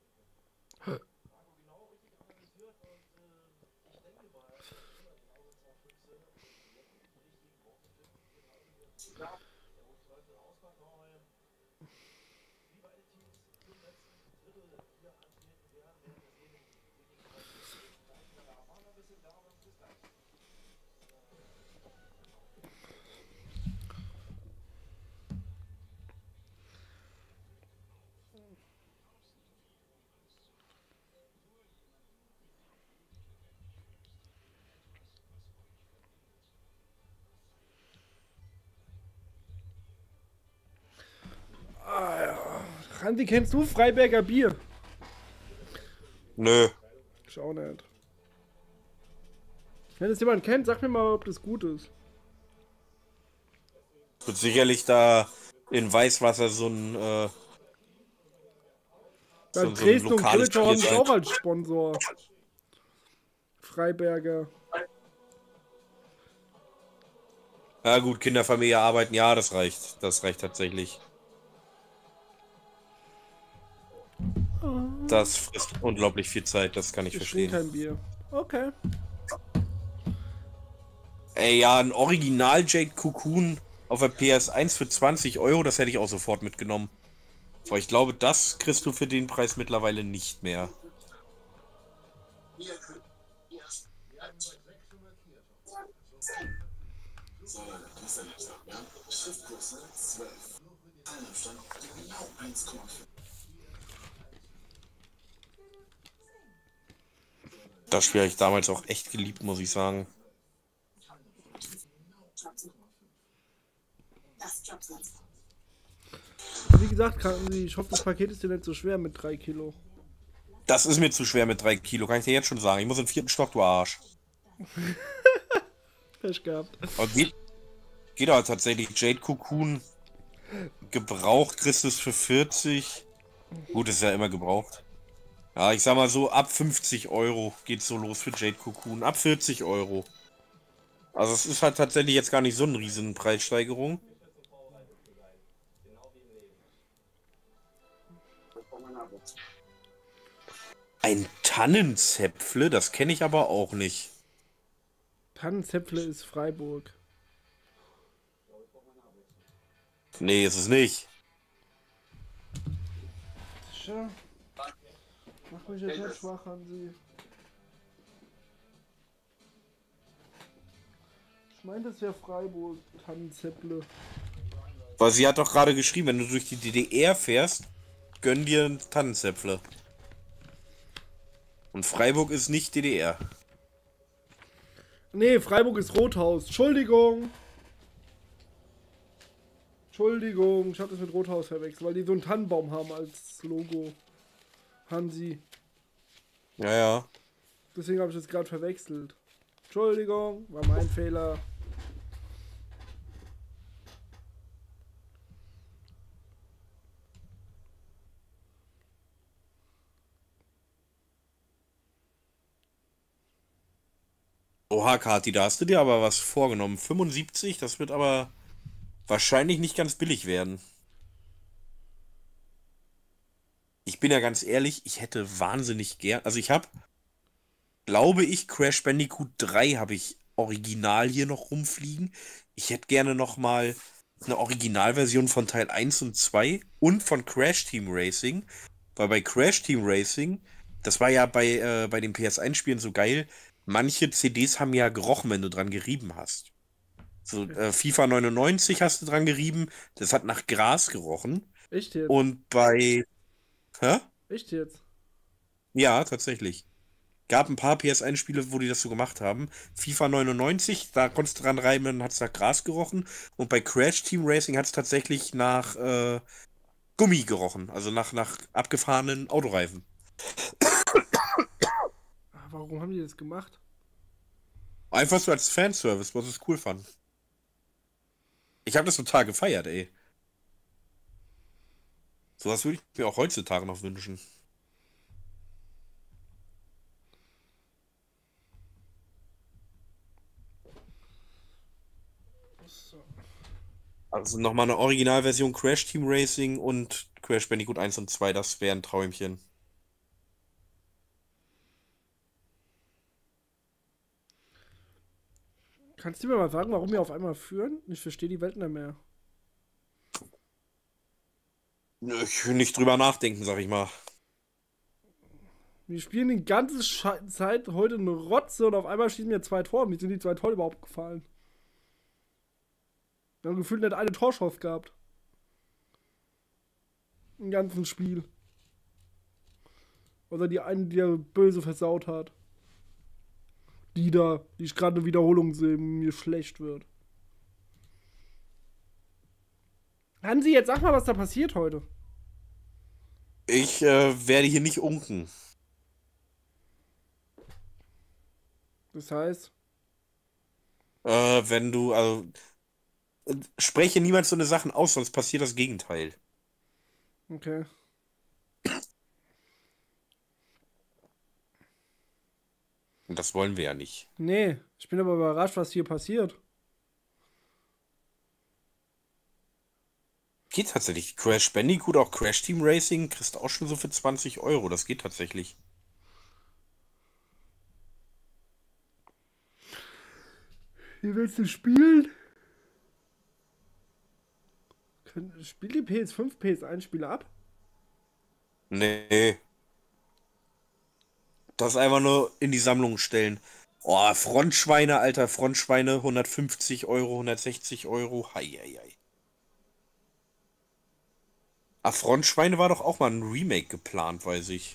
Hansi, kennst du Freiberger Bier? Nö. Ich auch nicht. Wenn es jemand kennt, sag mir mal, ob das gut ist. Wird sicherlich da in Weißwasser so ein, äh, Bei so, so ein Dresden und lokales Krillitsch haben Bier sie sein. auch als Sponsor. Freiberger. Ja gut, Kinderfamilie arbeiten, ja, das reicht. Das reicht tatsächlich. Das frisst unglaublich viel Zeit, das kann ich, Ich verstehen. trinke kein Bier. Okay. Ey, ja, ein Original Jade Cocoon auf der P S eins für zwanzig Euro, das hätte ich auch sofort mitgenommen. Aber ich glaube, das kriegst du für den Preis mittlerweile nicht mehr. Das Spiel habe ich damals auch echt geliebt, muss ich sagen. Wie gesagt, kann, ich hoffe, das Paket ist dir nicht so schwer mit drei Kilo. Das ist mir zu schwer mit drei Kilo, kann ich dir jetzt schon sagen. Ich muss in den vierten Stock, du Arsch. Pech gehabt. Aber geht, geht aber tatsächlich. Jade Cocoon gebraucht, kriegst du es für vierzig. Gut, ist ja immer gebraucht. Ja, ich sag mal so, ab fünfzig Euro geht's so los für Jade Cocoon. Ab vierzig Euro. Also es ist halt tatsächlich jetzt gar nicht so eine riesen Preissteigerung. Ein Tannenzäpfle, das kenne ich aber auch nicht. Tannenzäpfle ist Freiburg. Nee, ist es nicht. Tja. Mach mich jetzt nicht schwach, Hansi. Ich meine, das wäre Freiburg, Tannenzäpple. Weil sie hat doch gerade geschrieben, wenn du durch die D D R fährst, gönn dir einen Tannenzäpfle. Und Freiburg ist nicht D D R. Nee, Freiburg ist Rothaus. Entschuldigung. Entschuldigung, ich habe das mit Rothaus verwechselt, weil die so einen Tannenbaum haben als Logo. Hansi. Ja, ja. Deswegen habe ich das gerade verwechselt. Entschuldigung, war mein Fehler. Oha, Kati, da hast du dir aber was vorgenommen. fünfundsiebzig, das wird aber wahrscheinlich nicht ganz billig werden. Ich bin ja ganz ehrlich, ich hätte wahnsinnig gern. Also ich habe, glaube ich, Crash Bandicoot drei habe ich original hier noch rumfliegen. Ich hätte gerne noch mal eine Originalversion von Teil eins und zwei und von Crash Team Racing. Weil bei Crash Team Racing Das war ja bei, äh, bei den P S eins Spielen so geil. Manche C Ds haben ja gerochen, wenn du dran gerieben hast. So, Okay. äh, FIFA neunundneunzig hast du dran gerieben, das hat nach Gras gerochen. Echt jetzt? Und bei. Hä? Echt jetzt? Ja, tatsächlich. Gab ein paar P S eins Spiele, wo die das so gemacht haben. FIFA neunundneunzig, da konntest du dran reiben, dann hat es nach Gras gerochen. Und bei Crash Team Racing hat es tatsächlich nach äh, Gummi gerochen. Also nach, nach abgefahrenen Autoreifen. Ah, warum haben die das gemacht? Einfach so als Fanservice, was ich cool fand. Ich habe das total gefeiert, ey. Sowas würde ich mir auch heutzutage noch wünschen. So. Also nochmal eine Originalversion Crash Team Racing und Crash Bandicoot eins und zwei, das wäre ein Träumchen. Kannst du mir mal sagen, warum wir auf einmal führen? Ich verstehe die Welt nicht mehr. Nö, Ich will nicht drüber nachdenken, sag ich mal. Wir spielen die ganze Sche Zeit heute eine Rotze und auf einmal schießen wir zwei Tore. Wie sind die zwei Tore überhaupt gefallen? Wir haben gefühlt nicht eine Torchance gehabt. Im ganzen Spiel. Oder die eine, die der böse versaut hat. Die da, die ich gerade eine Wiederholung sehe, mir schlecht wird. Hansi, jetzt sag mal, was da passiert heute. Ich äh, werde hier nicht unken. Das heißt, Äh, wenn du, also, äh, spreche niemals so eine Sachen aus, sonst passiert das Gegenteil. okay. Und das wollen wir ja nicht. Nee, ich bin aber überrascht, was hier passiert. Geht tatsächlich. Crash Bandicoot, auch Crash Team Racing, kriegst du auch schon so für zwanzig Euro. Das geht tatsächlich. Wie willst du spielen? Spielt die P S fünf P S eins Spiele ab? Nee. Das einfach nur in die Sammlung stellen. Oh, Frontschweine, Alter, Frontschweine, hundertfünfzig Euro, hundertsechzig Euro. Heieiei. Ah, Frontschweine war doch auch mal ein Remake geplant, weiß ich.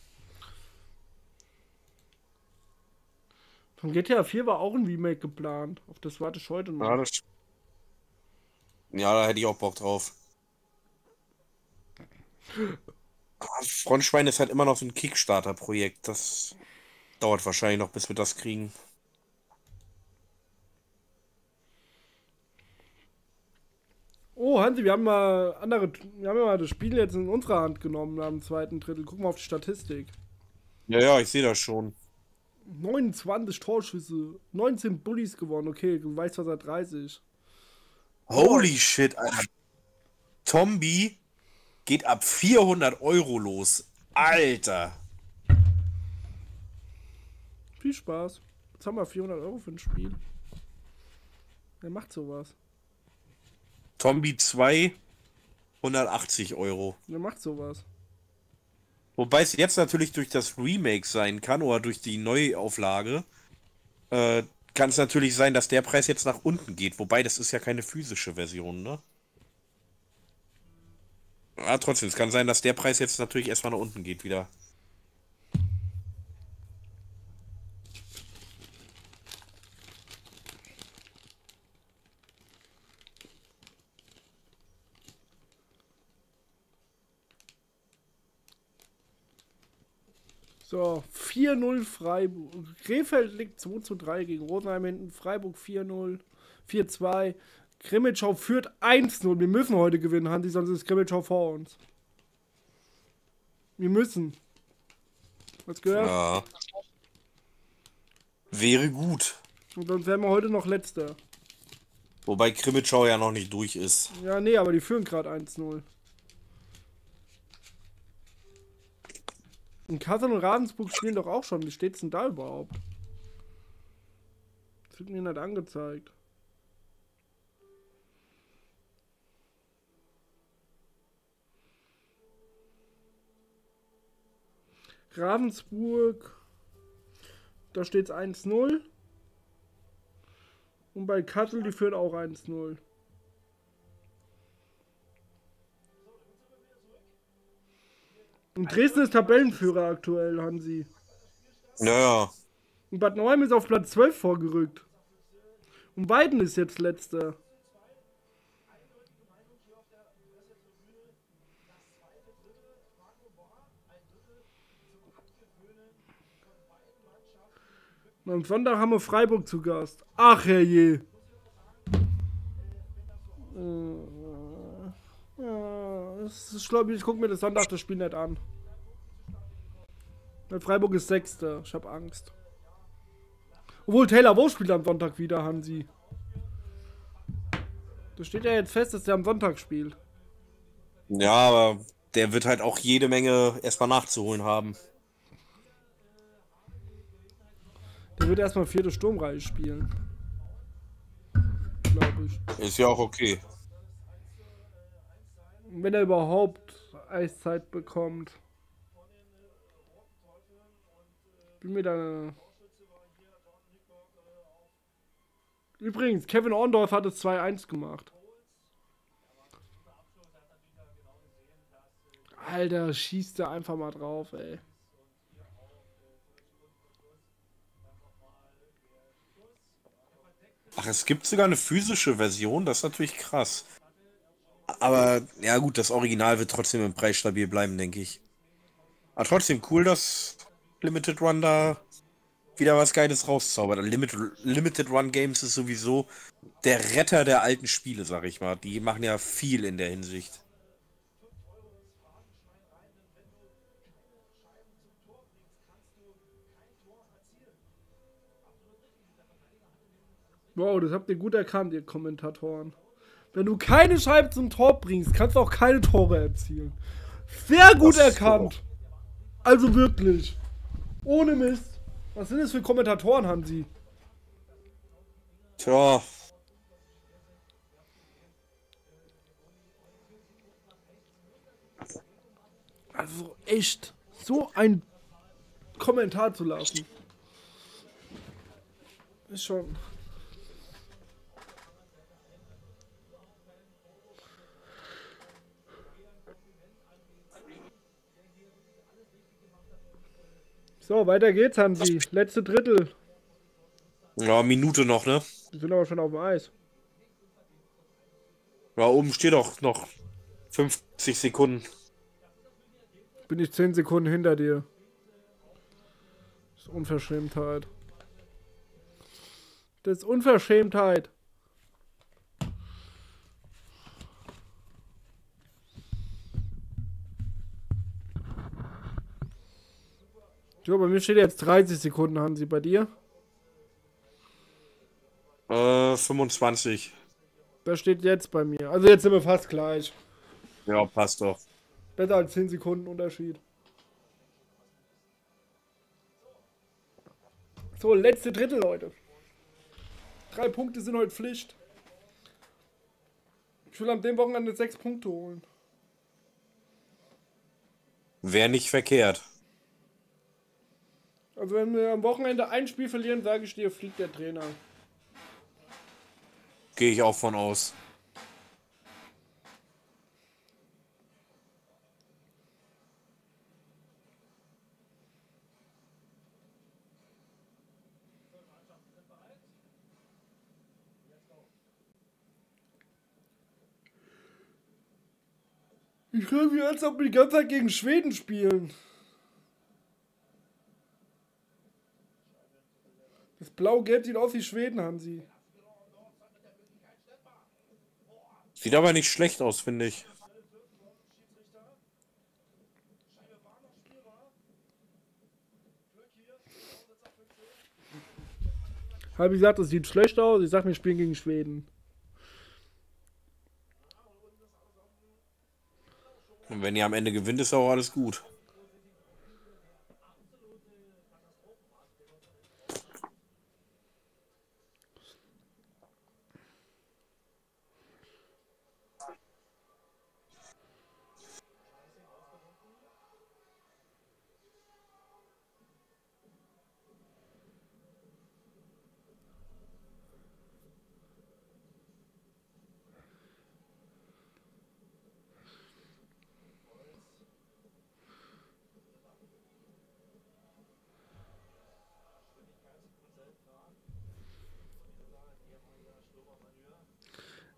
Von G T A vier war auch ein Remake geplant. Auf das warte ich heute Ja, noch. das, ja, da hätte ich auch Bock drauf. Ah, Frontschweine ist halt immer noch so ein Kickstarter-Projekt. Das dauert wahrscheinlich noch, bis wir das kriegen. Oh, Hansi, wir haben mal andere. Wir haben ja mal das Spiel jetzt in unserer Hand genommen am zweiten Drittel. Guck mal auf die Statistik. Ja, ja, ich sehe das schon. neunundzwanzig Torschüsse, neunzehn Bullies gewonnen. Okay, du weißt was er dreißig. Holy shit, Alter. Tombi geht ab vierhundert Euro los. Alter. Viel Spaß. Jetzt haben wir vierhundert Euro für ein Spiel. Wer macht sowas? Tombi zwei, hundertachtzig Euro. Wer macht sowas? Wobei es jetzt natürlich durch das Remake sein kann oder durch die Neuauflage, äh, kann es natürlich sein, dass der Preis jetzt nach unten geht. Wobei, das ist ja keine physische Version, ne? Ja, trotzdem, es kann sein, dass der Preis jetzt natürlich erstmal nach unten geht wieder. So, vier null Freiburg. Krefeld liegt zwei zu drei gegen Rosenheim hinten. Freiburg vier null. vier zwei. Grimmitschau führt eins null. Wir müssen heute gewinnen, Hansi, sonst ist Grimmitschau vor uns. Wir müssen. Was gehört? Ja. Wäre gut. Und sonst wären wir heute noch Letzter. Wobei Krimitschau ja noch nicht durch ist. Ja, nee, aber die führen gerade eins null. Und Kassel und Ravensburg spielen doch auch schon. Wie steht's denn da überhaupt? Das wird mir nicht angezeigt. Ravensburg, da steht es eins null. Und bei Kassel, die führen auch eins null. Und Dresden ist Tabellenführer aktuell, Hansi. Naja. Und Bad Nauheim ist auf Platz zwölf vorgerückt. Und Weiden ist jetzt letzter. Und am Sonntag haben wir Freiburg zu Gast. Ach herrje. Ich glaube, ich gucke mir das Sonntag das Spiel nicht an. Weil Freiburg ist Sechster. Ich habe Angst. Obwohl Taylor Wo spielt am Sonntag wieder, Hansi. Da steht ja jetzt fest, dass der am Sonntag spielt. Ja, aber der wird halt auch jede Menge erstmal nachzuholen haben. Der wird erstmal vierte Sturmreihe spielen. Glaube ich. Ist ja auch okay. Wenn er überhaupt Eiszeit bekommt. Bin mir da. Übrigens, Kevin Orndorff hat es zwei eins gemacht. Alter, schießt er einfach mal drauf, ey. Ach, es gibt sogar eine physische Version, das ist natürlich krass. Aber, ja gut, das Original wird trotzdem im Preis stabil bleiben, denke ich. Aber trotzdem cool, dass Limited Run da wieder was Geiles rauszaubert. Limited, Limited Run Games ist sowieso der Retter der alten Spiele, sag ich mal. Die machen ja viel in der Hinsicht. Wow, das habt ihr gut erkannt, ihr Kommentatoren. Wenn du keine Scheibe zum Tor bringst, kannst du auch keine Tore erzielen. Sehr gut Das erkannt. Also wirklich. Ohne Mist. Was sind das für Kommentatoren, Hansi? Tja. Also echt. So ein Kommentar zu lassen. Ist schon. So, weiter geht's, Hansi. Letzte Drittel. Ja, Minute noch, ne? Wir sind aber schon auf dem Eis. Ja, oben steht auch noch fünfzig Sekunden. Bin ich zehn Sekunden hinter dir. Das ist Unverschämtheit. Das ist Unverschämtheit. So, bei mir steht jetzt dreißig Sekunden, Hansi. Bei dir? Äh, fünfundzwanzig. Das steht jetzt bei mir. Also jetzt sind wir fast gleich. Ja, passt doch. Besser als zehn Sekunden Unterschied. So, letzte Drittel, Leute. Drei Punkte sind heute Pflicht. Ich will an dem Wochenende sechs Punkte holen. Wäre nicht verkehrt. Also wenn wir am Wochenende ein Spiel verlieren, sage ich dir, fliegt der Trainer. Gehe ich auch von aus. Ich höre mich, als ob wir die ganze Zeit gegen Schweden spielen. Das Blau-Gelb sieht aus wie Schweden, Hansi. Sieht aber nicht schlecht aus, finde ich. Habe ich gesagt, das sieht schlecht aus. Ich sag, wir spielen gegen Schweden. Und wenn ihr am Ende gewinnt, ist auch alles gut.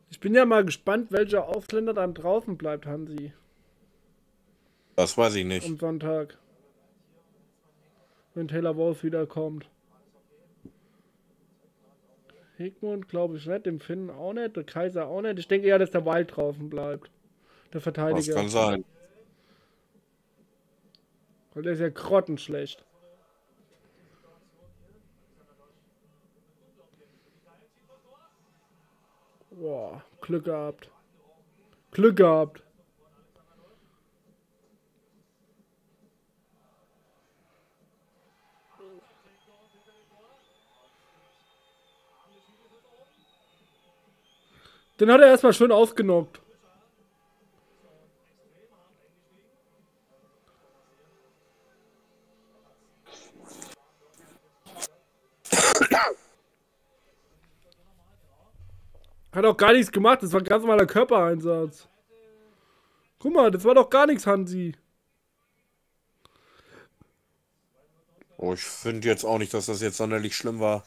Ich bin ja mal gespannt, welcher Ausländer dann draußen bleibt, Hansi. Das weiß ich nicht. Am Sonntag. Wenn Taylor Wolf wiederkommt. Hegmund glaube ich nicht, dem Finn auch nicht, der Kaiser auch nicht. Ich denke eher, dass der Wild draußen bleibt. Der Verteidiger. Das kann sein. Weil der ist ja grottenschlecht. Boah, Glück gehabt. Glück gehabt. Den hat er erstmal schön ausgenockt. Hat auch gar nichts gemacht, das war ein ganz normaler Körpereinsatz. Guck mal, das war doch gar nichts, Hansi. Oh, ich finde jetzt auch nicht, dass das jetzt sonderlich schlimm war.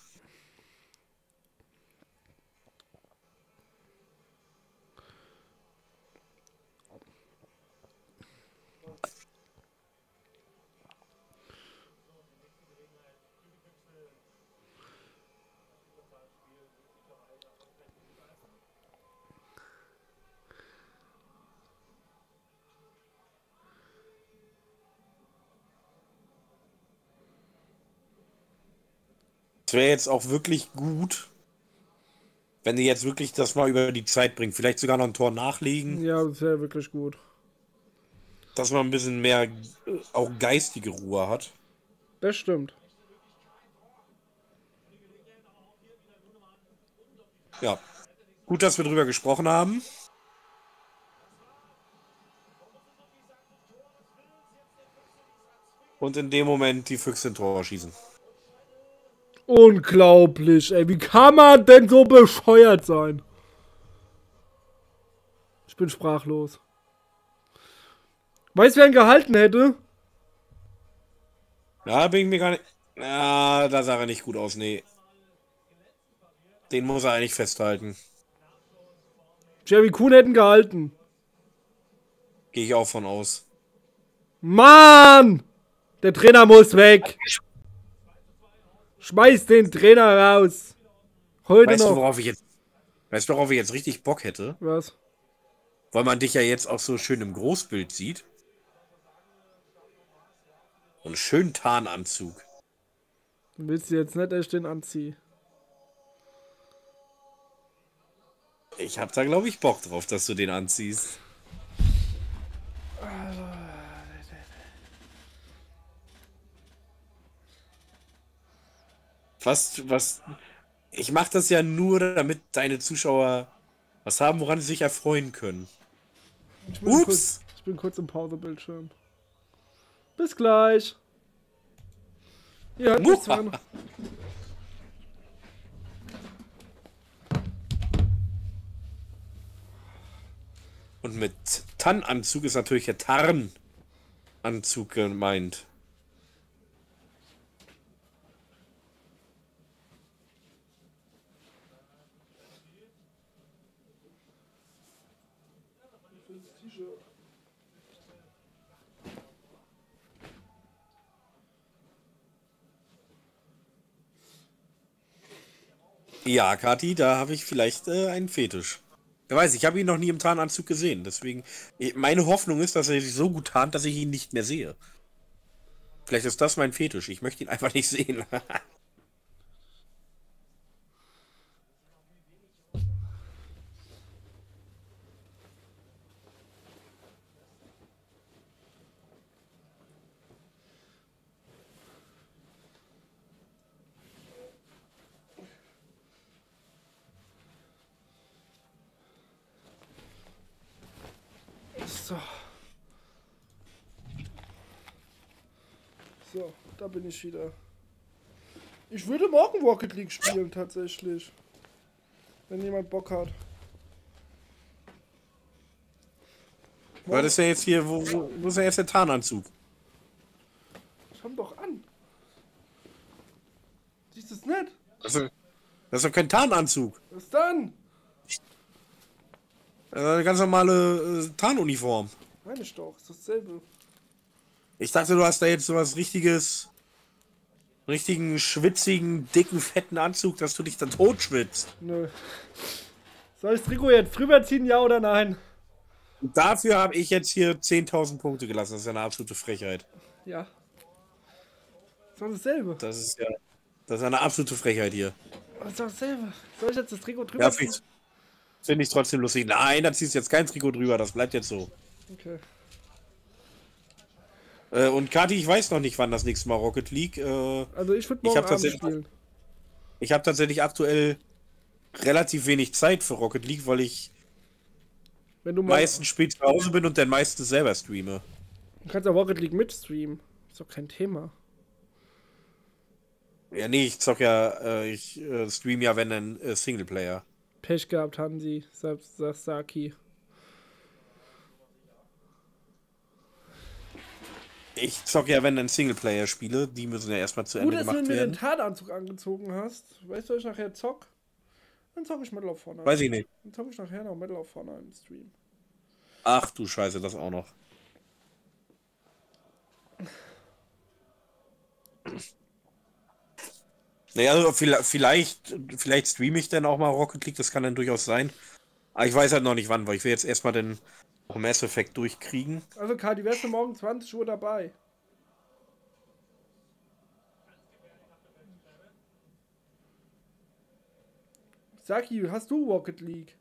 Es wäre jetzt auch wirklich gut, wenn die jetzt wirklich das mal über die Zeit bringen. Vielleicht sogar noch ein Tor nachlegen. Ja, das wäre wirklich gut. Dass man ein bisschen mehr äh, auch geistige Ruhe hat. Das stimmt. Ja. Gut, dass wir drüber gesprochen haben. Und in dem Moment die Füchse ein Tor schießen. Unglaublich, ey. Wie kann man denn so bescheuert sein? Ich bin sprachlos. Weißt du, wer ihn gehalten hätte? Ja, bin ich mir gar nicht... Ja, da sah er nicht gut aus, nee. Den muss er eigentlich festhalten. Jerry Kuhn hätten gehalten. Gehe ich auch von aus. Mann! Der Trainer muss weg. Schmeiß den Trainer raus. Heute Weißt noch. du, worauf ich jetzt... Weißt du, worauf ich jetzt richtig Bock hätte? Was? Weil man dich ja jetzt auch so schön im Großbild sieht. So einen schönen Tarnanzug. Willst du jetzt nicht, dass ich den anziehe? Ich hab da, glaube ich, Bock drauf, dass du den anziehst. Was, was... Ich mach das ja nur, damit deine Zuschauer was haben, woran sie sich erfreuen können. Ich bin Ups! Kurz, ich bin kurz im Pausebildschirm. Bis gleich. Ihr hört mich zwar noch. Und mit Tannanzug ist natürlich der Tarnanzug gemeint. Ja, Kathi, da habe ich vielleicht äh, einen Fetisch. Wer weiß, ich habe ihn noch nie im Tarnanzug gesehen. Deswegen, eh, meine Hoffnung ist, dass er sich so gut tarnt, dass ich ihn nicht mehr sehe. Vielleicht ist das mein Fetisch. Ich möchte ihn einfach nicht sehen. So. So, da bin ich wieder. Ich würde morgen Rocket League spielen, tatsächlich. Wenn jemand Bock hat. Was ist denn jetzt hier, wo, wo, wo ist denn jetzt der Tarnanzug? Schau doch an. Siehst du es nicht? Das ist, das ist doch kein Tarnanzug. Was dann? Äh, eine ganz normale äh, Tarnuniform. Meine ich doch, ist dasselbe. Ich dachte, du hast da jetzt sowas richtiges, richtigen, schwitzigen, dicken, fetten Anzug, dass du dich dann tot schwitzt. Nö. Soll ich das Trikot jetzt drüber ziehen, ja oder nein? Und dafür habe ich jetzt hier zehntausend Punkte gelassen. Das ist ja eine absolute Frechheit. Ja. Ist doch dasselbe. Das ist ja, das ist eine absolute Frechheit hier. Das ist doch dasselbe. Soll ich jetzt das Trikot drüber Ja, ziehen? finde ich, find ich trotzdem lustig. Nein, da ziehst du jetzt kein Trikot drüber. Das bleibt jetzt so. Okay. Äh, und Kati, ich weiß noch nicht, wann das nächste Mal Rocket League. Äh, Also ich würde ich morgen habe Abend tatsächlich, spielen. ich habe tatsächlich aktuell relativ wenig Zeit für Rocket League, weil ich Wenn du mal. meistens spät zu Hause bin und dann meistens selber streame. Du kannst auch Rocket League mitstreamen. Ist doch kein Thema. Ja, nee, ich zock ja, äh, ich äh, stream ja, wenn dann äh, Singleplayer. Pech gehabt, Hansi, Sasaki. Ich zock ja, wenn dann Singleplayer spiele. Die müssen ja erstmal zu Gut, Ende dass du gemacht mir den werden. Tarnanzug angezogen hast. Weißt du, was ich nachher zock? Dann zock ich Medal of Honor. Weiß ich nicht. Dann zock ich nachher noch Medal of Honor im Stream. Ach du Scheiße, das auch noch. Naja, also vielleicht, vielleicht, vielleicht streame ich dann auch mal Rocket League, das kann dann durchaus sein. Aber ich weiß halt noch nicht wann, weil ich will jetzt erstmal den Mass Effect durchkriegen. Also Kadi, wärst du morgen zwanzig Uhr dabei? Saki, hast du Rocket League?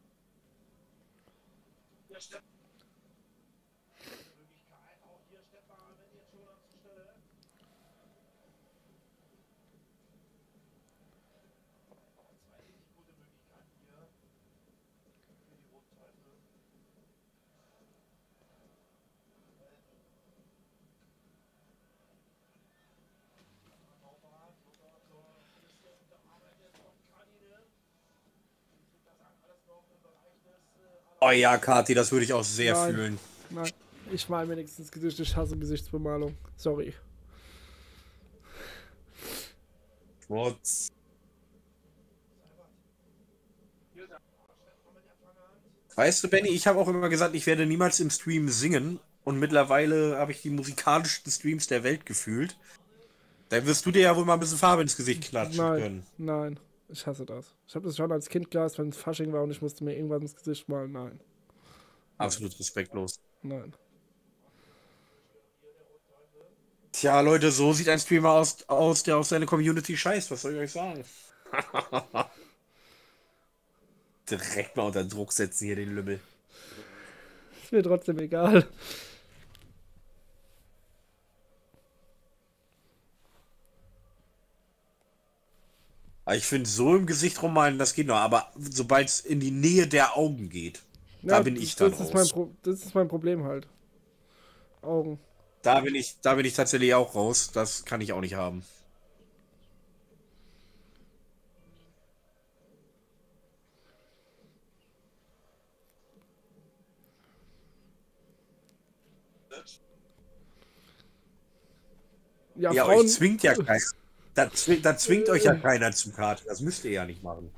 Oh ja, Kati, das würde ich auch sehr Nein. fühlen. Nein, ich mal mir nichts ins Gesicht. Ich hasse Gesichtsbemalung. Sorry. What? Weißt du, Benny, ich habe auch immer gesagt, ich werde niemals im Stream singen. Und mittlerweile habe ich die musikalischsten Streams der Welt gefühlt. Da wirst du dir ja wohl mal ein bisschen Farbe ins Gesicht klatschen Nein, können. nein. Ich hasse das. Ich habe das schon als Kind gehasst, wenn es Fasching war und ich musste mir irgendwas ins Gesicht malen. Nein. Absolut respektlos. Nein. Tja, Leute, so sieht ein Streamer aus, aus der auf seine Community scheißt. Was soll ich euch sagen? Direkt mal unter Druck setzen hier den Lümmel. Ist mir trotzdem egal. Aber ich finde, so im Gesicht rummalen, das geht noch. Aber sobald es in die Nähe der Augen geht, da Ja, bin das, ich dann das ist mein raus. Pro das ist mein Problem halt. Augen. Da bin ich, da bin ich tatsächlich auch raus. Das kann ich auch nicht haben. Ja, Ja, Frauen. euch zwingt ja keiner. Da, zwingt, da zwingt euch ja keiner zum Kart. Das müsst ihr ja nicht machen.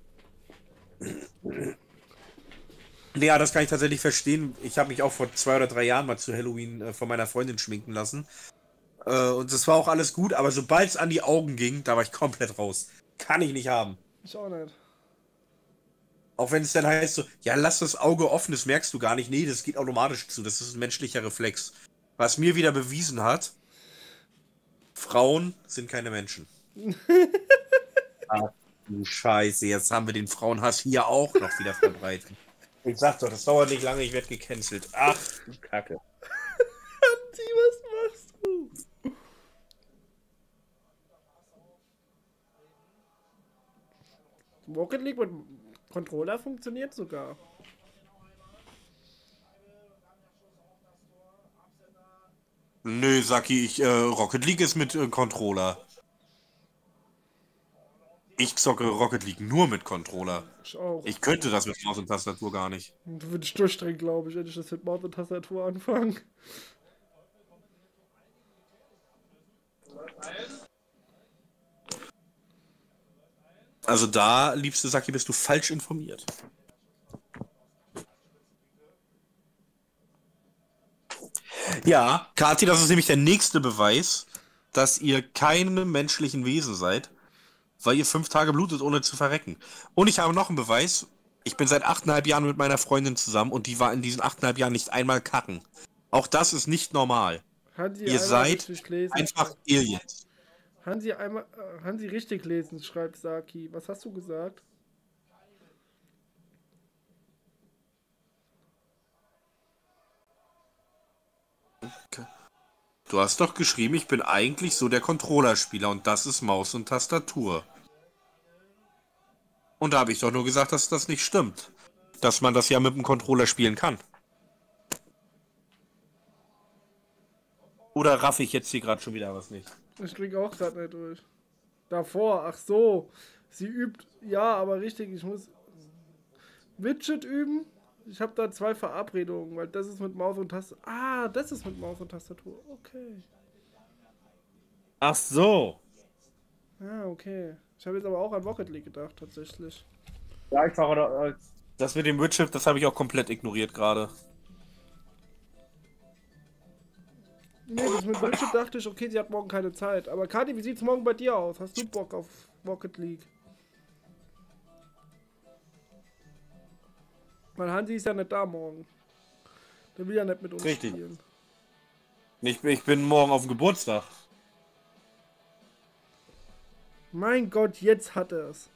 Ja, das kann ich tatsächlich verstehen. Ich habe mich auch vor zwei oder drei Jahren mal zu Halloween äh, von meiner Freundin schminken lassen. Äh, und das war auch alles gut, aber sobald es an die Augen ging, da war ich komplett raus. Kann ich nicht haben. Ich auch nicht. Auch wenn es dann heißt so, ja, lass das Auge offen, das merkst du gar nicht. Nee, das geht automatisch zu. Das ist ein menschlicher Reflex. Was mir wieder bewiesen hat, Frauen sind keine Menschen. Ach du Scheiße, jetzt haben wir den Frauenhass hier auch noch wieder verbreitet. Ich sag doch, das dauert nicht lange, ich werde gecancelt. Ach du Kacke. Anti, was machst du? Rocket League mit Controller funktioniert sogar. Nö, Saki, ich, äh, Rocket League ist mit äh, Controller. Ich zocke Rocket League nur mit Controller. Ich auch. Ich könnte das mit Maus und Tastatur gar nicht. Du würdest durchdrehen, glaube ich, wenn ich das mit Maus und Tastatur anfange. Also da, liebste Saki, bist du falsch informiert. Ja, Kathi, das ist nämlich der nächste Beweis, dass ihr keine menschlichen Wesen seid, weil ihr fünf Tage blutet, ohne zu verrecken. Und ich habe noch einen Beweis. Ich bin seit achteinhalb Jahren mit meiner Freundin zusammen und die war in diesen achteinhalb Jahren nicht einmal kacken. Auch das ist nicht normal. Hansi, Ihr einmal seid richtig lesen. einfach Aliens. Hansi, einmal, äh, Hansi richtig lesen, schreibt Saki. Was hast du gesagt? Du hast doch geschrieben, ich bin eigentlich so der Controllerspieler und das ist Maus und Tastatur. Und da habe ich doch nur gesagt, dass das nicht stimmt. Dass man das ja mit dem Controller spielen kann. Oder raff ich jetzt hier gerade schon wieder was nicht? Ich krieg auch gerade nicht durch. Davor, ach so. Sie übt, ja, aber richtig, ich muss Widget üben. Ich habe da zwei Verabredungen, weil das ist mit Maus und Tastatur. Ah, das ist mit Maus und Tastatur. Okay. Ach so. Ah, okay. Ich habe jetzt aber auch an Rocket League gedacht, tatsächlich. Ja, ich fahre das mit dem Widget, das habe ich auch komplett ignoriert gerade. Nee, das mit Widget dachte ich, okay, sie hat morgen keine Zeit. Aber Kati, wie sieht's morgen bei dir aus? Hast du Bock auf Rocket League? Weil Hansi ist ja nicht da morgen. Der will ja nicht mit uns Richtig. spielen. Ich, ich bin morgen auf dem Geburtstag. Mein Gott, jetzt hat er es.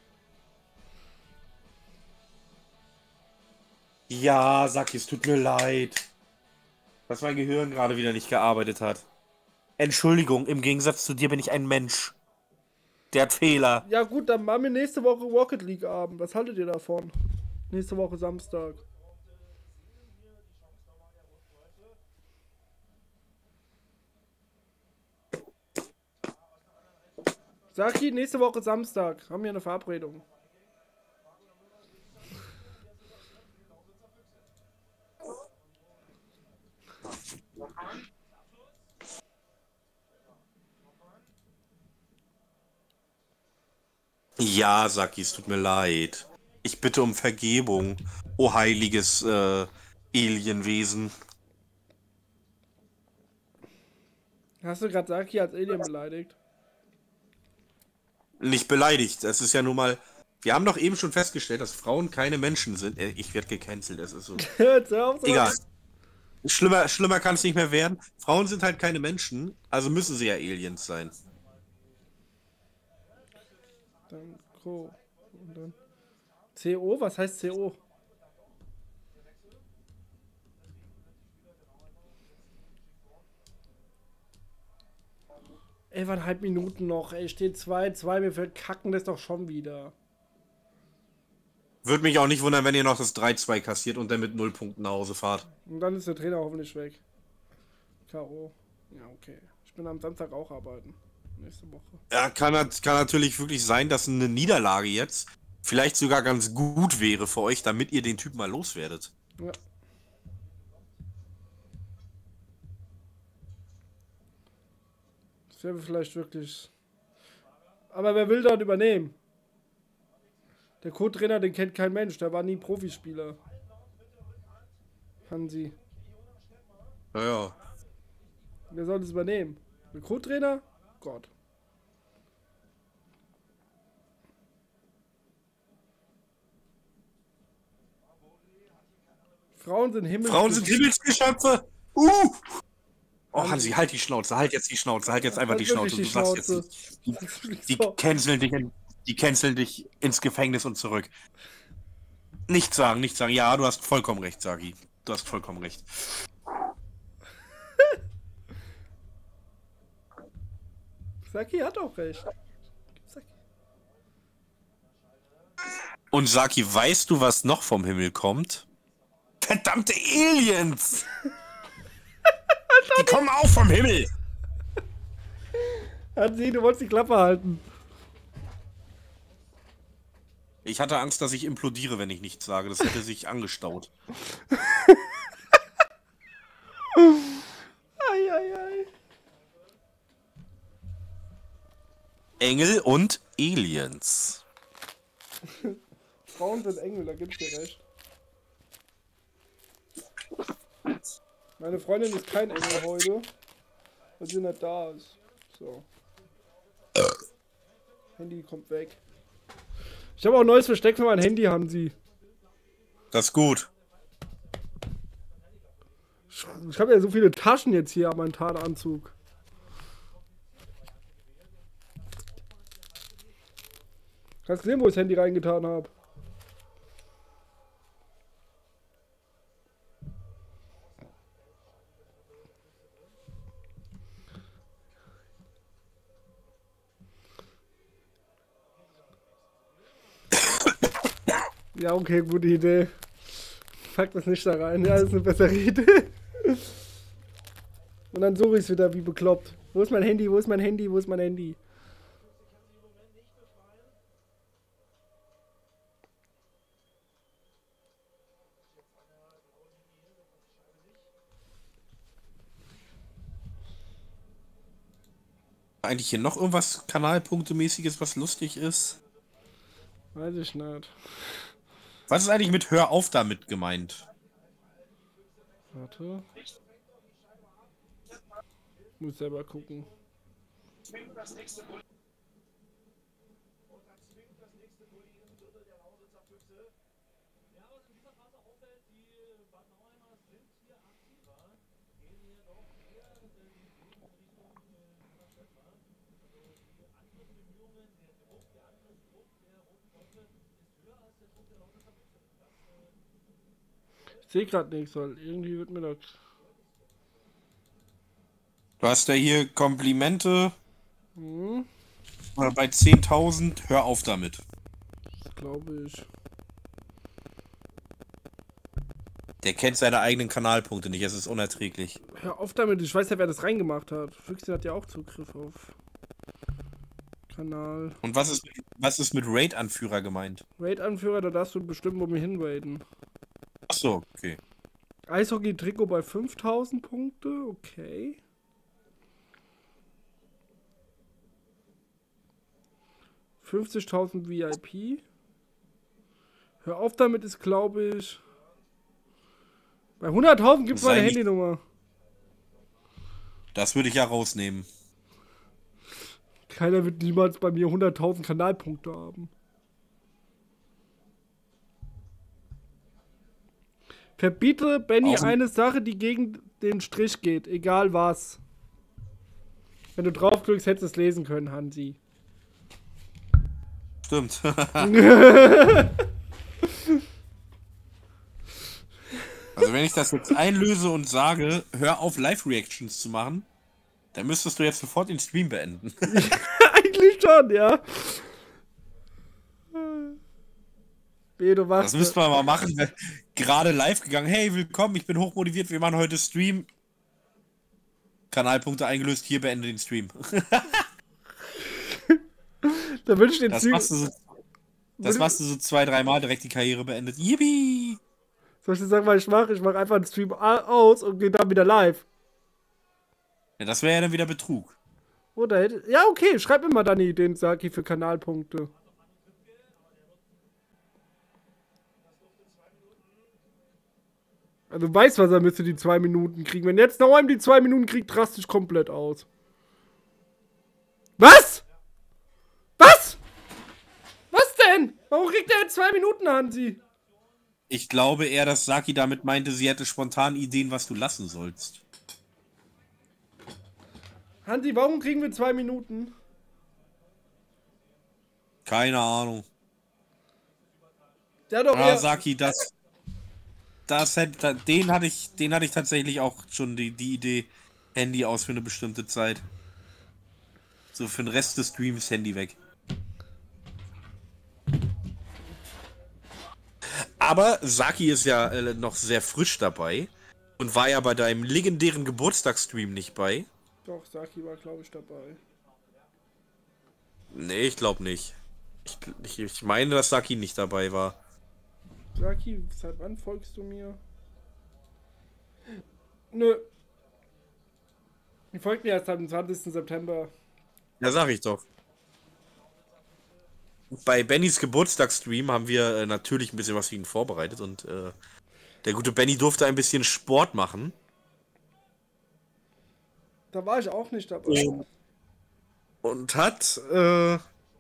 Ja, Saki, es tut mir leid, dass mein Gehirn gerade wieder nicht gearbeitet hat. Entschuldigung, im Gegensatz zu dir bin ich ein Mensch. Der hat Fehler. Ja gut, dann machen wir nächste Woche Rocket League Abend. Was haltet ihr davon? Nächste Woche Samstag. Saki, nächste Woche Samstag. Haben wir eine Verabredung. Ja, Saki, es tut mir leid. Ich bitte um Vergebung, o heiliges äh, Alienwesen. Hast du gerade Saki als Alien beleidigt? Nicht beleidigt, es ist ja nun mal... Wir haben doch eben schon festgestellt, dass Frauen keine Menschen sind. Äh, Ich werde gecancelt, es ist so. Hör auf, so. Egal. Schlimmer, schlimmer kann es nicht mehr werden. Frauen sind halt keine Menschen, also müssen sie ja Aliens sein. Dann Co. Und dann C O? Was heißt C O? elfeinhalb Minuten noch. Ey, steht zwei zwei. Mir fällt Kacken das doch schon wieder. Würde mich auch nicht wundern, wenn ihr noch das drei zwei kassiert und dann mit null Punkten nach Hause fahrt. Und dann ist der Trainer hoffentlich weg. K O. Ja, okay. Ich bin am Samstag auch arbeiten. Nächste Woche. Ja, kann, kann natürlich wirklich sein, dass eine Niederlage jetzt vielleicht sogar ganz gut wäre für euch, damit ihr den Typen mal loswerdet. Ja. Das wäre vielleicht wirklich... Aber wer will dann übernehmen? Der Co-Trainer, den kennt kein Mensch. Der war nie Profispieler. Hansi. Ja, ja. Wer soll das übernehmen? Der Co-Trainer? Gott. Frauen sind Himmel. Frauen sind Himmelsgeschöpfe! Uh! Oh, Hansi, halt die Schnauze, halt jetzt die Schnauze, halt jetzt einfach Halt die Schnauze. wirklich Du die sagst Schnauze. jetzt nicht. Die, die canceln dich, in, die canceln dich ins Gefängnis und zurück. Nichts sagen, nichts sagen. Ja, du hast vollkommen recht, Sagi. Du hast vollkommen recht. Saki hat auch recht. Saki. Und Saki, weißt du, was noch vom Himmel kommt? Verdammte Aliens! Die kommen auch vom Himmel! Hansi, du wolltest die Klappe halten. Ich hatte Angst, dass ich implodiere, wenn ich nichts sage. Das hätte sich angestaut. Eieiei. Engel und Aliens. Frauen sind Engel, da gebe ich dir recht. Meine Freundin ist kein Engel heute, weil sie nicht da ist. So. Handy kommt weg. Ich habe auch ein neues Versteck für mein Handy, Hansi. Das ist gut. Ich, ich habe ja so viele Taschen jetzt hier an meinem Tarnanzug. Kannst du sehen, wo ich das Handy reingetan habe? Ja, okay, gute Idee. Pack das nicht da rein. Ja, das ist eine bessere Idee. Und dann suche ich es wieder wie bekloppt. Wo ist mein Handy? Wo ist mein Handy? Wo ist mein Handy? Eigentlich hier noch irgendwas Kanalpunktemäßiges, was lustig ist? Weiß ich nicht. Was ist eigentlich mit Hör auf damit gemeint? Warte. Muss selber gucken. Ich sehe gerade nichts, weil irgendwie wird mir das. Du hast ja hier Komplimente Hm, bei zehntausend. Hör auf damit. das glaube ich. Der kennt seine eigenen Kanalpunkte nicht, es ist unerträglich. Hör auf damit, ich weiß ja, wer das reingemacht hat. Füchse hat ja auch Zugriff auf Kanal. Und was ist, was ist mit Raid-Anführer gemeint? Raid-Anführer, da darfst du bestimmen, wo wir hinraiden. Achso, okay. Eishockey-Trikot bei fünftausend Punkte, okay. fünfzigtausend V I P. Hör auf damit ist, glaube ich. Bei hunderttausend gibt es meine Sei nicht- Handynummer. Das würde ich ja rausnehmen. Keiner wird niemals bei mir hunderttausend Kanalpunkte haben. Verbiete Benny Außen- eine Sache, die gegen den Strich geht, egal was. Wenn du draufklickst, hättest du es lesen können, Hansi. Stimmt. Also wenn ich das jetzt einlöse und sage, hör auf Live-Reactions zu machen, dann müsstest du jetzt sofort den Stream beenden. Eigentlich schon, ja. Wehe, du Das machst müsste man mal machen. Gerade live gegangen, hey, willkommen, ich bin hochmotiviert, wir machen heute Stream. Kanalpunkte eingelöst, hier beende den Stream. Da wünsche ich den Das Zügen. machst du so, das machst du so zwei, dreimal direkt die Karriere beendet. Yippie! Soll ich dir sagen, was ich mache? Ich mache einfach einen Stream aus und gehe dann wieder live. Ja, das wäre ja dann wieder Betrug. Oder hätte. Ja, okay, schreib mir mal dann Ideen, Saki, für Kanalpunkte. Also weiß, was er müsste die zwei Minuten kriegen. Wenn jetzt noch einmal die zwei Minuten kriegt, drastisch komplett aus. Was? Was? Was denn? Warum kriegt er jetzt zwei Minuten, Hansi? Ich glaube eher, dass Saki damit meinte, sie hätte spontan Ideen, was du lassen sollst. Hansi, warum kriegen wir zwei Minuten? Keine Ahnung. Der hat doch Ah, eher... Saki, das. Das hätte, den hatte ich, den hatte ich tatsächlich auch schon die, die Idee, Handy aus für eine bestimmte Zeit. So für den Rest des Streams Handy weg. Aber Saki ist ja äh, noch sehr frisch dabei und war ja bei deinem legendären Geburtstagsstream nicht bei. Doch, Saki war, glaube ich, dabei. Nee, ich glaube nicht. Ich, ich, ich meine, dass Saki nicht dabei war. Saki, seit wann folgst du mir? Nö. Ich folge mir erst am zwanzigsten September. Ja, sag ich doch. Bei Bennys Geburtstagsstream haben wir äh, natürlich ein bisschen was für ihn vorbereitet und äh, der gute Benny durfte ein bisschen Sport machen. Da war ich auch nicht dabei. Und, und hat, äh,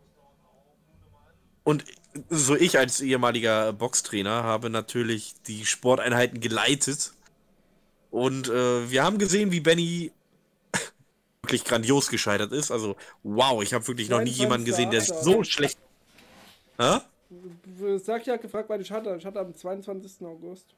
und so ich als ehemaliger Boxtrainer habe natürlich die Sporteinheiten geleitet. Und äh, wir haben gesehen, wie Benny wirklich grandios gescheitert ist. Also, wow, ich habe wirklich noch nie jemanden gesehen, der so schlecht. Hä? Sag ja gefragt, weil ich hatte. Ich hatte am zweiundzwanzigsten August.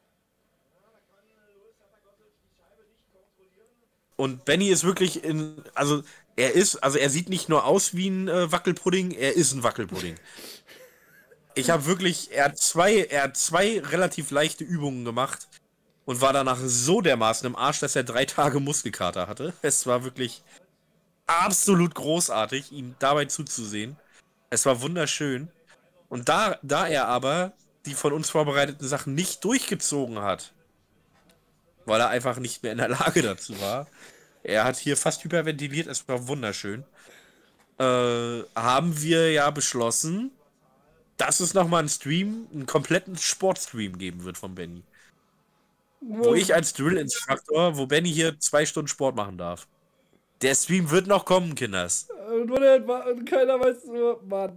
Und Benny ist wirklich in. Also, er ist. Also, er sieht nicht nur aus wie ein äh, Wackelpudding, er ist ein Wackelpudding. Ich habe wirklich. Er hat, zwei, er hat zwei relativ leichte Übungen gemacht und war danach so dermaßen im Arsch, dass er drei Tage Muskelkater hatte. Es war wirklich absolut großartig, ihm dabei zuzusehen. Es war wunderschön. Und da, da er aber die von uns vorbereiteten Sachen nicht durchgezogen hat, weil er einfach nicht mehr in der Lage dazu war, er hat hier fast hyperventiliert, es war wunderschön, äh, haben wir ja beschlossen, dass es nochmal einen Stream, einen kompletten Sportstream geben wird von Benny. Wo ich als Drill-Instructor, wo Benny hier zwei Stunden Sport machen darf. Der Stream wird noch kommen, Kinders. Und keiner weiß nur, wann.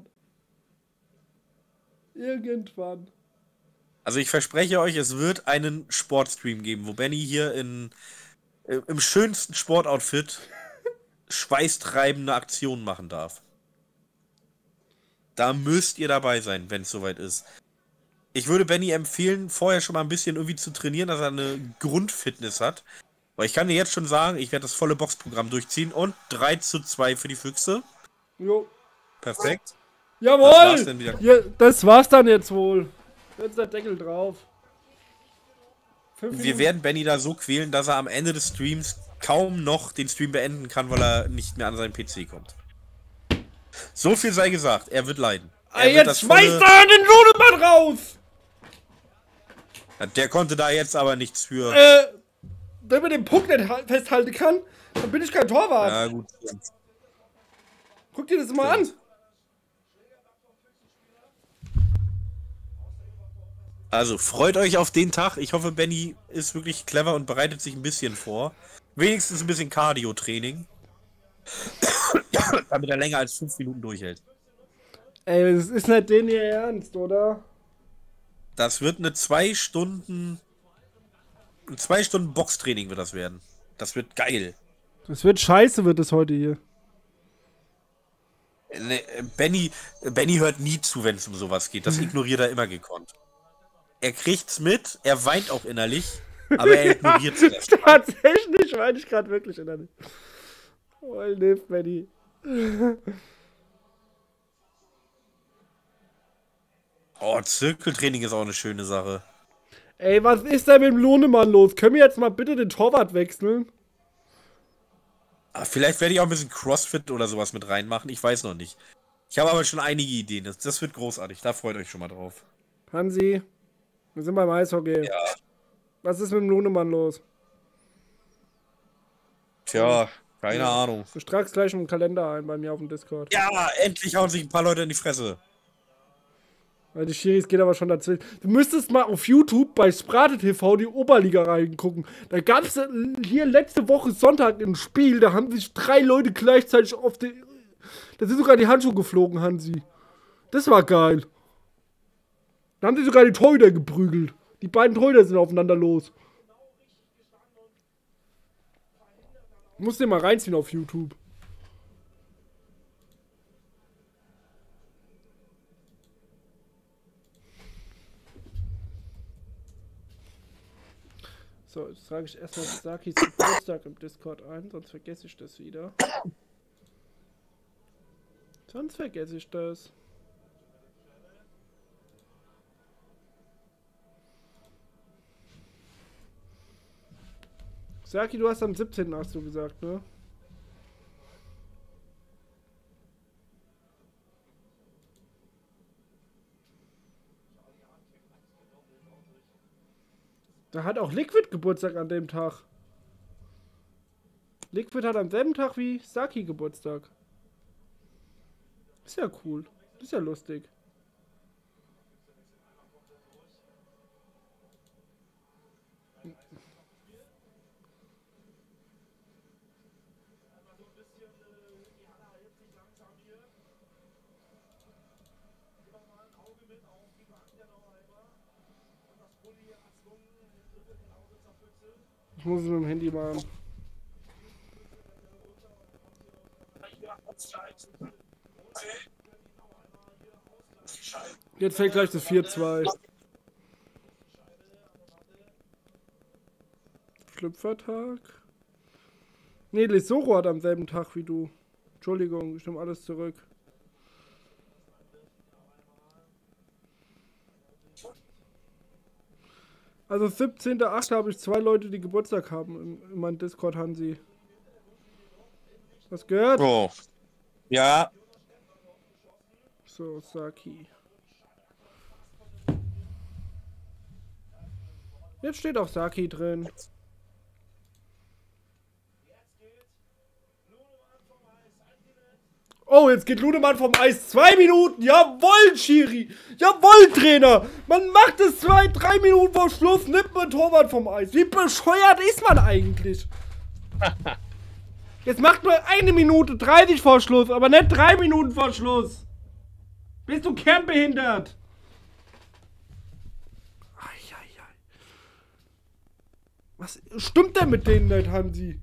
Irgendwann. Also ich verspreche euch, es wird einen Sportstream geben, wo Benny hier in, im schönsten Sportoutfit schweißtreibende Aktionen machen darf. Da müsst ihr dabei sein, wenn es soweit ist. Ich würde Benny empfehlen, vorher schon mal ein bisschen irgendwie zu trainieren, dass er eine Grundfitness hat. Weil ich kann dir jetzt schon sagen, ich werde das volle Boxprogramm durchziehen und drei zu zwei für die Füchse. Jo. Perfekt. Jawohl! Das war's, dann wieder. Ja, das war's dann jetzt wohl. Jetzt ist der Deckel drauf. Wir werden Benny da so quälen, dass er am Ende des Streams kaum noch den Stream beenden kann, weil er nicht mehr an seinen P C kommt. So viel sei gesagt, er wird leiden. Er ah, wird jetzt schmeißt er den Ludemann raus! Ja, der konnte da jetzt aber nichts für. Äh, wenn man den Puck nicht festhalten kann, dann bin ich kein Torwart. Ja, gut. Guck dir das mal an. Also, freut euch auf den Tag. Ich hoffe, Benny ist wirklich clever und bereitet sich ein bisschen vor. Wenigstens ein bisschen Cardio-Training. Damit er länger als fünf Minuten durchhält. Ey, das ist nicht den hier ernst, oder? Das wird eine zwei Stunden... Ein zwei Stunden Boxtraining wird das werden. Das wird geil. Das wird scheiße, wird es heute hier. Ne, Benny, Benny hört nie zu, wenn es um sowas geht. Das ignoriert er immer gekonnt. Er kriegt's mit, er weint auch innerlich, aber er ignoriert es. Tatsächlich weine ich gerade wirklich innerlich. Oh, lebt Benny. Oh, Zirkeltraining ist auch eine schöne Sache. Ey, was ist denn mit dem Lohnemann los? Können wir jetzt mal bitte den Torwart wechseln? Aber vielleicht werde ich auch ein bisschen Crossfit oder sowas mit reinmachen, ich weiß noch nicht. Ich habe aber schon einige Ideen, das, das wird großartig, da freut euch schon mal drauf. Hansi, wir sind beim Eishockey. Ja. Was ist mit dem Lohnemann los? Tja, keine ja. Ahnung. Du tragst gleich einen Kalender ein bei mir auf dem Discord. Ja, endlich hauen sich ein paar Leute in die Fresse. Weil die Schiris geht aber schon dazwischen. Du müsstest mal auf YouTube bei Sprate T V die Oberliga reingucken. Da gab es hier letzte Woche Sonntag ein Spiel, da haben sich drei Leute gleichzeitig auf die... Da sind sogar die Handschuhe geflogen, Hansi. Das war geil. Da haben sie sogar die Torhüter geprügelt. Die beiden Torhüter sind aufeinander los. Musst dir mal reinziehen auf YouTube. So, jetzt trage ich erstmal Sakis Geburtstag im Discord ein, sonst vergesse ich das wieder. Sonst vergesse ich das. Saki, du hast am siebzehnten hast du gesagt, ne? Da hat auch Liquid Geburtstag an dem Tag. Liquid hat am selben Tag wie Saki Geburtstag. Ist ja cool. Ist ja lustig. Ich muss es mit dem Handy machen. Jetzt fällt gleich das vier zwei. Schlüpfertag? Nee, Lesoro hat am selben Tag wie du. Entschuldigung, ich nehme alles zurück. Also siebzehnter achter habe ich zwei Leute, die Geburtstag haben in, in meinem Discord, Hansi. Was gehört? Oh. Ja. So, Saki. Jetzt steht auch Saki drin. Oh, jetzt geht Ludemann vom Eis. Zwei Minuten. Jawohl, Schiri. Jawohl, Trainer. Man macht es zwei, drei Minuten vor Schluss. Nimmt man Torwart vom Eis. Wie bescheuert ist man eigentlich? Jetzt macht man eine Minute dreißig vor Schluss, aber nicht drei Minuten vor Schluss. Bist du kernbehindert? Eieiei. Was stimmt denn mit denen nicht, Hansi?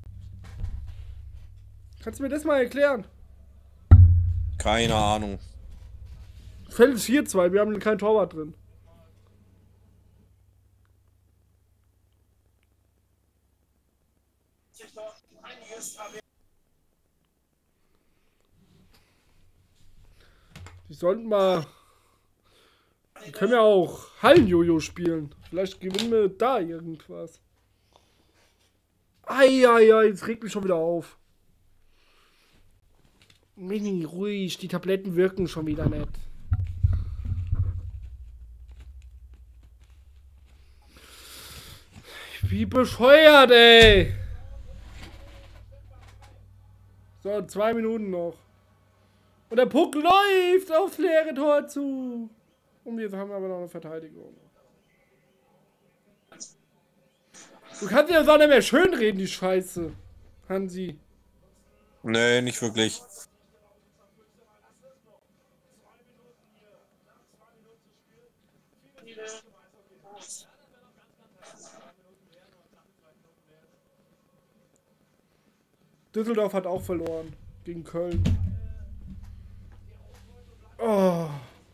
Kannst du mir das mal erklären? Keine Ahnung. Feld ist vier zwei, wir haben keinen Torwart drin. Die sollten mal... Wir können ja auch Hallenjojo spielen. Vielleicht gewinnen wir da irgendwas. Eieiei, jetzt regt mich schon wieder auf. Mini, ruhig, die Tabletten wirken schon wieder nicht. Wie bescheuert, ey! So, zwei Minuten noch. Und der Puck läuft aufs leere Tor zu. Und jetzt haben wir aber noch eine Verteidigung. Du kannst ja auch nicht mehr schönreden, die Scheiße, Hansi. Nee, nicht wirklich. Düsseldorf hat auch verloren gegen Köln. Oh.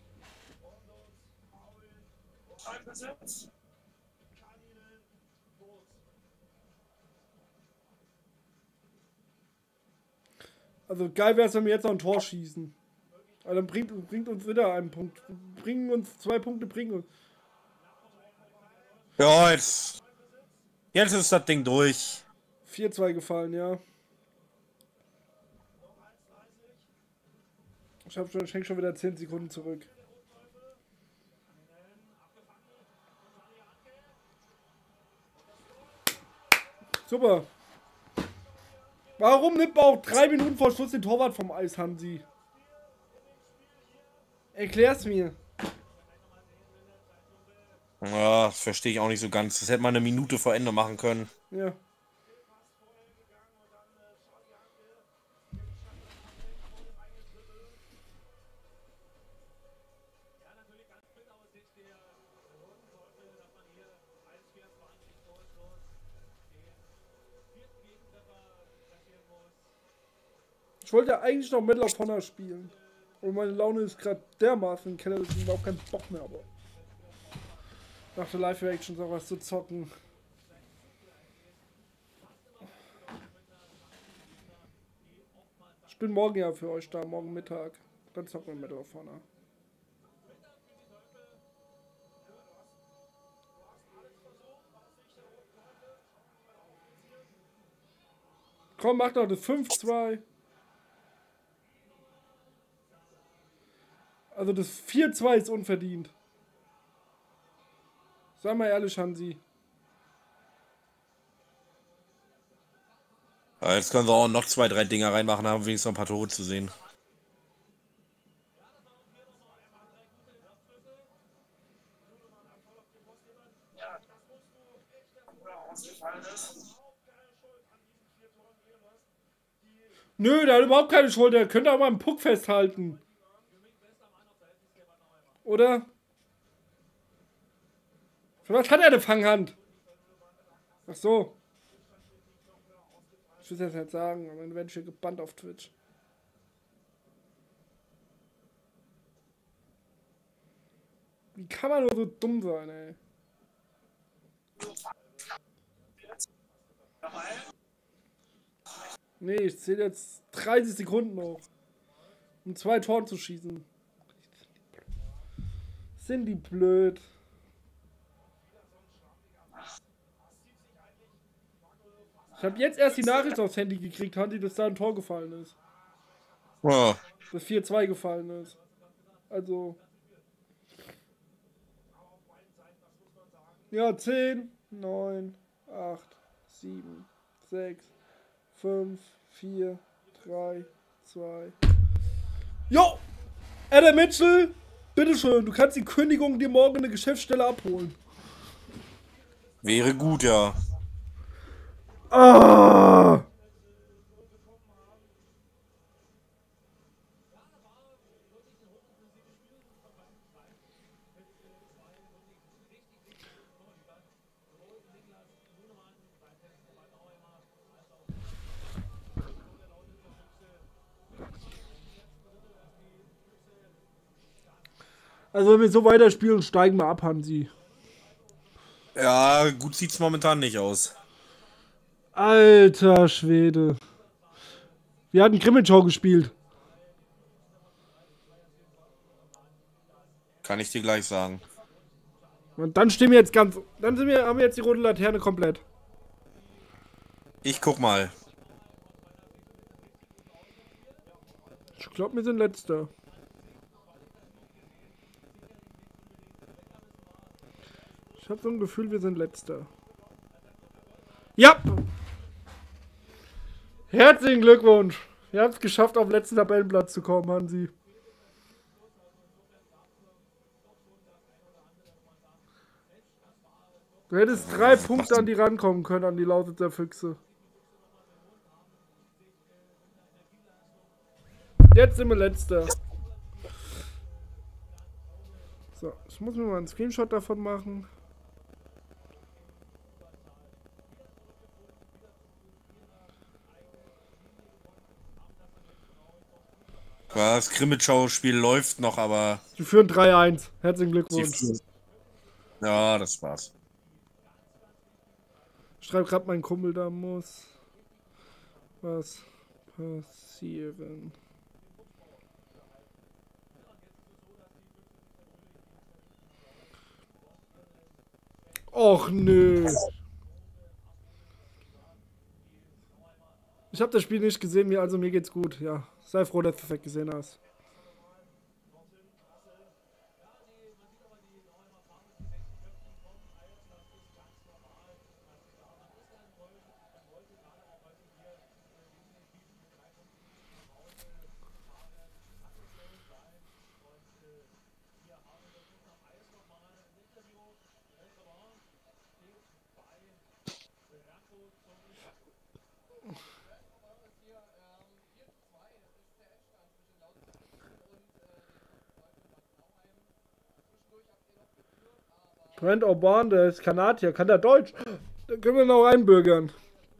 Also geil wäre es, wenn wir jetzt noch ein Tor schießen. Aber dann bringt, bringt uns wieder einen Punkt. Bringen uns zwei Punkte, bringen uns. Ja, jetzt. Jetzt ist das Ding durch. vier zwei gefallen, ja. Ich hab schon, ich häng schon wieder zehn Sekunden zurück. Super. Warum nimmt man auch drei Minuten vor Schluss den Torwart vom Eis, Hansi? Erklär's mir. Ja, das verstehe ich auch nicht so ganz. Das hätte man eine Minute vor Ende machen können. Ja. Ich wollte ja eigentlich noch Medal of Honor spielen. Und meine Laune ist gerade dermaßen im Keller, dass ich überhaupt keinen Bock mehr habe. Nach der Live-Reaction sowas zu zocken. Ich bin morgen ja für euch da, morgen Mittag. Dann zocken wir Medal of Honor. Komm, mach doch das fünf zwei. Also das vier zwei ist unverdient. Sag mal ehrlich, Hansi. Ja, jetzt können wir auch noch zwei, drei Dinger reinmachen, haben wenigstens noch ein paar Tore zu sehen. Nö, der hat überhaupt keine Schuld. Der könnte auch mal einen Puck festhalten. Oder? Für was hat er eine Fanghand? Ach so. Ich will es jetzt nicht sagen, aber dann werde ich hier gebannt auf Twitch. Wie kann man nur so dumm sein, ey? Nee, ich zähle jetzt dreißig Sekunden noch. Um zwei Toren zu schießen. Sind die blöd? Ich habe jetzt erst die Nachricht aufs Handy gekriegt, Hansi, dass da ein Tor gefallen ist. Oh. Dass vier zwei gefallen ist. Also. Ja, zehn, neun, acht, sieben, sechs, fünf, vier, drei, zwei. Jo! Adam Mitchell, bitteschön, du kannst die Kündigung dir morgen in der Geschäftsstelle abholen. Wäre gut, ja. Ah! Also wenn wir so weiterspielen, steigen wir ab, Hansi. Ja, gut sieht's momentan nicht aus. Alter Schwede. Wir hatten Grimmitschau gespielt. Kann ich dir gleich sagen. Und dann stehen wir jetzt ganz... Dann sind wir, haben wir jetzt die rote Laterne komplett. Ich guck mal. Ich glaube, wir sind Letzter. Ich habe so ein Gefühl, wir sind Letzter. Ja! Herzlichen Glückwunsch! Wir haben es geschafft, auf den letzten Tabellenplatz zu kommen, Hansi. Du hättest drei Punkte an die rankommen können, an die Lausitzer Füchse. Jetzt sind wir Letzter. So, ich muss mir mal einen Screenshot davon machen. Das Grimmitschau-Spiel läuft noch, aber... Die führen drei eins. Herzlichen Glückwunsch. Ja, das war's. Ich schreibe gerade, mein Kumpel, da muss was passieren. Och nö. Ich habe das Spiel nicht gesehen, mir also mir geht's gut. Ja, sei froh, dass du es gesehen hast. Brent Orban, der ist Kanadier, kann der Deutsch? Da können wir noch einbürgern.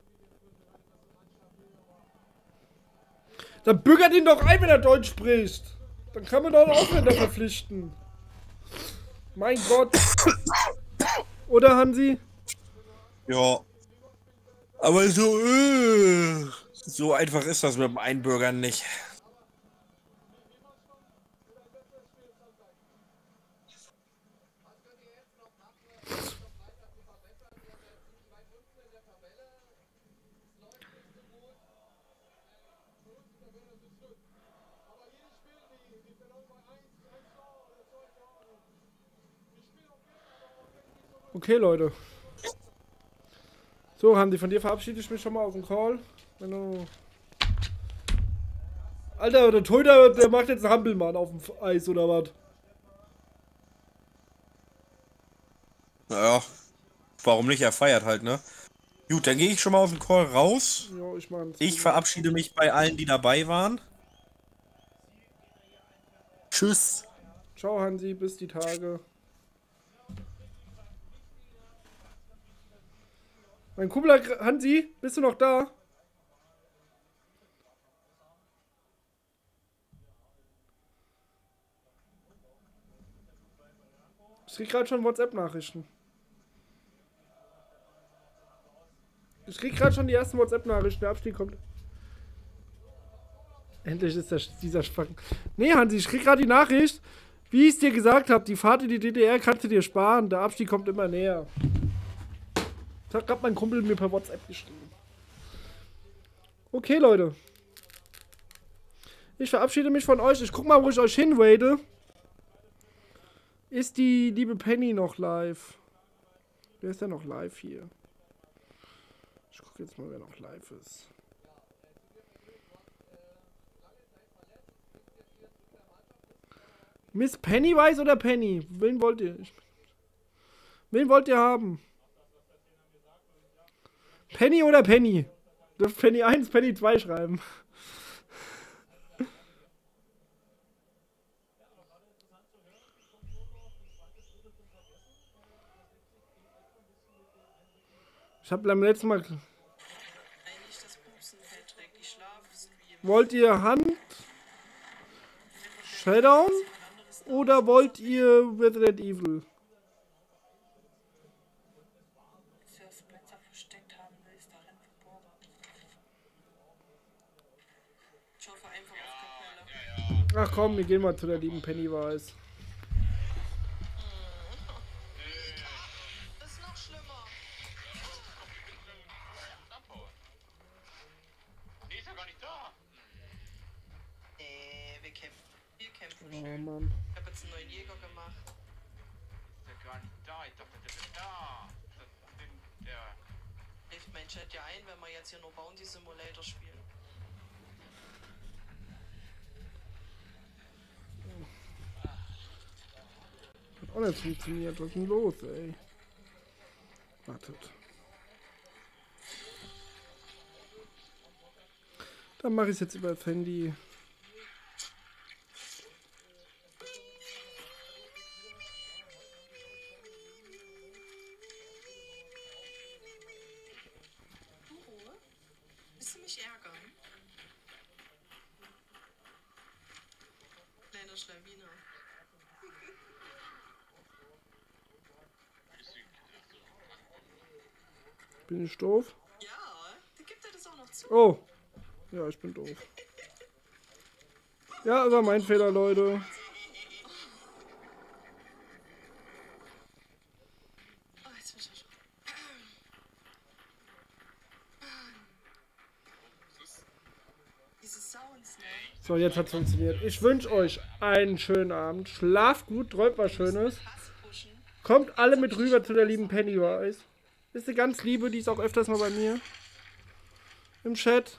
Dann bürgert ihn doch ein, wenn er Deutsch spricht. Dann kann man doch einen Ausländer verpflichten. Mein Gott. Oder, Hansi? Ja. Aber so, äh, so einfach ist das mit dem Einbürgern nicht. Okay, Leute. So, Hansi, von dir verabschiede ich mich schon mal aus dem Call. Wenn du... Alter, der Torhüter, der macht jetzt einen Hampelmann auf dem Eis, oder was? Naja, warum nicht? Er feiert halt, ne? Gut, dann gehe ich schon mal aus dem Call raus. Ja, ich mein, Ich verabschiede mich bei allen, die dabei waren. Tschüss. Ciao Hansi, bis die Tage. Mein Kumpel hat, Hansi, bist du noch da? Ich krieg gerade schon WhatsApp-Nachrichten. Ich krieg gerade schon die ersten WhatsApp-Nachrichten. Der Abstieg kommt. Endlich ist der, dieser Spacken. Nee, Hansi, ich krieg gerade die Nachricht. Wie ich es dir gesagt habe, die Fahrt in die D D R kannst du dir sparen. Der Abstieg kommt immer näher. Das hat gerade mein Kumpel mir per WhatsApp geschrieben. Okay, Leute. Ich verabschiede mich von euch. Ich guck mal, wo ich euch hinwade. Ist die liebe Penny noch live? Wer ist denn noch live hier? Ich gucke jetzt mal, wer noch live ist. Miss Pennywise oder Penny? Wen wollt ihr? Wen wollt ihr haben? Penny oder Penny? Dürft Penny eins, Penny zwei schreiben. Ich hab beim letzten Mal... Wollt ihr Hand? Showdown? Oder wollt ihr Resident Evil? Ach komm, wir gehen mal zu der lieben Pennywise. Das ist noch schlimmer. Die ist ja gar nicht da. Nee, wir kämpfen. Wir kämpfen. Oh Mann. Ich hab jetzt einen neuen Jäger gemacht. Ist ja gar nicht da. Ich dachte, der ist da. Das sind der. Hilft mein Chat ja ein, wenn wir jetzt hier nur Bounty Simulator spielen. Hat auch nicht funktioniert. Was ist denn los, ey? Wartet. Dann mache ich es jetzt über das Handy. Willst du mich ärgern? Kleiner Schlawiner. Bin ich doof? Ja, da gibt er das auch noch zu. Oh. Ja, ich bin doof. Ja, das war mein Fehler, Leute. Oh, jetzt bin ich schon. Diese Sounds, ne? So, jetzt hat's funktioniert. Ich wünsche euch einen schönen Abend. Schlaft gut, träumt was Schönes. Hass pushen. Kommt alle mit rüber zu der lieben Pennywise. Ist eine ganz liebe, die ist auch öfters mal bei mir. Im Chat.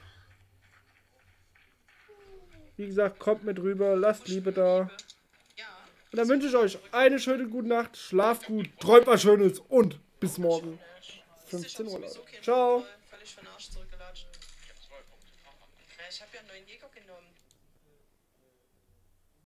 Wie gesagt, kommt mit rüber, lasst Liebe da. Ja. Und dann wünsche ich euch eine schöne gute Nacht, schlaft gut, träumt was Schönes und bis morgen. fünfzehn Uhr. Ciao. Völlig für den Arsch zurückgelatscht. Ja, ich habe ja einen neuen Jäger genommen.